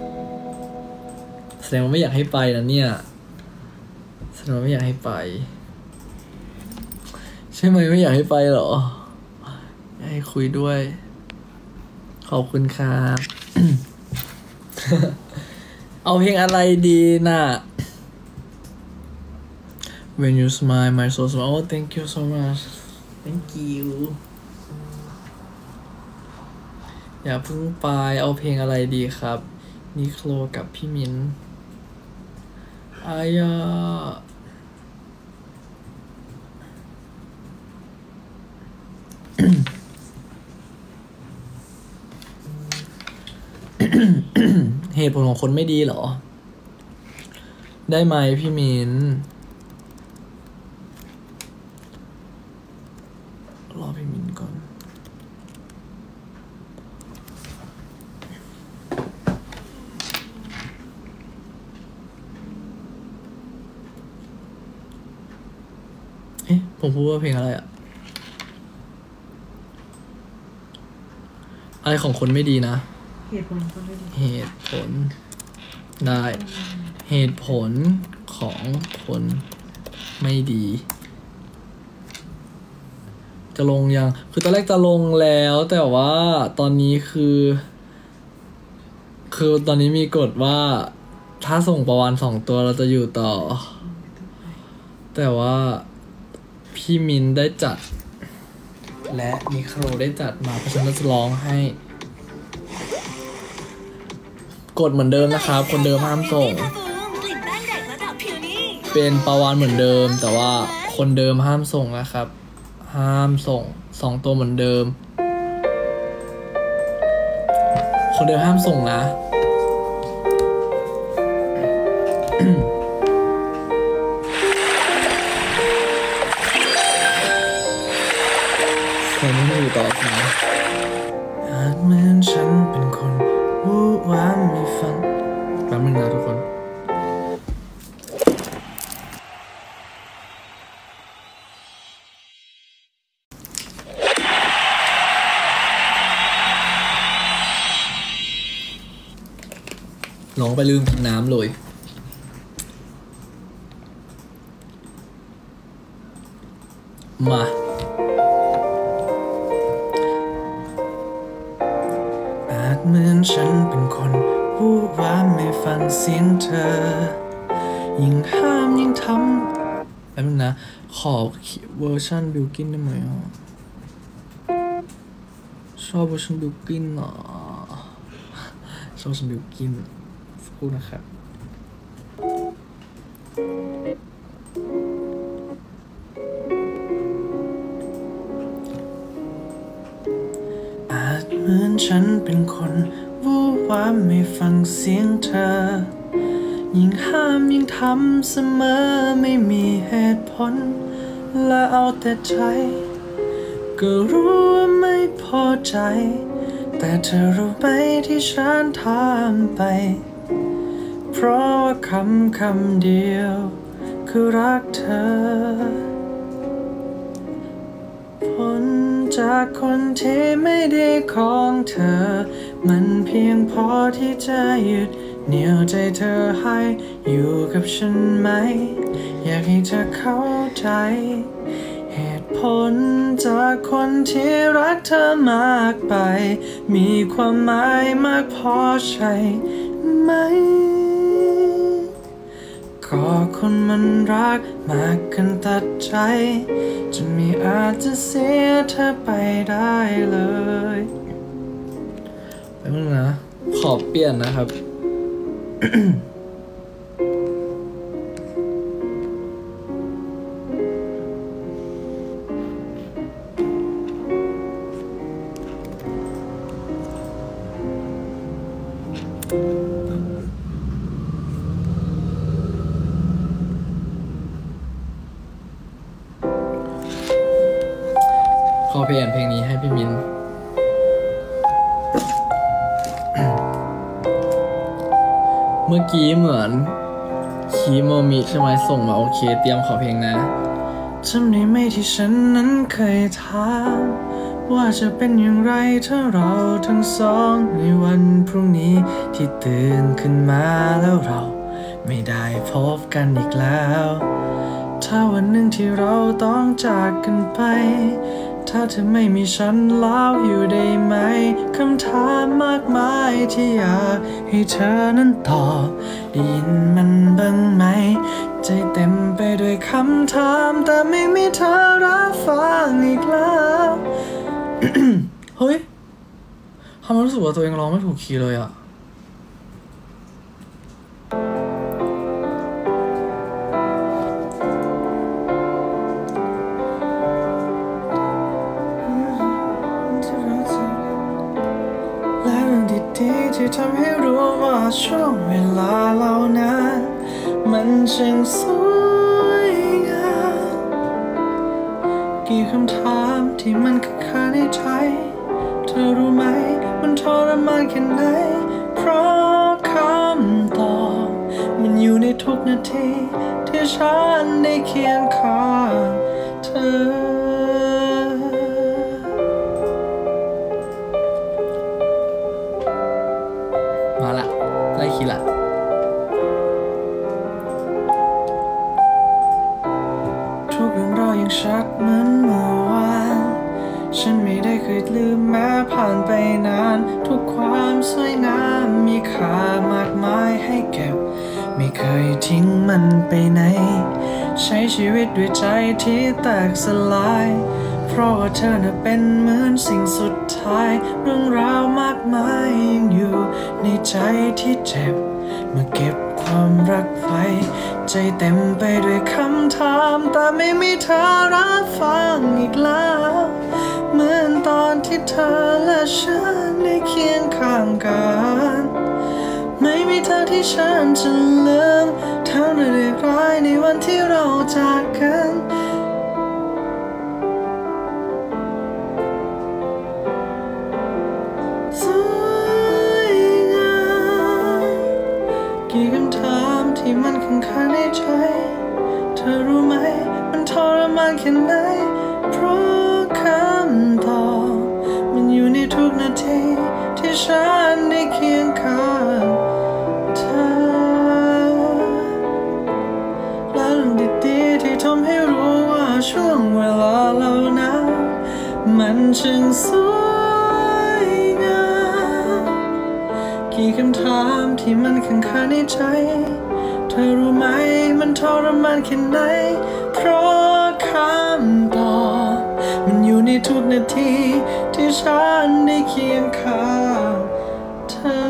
แสดงว่าไม่อยากให้ไปนะเนี่ยแสดงว่าไม่อยากให้ไปใช่ไหมไม่อยากให้ไปเหรอให้คุยด้วยขอบคุณครับ เอาเพลงอะไรดีน่ะ When you smile my soul smile oh thank you so much thank you อย่าเพิ่งไปเอาเพลงอะไรดีครับนิโคลกับพี่มิ้นอายาเหตุผลของคนไม่ดีเหรอได้ไหมพี่มินรอพี่มินก่อนเอ๊ะผมพูดว่าเพลงอะไรอะอะไรของคนไม่ดีนะเหตุผลของคนไม่ดีเหตุผลได้เหตุผลของคนไม่ดีจะลงยังคือตอนแรกจะลงแล้วแต่ว่าตอนนี้คือตอนนี้มีกฎว่าถ้าส่งประวัน2ตัวเราจะอยู่ต่อแต่ว่าพี่มินได้จัดและมิโครได้จัดมาเพราะฉะนั้นจะร้องให้กฎเหมือนเดิมนะครับคนเดิมห้ามส่งเป็นประวันเหมือนเดิมแต่ว่าคนเดิมห้ามส่งนะครับห้ามส่ง2ตัวเหมือนเดิมคนเดิมห้ามส่งนะคนไม่อยู่ต่อนะอาจเหมือนฉันเป็นคนวู่วามไม่ฟังแป๊บนึงนะทุกคนน้องไปลืมกินน้ำเลยมาอาจเหมือนฉันเป็นคนวู่วามไม่ฟังเสียงเธอยิ่งห้ามยิ่งทำแป๊บนึงนะขอเวอร์ชันบิลกินได้ไหมอ่ะชอบเวอร์ชันบิลกินอ่ะชอบเวอร์ชันบิลกินสักครู่นะครับอาจเหมือนฉันเป็นคนวู่วามไม่ฟังเสียงเธอยิ่งห้ามยิ่งทำเสมอไม่มีเหตุผลและเอาแต่ใจก็รู้ว่าไม่พอใจแต่เธอรู้ไหมที่ฉันทำไปเพราะว่าคำเดียวคือรักเธอผลจากคนที่ไม่ดีของเธอมันเพียงพอที่จะยึดเหนี่ยวใจเธอให้อยู่กับฉันไหมอยากให้เธอเข้าใจเหตุผลจากคนที่รักเธอมากไปมีความหมายมากพอใช่ไหมก็คนมันรักมากเกินตัดใจจะไม่อาจจะเสียเธอไปได้เลยแป๊บนึงนะขอเปลี่ยนนะครับ ขอเปลี่ยนเพลงนี้ให้พี่มิน เมื่อกี้เหมือนคีโมมิใช่ไหมส่งมาโอเคเตรียมขอเพลงนะจำได้ไหมที่ฉันนั้นเคยถามว่าจะเป็นอย่างไรถ้าเราทั้งสองในวันพรุ่งนี้ที่ตื่นขึ้นมาแล้วเราไม่ได้พบกันอีกแล้วถ้าวันหนึ่งที่เราต้องจากกันไปถ้าเธอไม่มีฉันแล้วอยู่ได้ไหมคำถามมากมายที่อยากให้เธอนั้นตอบได้ยินมันบ้างไหมใจเต็มไปด้วยคำถามแต่ไม่มีเธอรับฟังอีกแล้ว เฮ้ยทำไมรู้สึกว่าตัวเองร้องไม่ถูกคีย์เลยอะและเรื่องที่ดีๆที่ทำให้รู้ว่าช่วงเวลาเหล่านั้นมันช่างสวยงามกี่คำถามที่มันค้างในใจเธอรู้ไหมมันทรมานแค่ไหนเพราะคำตอบมันอยู่ในทุกนาทีที่ฉันได้เคียงข้างเธอมาละได้คิดละทุกเรื่องราวยังชัดเหมือนเมื่อวานฉันไม่ได้เคยลืมแม้ผ่านไปนานทุกความสวยงามมีค่ามากมายให้เก็บไม่เคยทิ้งมันไปไหนใช้ชีวิตด้วยใจที่แตกสลายเพราะว่าเธอน่ะเป็นเหมือนสิ่งสุดท้ายเรื่องราวมากมายยังอยู่ในใจที่เจ็บเมื่อเก็บความรักไว้ใจเต็มไปด้วยคำถามแต่ไม่มีเธอรับฟังอีกแล้วเหมือนตอนที่เธอและฉันได้เคียงข้างกันไม่มีเธอที่ฉันจะลืมทั้งเรื่องร้ายในวันที่เราจากกันสวยงามกี่คำถามที่มันค้างในใจเธอรู้ไหมมันทรมานแค่ไหนเพราะคำตอบมันอยู่ในทุกนาทีที่ฉันได้เคียงข้างเธอและเรื่องดีๆที่ทำให้รู้ว่าช่วงเวลาเหล่านั้นมันช่างสวยงามกี่คำถามที่มันค้างในใจเธอรู้ไหมมันทรมานแค่ไหนเพราะคำตอบมันอยู่ในทุกนาทีที่ฉันได้เคียงข้างเธอ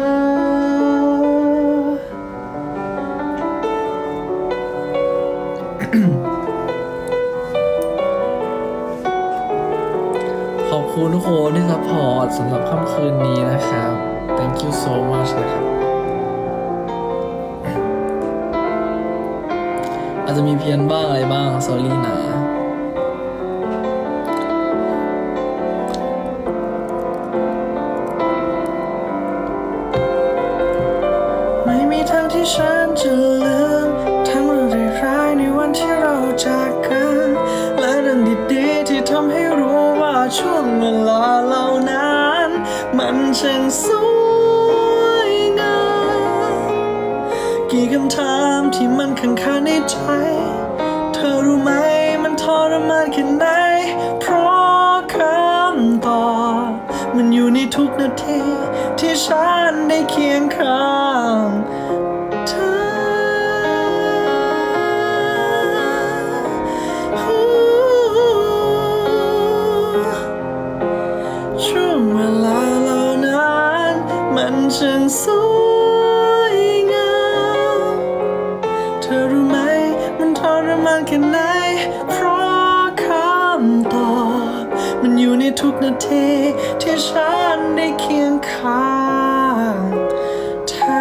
ขอบคุณทุกคนที่ซัพพอร์ตสำหรับค่ำคืนนี้นะครับ thank you so much นะครับอาจจะมีเพี้ยนบ้างอะไรบ้าง sorry นะไม่มีทางที่ฉันจะลืมทั้งเรื่องร้ายในวันที่เราจากกันและเรื่องดีๆที่ทำให้รู้ว่าช่วงเวลาเหล่านั้นมันช่างสวยงามกี่คำถามที่มันค้างในใจเธอรู้ไหมมันทรมานแค่ไหนเพราะคำตอบมันอยู่ในทุกนาทีที่ฉันได้เคียงข้างเธอช่วงเวลาเหล่านั้นมันช่างสวยงามเธอรู้ไหมมันทรมานแค่ไหนเพราะคำตอบมันอยู่ในทุกนาทีที่ฉันได้เคียงข้างเธอ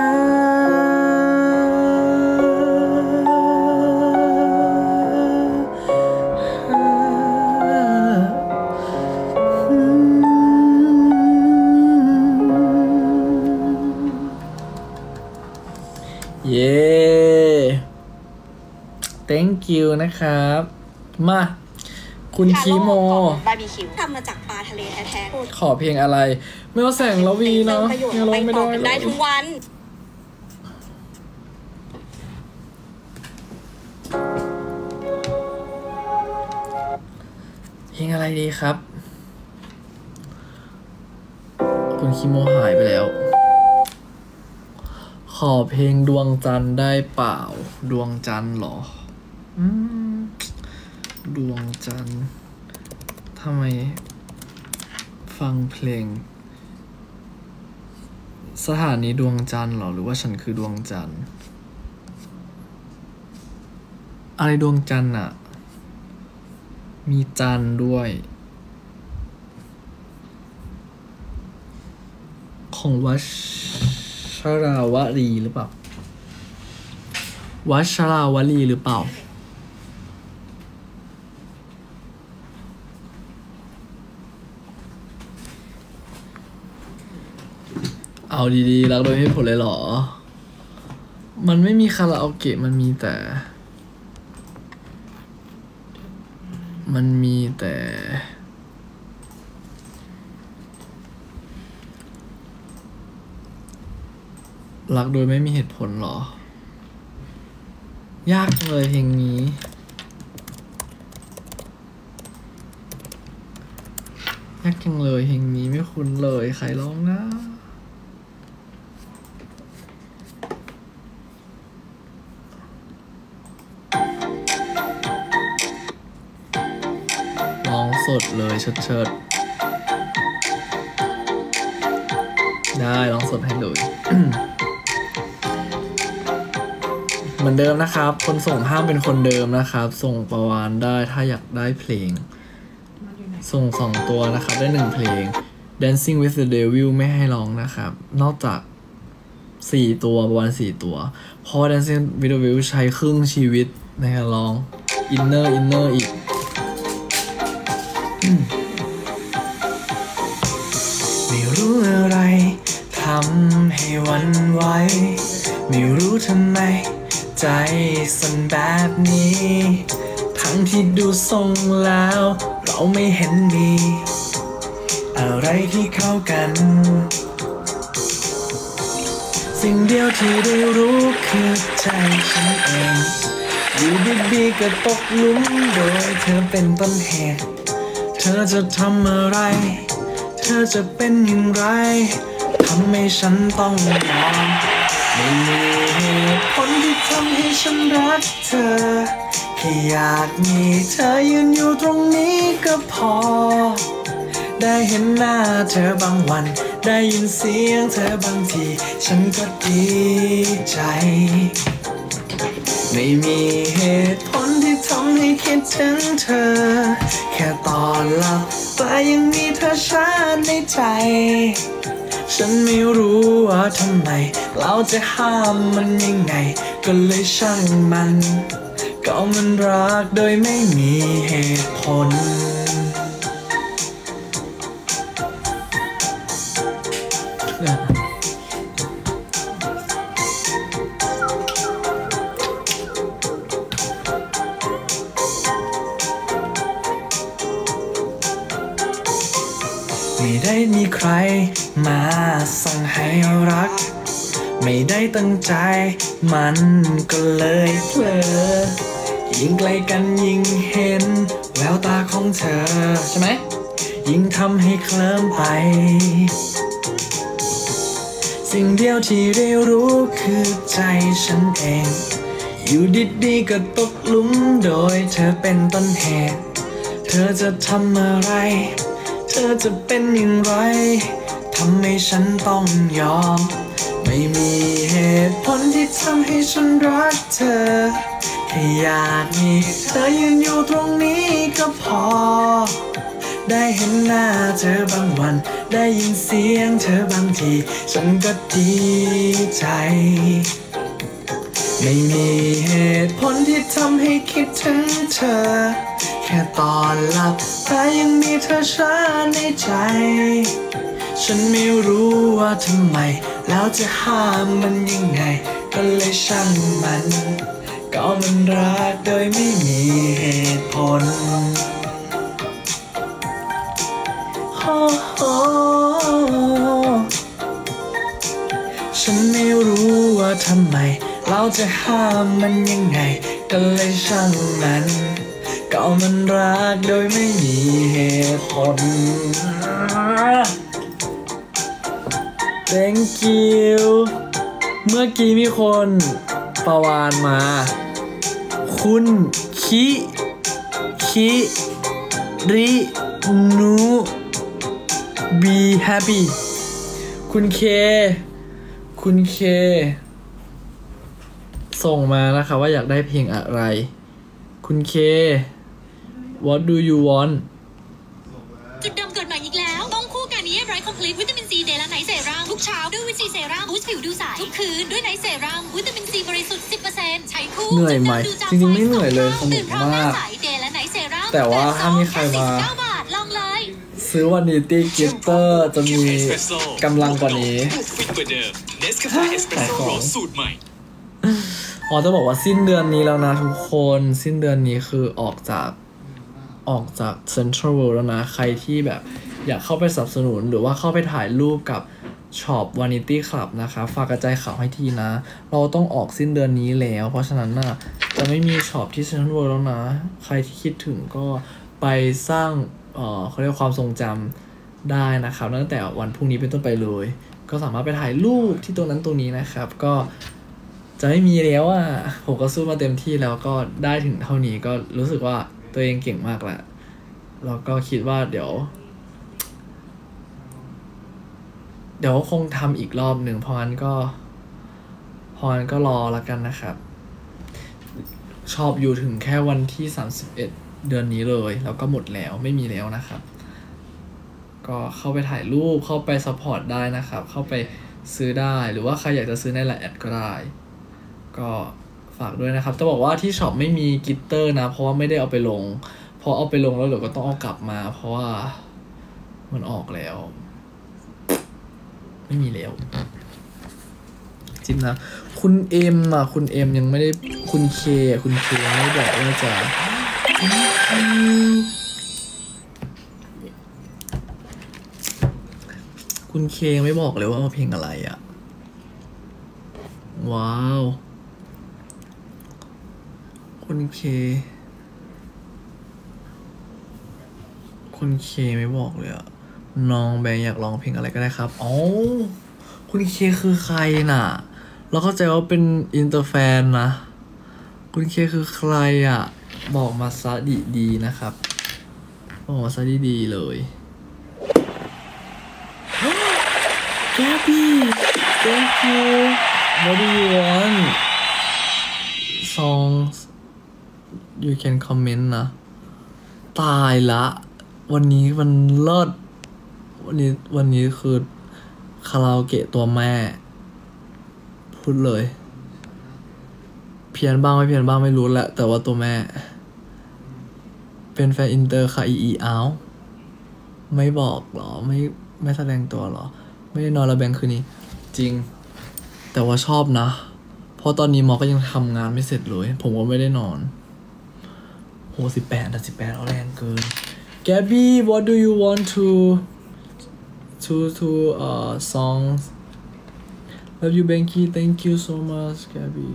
เย้ thank you นะครับมาคุณคีโมบาร์บีคิวทำมาจากปลาทะเลแท้ๆขอเพลงอะไรไม่ว่าแสงละวีเนาะยังร้องไม่ได้ไปต่อกันได้ทุกวันเพลงอะไรดีครับคุณคีโมหายไปแล้วขอเพลงดวงจันทร์ได้เปล่าดวงจันทร์เหรอดวงจันทร์ทำไมฟังเพลงสถานีดวงจันทร์เหรอหรือว่าฉันคือดวงจันทร์อะไรดวงจันทร์อะมีจันทร์ด้วยขอของวัชราวลีหรือเปล่าวัชราวลีหรือเปล่าเอาดีๆรักโดยไม่ผลเลยเหรอมันไม่มีคาราโอเกะมันมีแต่รักโดยไม่มีเหตุผลเหรอยากจังเลยเพลงนี้ยากจังเลยเพลงนี้ไม่คุ้นเลยใครร้องนะร้องสดเลยเชิดได้ร้องสดให้เลย เหมือนเดิมนะครับคนส่งห้ามเป็นคนเดิมนะครับส่งประวานได้ถ้าอยากได้เพลงส่ง2ตัวนะครับได้1เพลง Dancing with the Devil ไม่ให้ร้องนะครับนอกจาก4ตัวประวาน4ตัวเพราะ Dancing with the Devil ใช้ครึ่งชีวิตในการร้องอินเนอร์อีกไม่รู้อะไรทำให้หวั่นไหวไม่รู้ทำไมใจสั่นแบบนี้ทั้งที่ดูทรงแล้วเราไม่เห็นมีอะไรที่เข้ากันสิ่งเดียวที่ได้รู้คือใจฉันเองอยู่ดีๆก็ตกหลุมโดยเธอเป็นต้นเหตุเธอจะทำอะไรเธอจะเป็นอย่างไรทำให้ฉันต้องยอมไม่มีเหตุผลที่ทำให้ฉันรักเธอแค่อยากมีเธอยืนอยู่ตรงนี้ก็พอได้เห็นหน้าเธอบางวันได้ยินเสียงเธอบางทีฉันก็ดีใจไม่มีเหตุผลที่ทำให้คิดถึงเธอแค่ตอนหลับตายังมีเธอชัดในใจฉันไม่รู้ว่าทำไมเราจะห้ามมันยังไงก็เลยช่างมันก็มันรักโดยไม่มีเหตุผลไม่ได้มีใครมาสั่งให้รักไม่ได้ตั้งใจมันก็เลยเผลอยิ่งใกล้กันยิ่งเห็นแววตาของเธอใช่ไหมยิ่งทำให้เคลิ้มไปสิ่งเดียวที่ได้รู้คือใจฉันเองอยู่ดีๆก็ตกหลุมโดยเธอเป็นต้นเหตุเธอจะทำอะไรเธอจะเป็นอย่างไรทำให้ฉันต้องยอมไม่มีเหตุผลที่ทำให้ฉันรักเธอแค่อยากมีเธอยืนอยู่ตรงนี้ก็พอได้เห็นหน้าเธอบางวันได้ยินเสียงเธอบางทีฉันก็ดีใจไม่มีเหตุผลที่ทำให้คิดถึงเธอแค่ตอนหลับตายังมีเธอชัดในใจฉันไม่รู้ว่าทำไมแล้วจะห้ามมันยังไงก็เลยช่างมันก็มันรักโดยไม่มีเหตุผลฉันไม่รู้ว่าทำไมเราจะห้ามมันยังไงก็เลยช่างมันก็มันรักโดยไม่มีเหตุผล Thank you เมื่อกี้มีคนประวานมาคุณคิรินู be happy คุณเคส่งมานะคะว่าอยากได้เพลงอะไรคุณเค What do you want จุดเดิมเกิดใหม่อีกแล้วต้องคู่กันนี้ร้อยคอมพลีทวิตามินซีเดย์และไนท์เซรั่มทุกเช้าด้วยวิตซีเซรั่มบูสต์ผิวดูใสทุกคืนด้วยไนท์เซรั่มวิตามินซีบริสุทธิ์ 10% ใช้คู่เหนื่อยไหมจริงๆไม่เหนื่อยเลยสนุกมากแต่ว่าถ้ามีใครมาซื้อวันนี้ตี้กิตเตอร์จะมีกำลังกว่านี้ขายของจะบอกว่าสิ้นเดือนนี้แล้วนะทุกคนสิ้นเดือนนี้คือออกจากเซ็นทรัลเวิลด์แล้วนะใครที่แบบอยากเข้าไปสนับสนุนหรือว่าเข้าไปถ่ายรูปกับช็อป Vanity Club นะคะฝากกระจายข่าวให้ทีนะเราต้องออกสิ้นเดือนนี้แล้วเพราะฉะนั้นน่ะจะไม่มีช็อปที่เซ็นทรัลเวิลด์แล้วนะใครที่คิดถึงก็ไปสร้างเขาเรียกความทรงจำได้นะครับตั้งแต่วันพรุ่งนี้เป็นต้นไปเลยก็สามารถไปถ่ายรูปที่ตรงนั้นตรงนี้นะครับก็จะไม่มีแล้วอ่ะผมก็สู้มาเต็มที่แล้วก็ได้ถึงเท่านี้ก็รู้สึกว่าตัวเองเก่งมากแหละแล้วก็คิดว่าเดี๋ยวคงทำอีกรอบหนึ่งเพราะงั้นก็รอแล้วกันนะครับชอบอยู่ถึงแค่วันที่31เดือนนี้เลยแล้วก็หมดแล้วไม่มีแล้วนะครับก็เข้าไปถ่ายรูปเข้าไปซัพพอร์ตได้นะครับเข้าไปซื้อได้หรือว่าใครอยากจะซื้อใน LINE แอดก็ได้ก็ฝากด้วยนะครับจะบอกว่าที่ช็อปไม่มีกลิตเตอร์นะเพราะว่าไม่ได้เอาไปลงพอเอาไปลงแล้วเดี๋ยวก็ต้องเอากลับมาเพราะว่ามันออกแล้วไม่มีแล้วจริงนะคุณเอ็มยังไม่ได้คุณเคไม่บอกว่าจะคุณเคยังไม่บอกเลยว่าเพลงอะไรอ่ะว้าวคุณเคไม่บอกเลยอ่ะน้องแบงค์อยากร้องเพลงอะไรก็ได้ครับอ๋อคุณเคคือใครน่ะเราเข้าใจว่าเป็นอินเตอร์แฟนนะคุณเคคือใครอ่ะบอกมาซะดีๆนะครับบอกมาซะดีๆเลยแกบี้ thank you what do you want songs you can comment นะตายละวันนี้มันเลิศวันนี้คือคาราโอเกะตัวแม่พูดเลยเพี้ยนบ้างไม่เพี้ยนบ้างไม่รู้แหละแต่ว่าตัวแม่เป็นแฟนอินเตอร์ค่ะอ้าวไม่บอกหรอไม่แสดงตัวหรอไม่ได้นอนระแบงคืนนี้จริงแต่ว่าชอบนะเพราะตอนนี้หมอก็ยังทำงานไม่เสร็จเลยผมก็ไม่ได้นอนโห18เอาแรงเกินGabby what do you want to songs love you Benki thank you so much Gabby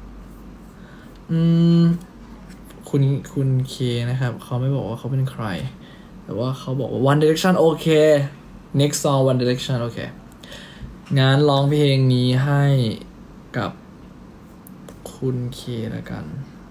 คุณเคนะครับเขาไม่บอกว่าเขาเป็นใครแต่ว่าเขาบอกว่า One Direction โอเค next song One Direction โอเคงั้นร้องเพลงนี้ให้กับคุณเคแล้วกัน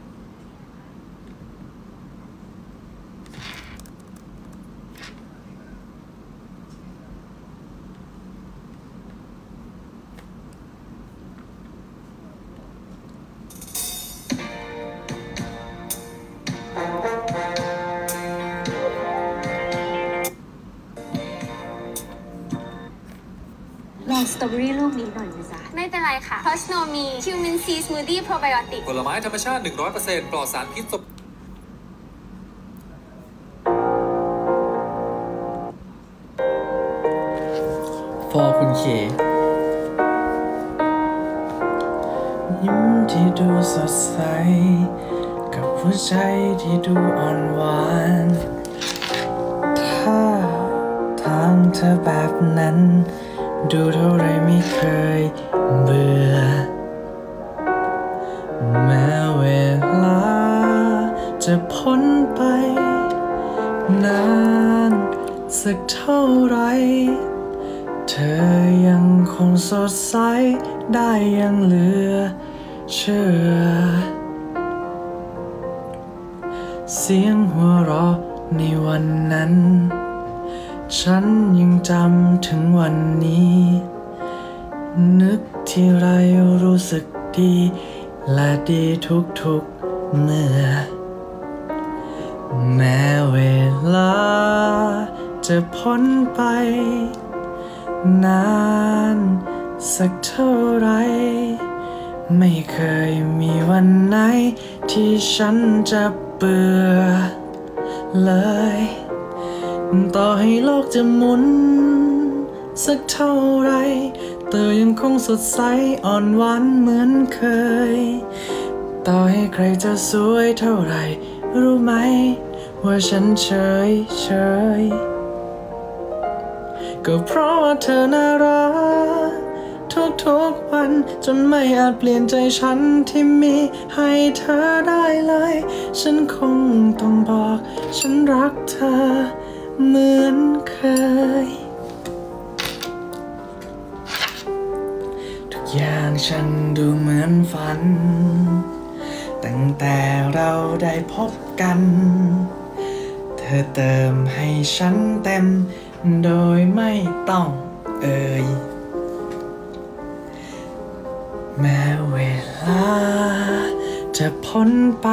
สตรอเบอรี่ลูกนี้หน่อยนะจ๊ะไม่เป็นไรค่ะเพราะสโนมีคิวมินซีสมูทตี้โปรไบโอติกผลไม้ธรรมชาติ 100% ปลอดสารพิษ for คุณเคยิ้มที่ดูสดใสกับหัวใจที่ดูอ่อนหวานถ้าทางเธอแบบนั้นดูเท่าไรไม่เคยเบื่อแม้เวลาจะพ้นไปนานสักเท่าไรเธอยังคงสดใสได้ยังเหลือเชื่อเสียงหัวเราะในวันนั้นฉันยังจำถึงวันนี้นึกที่ไรรู้สึกดีและดีทุกๆเมื่อแม้เวลาจะพ้นไปนานสักเท่าไรไม่เคยมีวันไหนที่ฉันจะเบื่อเลยต่อให้โลกจะหมุนสักเท่าไรเธอยังคงสดใสอ่อนหวานเหมือนเคยต่อให้ใครจะสวยเท่าไรรู้ไหมว่าฉันเฉยก็เพราะว่าเธอน่ารักทุกวันจนไม่อาจเปลี่ยนใจฉันที่มีให้เธอได้เลยฉันคงต้องบอกฉันรักเธอเหมือนเคยทุกอย่างฉันดูเหมือนฝันตั้งแต่เราได้พบกันเธอเติมให้ฉันเต็มโดยไม่ต้องเอ่ยแม้เวลาจะพ้นไป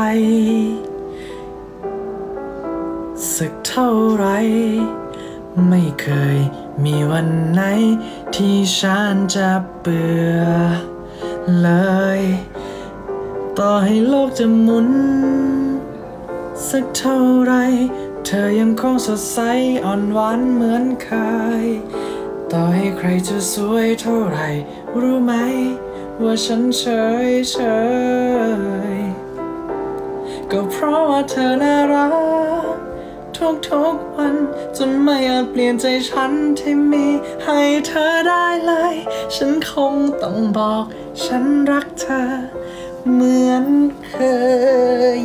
สักเท่าไรไม่เคยมีวันไหนที่ฉันจะเบื่อเลยต่อให้โลกจะหมุนสักเท่าไรเธอยังคงสดใสอ่อนหวานเหมือนเคยต่อให้ใครจะสวยเท่าไรรู้ไหมว่าฉันเฉยก็เพราะว่าเธอน่ารักทุกวันจนไม่อาจเปลี่ยนใจฉันที่มีให้เธอได้เลยฉันคงต้องบอกฉันรักเธอเหมือนเคย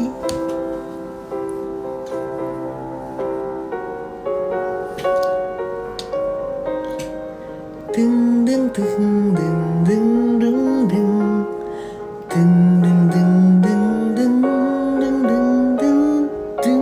ดึงดึงดึงดึงดึงดึงดึงดึงดึงดึงดึงดึงดึงดึงดึงดึง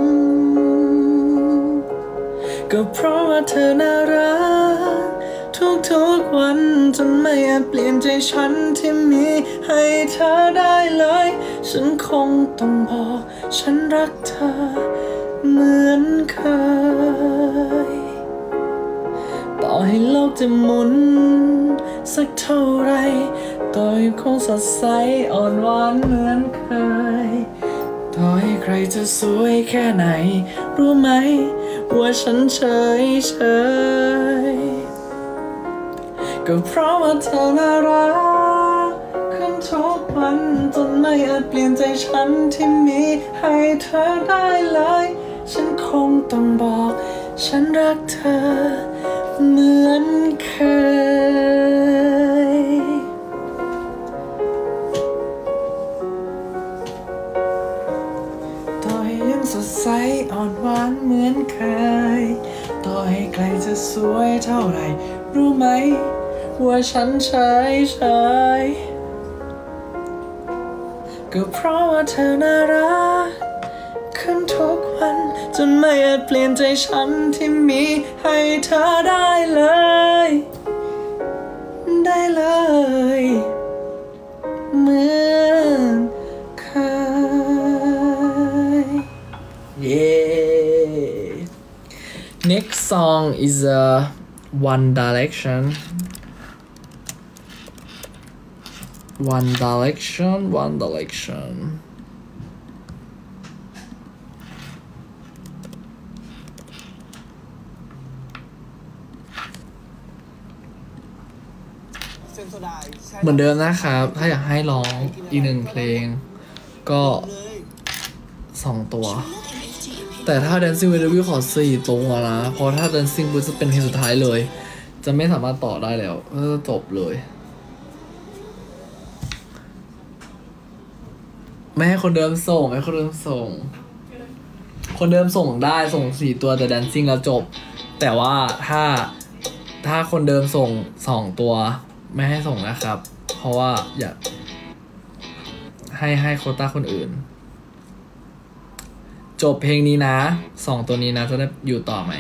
ก็เพราะว่าเธอน่ารักทุกวันจนไม่อาจเปลี่ยนใจฉันที่มีให้เธอได้เลยฉันคงต้องบอกฉันรักเธอเหมือนเคยต่อให้โลกจะหมุนสักเท่าไรต่อให้คงสดใสอ่อนหวานเหมือนเคยต่อให้ใครจะสวยแค่ไหนรู้ไหมว่าฉันเฉยก็เพราะว่าเธอน่ารักขึ้นทุกวันจนไม่อาจเปลี่ยนใจฉันที่มีให้เธอได้เลยฉันคงต้องบอกฉันรักเธอเหมือนเคยต่อให้ยังสดใสอ่อนหวานเหมือนเคยต่อให้ใครจะสวยเท่าไรรู้ไหมว่าฉันเฉยก็เพราะว่าเธอน่ารักขึ้นทุกวันจนไม่อาจเปลี่ยนใจฉันที่มีให้เธอได้เลยเหมือนเคย Yeah Next song is One Direction One Direction เหมือนเดิมนะครับถ้าอยากให้ร้องอีกหนึ่งเพลงก็2ตัวแต่ถ้า Dancing with the Devil ขอ4ตัวนะเพราะถ้า Dancing ปุ๊บจะเป็นเพลงสุดท้ายเลยจะไม่สามารถต่อได้แล้วจบเลยไม่ให้คนเดิมส่งคนเดิมส่งได้ส่ง4ตัวแต่ Dancing แล้วจบแต่ว่าถ้าคนเดิมส่ง2ตัวไม่ให้ส่งนะครับเพราะว่าอยากให้โควต้าคนอื่นจบเพลงนี้นะ2ตัวนี้นะจะได้อยู่ต่อไหม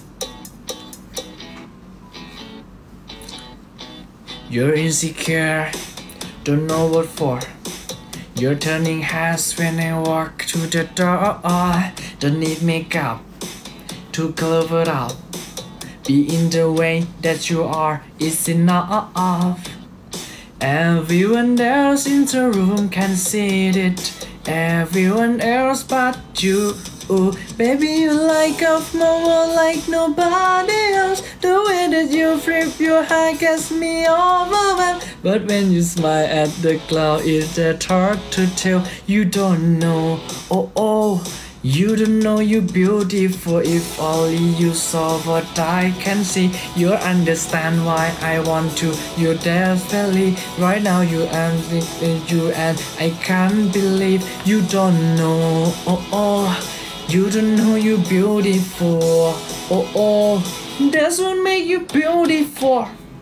You're insecure don't know what for You're turning heads when I walk to the door Don't need makeup to cover up be in the way that you are is enough. Everyone else in the room can see it. Everyone else but you. Baby, you light up my world like nobody else. The way that you flip your hair gets me overwhelmed. But when you smile at the cloud, it's that hard to tell. You don't know, oh, you don't know you're beautiful. If only you saw what I can see, you'll understand why I want to. You're definitely right now. You and I can't believe you don't know, oh. You don't know you're beautiful, oh, that's what make you beautiful.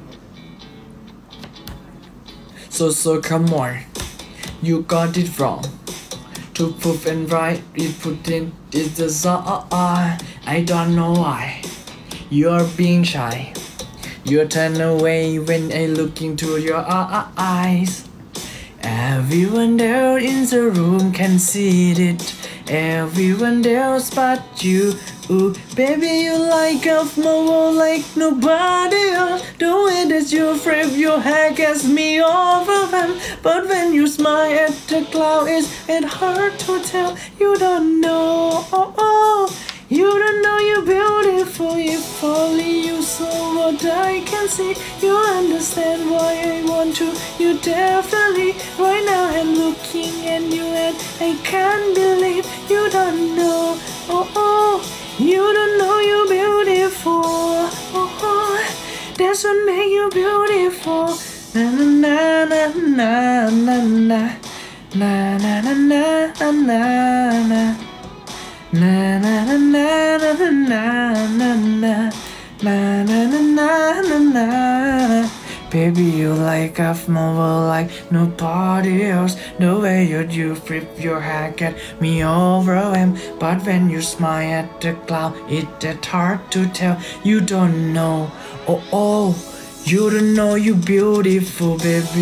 So come on, you got it wrong. To prove and right, it put in is the song. I don't know why you're being shy. You turn away when I look into your eyes. Everyone there in the room can see it. Everyone else but you. Baby, you light up my world like nobody else. The way that you flip your hair gets me overwhelmed. But when you smile at the cloud, it's hard to tell. You don't know, oh, you don't know you're beautiful. If only you saw what I can see, you understand why I want to. You definitely right now I'm looking at you and I can't believe you don't know, oh, you don't know you're beautiful, oh, that's what make you beautiful. Na na na na na na na na na na na na. Na na na na na na na na na na na na. Baby, you light up my world like nobody else. The way you flip your hair get me overwhelmed. But when you smile at the cloud, it's that hard to tell. You don't know, oh, you don't know you're beautiful, baby.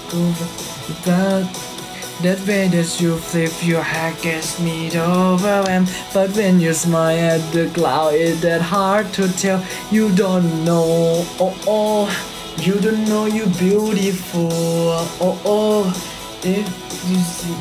That way that you flip your hair gets me overwhelmed. But when you smile at the cloud, it's that hard to tell. You don't know, oh, you don't know you're beautiful, oh, if you see.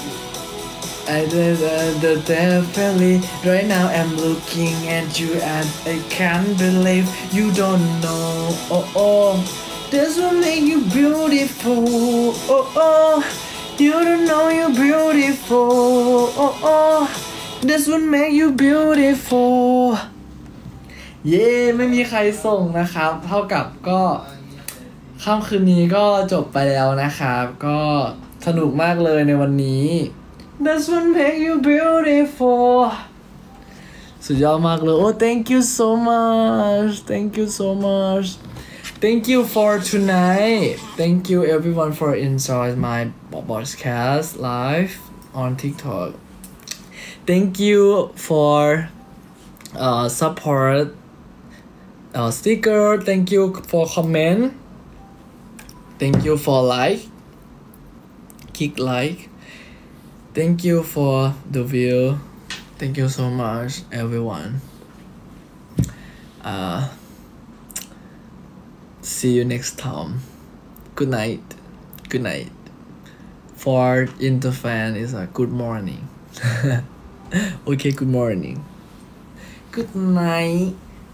Definitely right now I'm looking at you and I can't believe you don't know, oh, that's what make you beautiful, oh, you don't know you're beautiful, oh, that's what make you beautiful. เย้ไม่มีใครส่งนะครับเท่ากับก็ค่ำคืนนี้ก็จบไปแล้วนะครับก็สนุกมากเลยในวันนี้ That's what make you beautiful สุดยอดมากเลยโอ้ thank you so much thank you so much thank you for tonight thank you everyone for enjoying my podcast live on TikTok thank you for support sticker thank you for comment thank you for click like thank you for the view thank you so much everyone see you next time good night for Interfan is a good morning okay good morning good night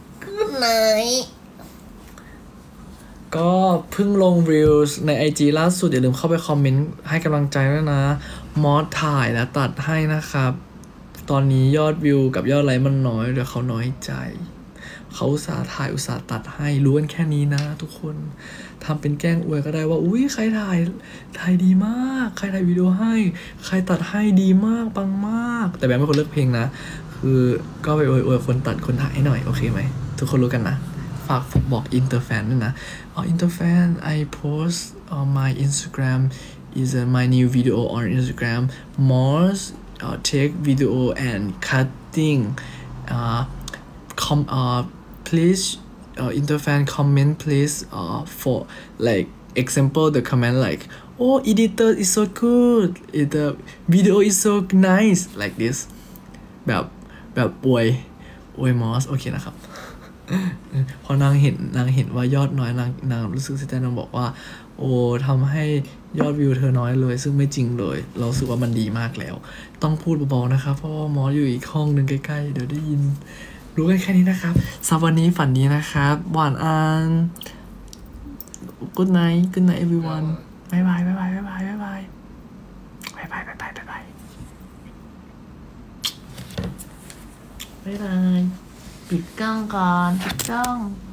ก็เพิ่งลงรีลใน IG ล่าสุดอย่าลืมเข้าไปคอมเมนต์ให้กำลังใจด้วยนะมอสถ่ายและตัดให้นะครับตอนนี้ยอดวิวกับยอดไลค์มันน้อยเดี๋ยวเขาน้อยใจเขาอุตส่าห์ถ่ายอุตส่าห์ตัดให้รู้กันแค่นี้นะทุกคนทำเป็นแกล้งอวยก็ได้ว่าอุ้ยใครถ่ายดีมากใครถ่ายวิดีโอให้ใครตัดให้ดีมากปังมากแต่แบบไม่คนเลือกเพลงนะคือก็ไปอวยคนตัดคนถ่ายให้หน่อยโอเคไหมทุกคนรู้กันนะฝากบอก Interfan ด้วยนะInterfan I post on my Instagram is my new video on Instagram Mars take video and cutting please Interfan comment please for like example the comment like oh editor is so good the video is so nice like thisแบบอวยมอสโอเคนะครับพอนางเห็นว่ายอดน้อยนางรู้สึกเสียใจนางบอกว่า โอ้ทำให้ยอดวิวเธอน้อยเลย ซึ่งไม่จริงเลยเรารู้สึกว่ามันดีมากแล้ว ต้องพูดเบาๆนะครับเพราะว่ามอสอยู่อีกห้องหนึ่งใกล้ๆเดี๋ยวได้ยินรู้กันแค่นี้นะครับสำหรับวันนี้ฝันดีนะครับหวานอัน Good night Good night everyone บ๊ายบายบ๊ายบายบ๊ายบายบ๊ายบายบ๊ายบายบ๊ายบายบ๊ายบายบ๊ายบายปิดกล้องก่อนปิดกล้อง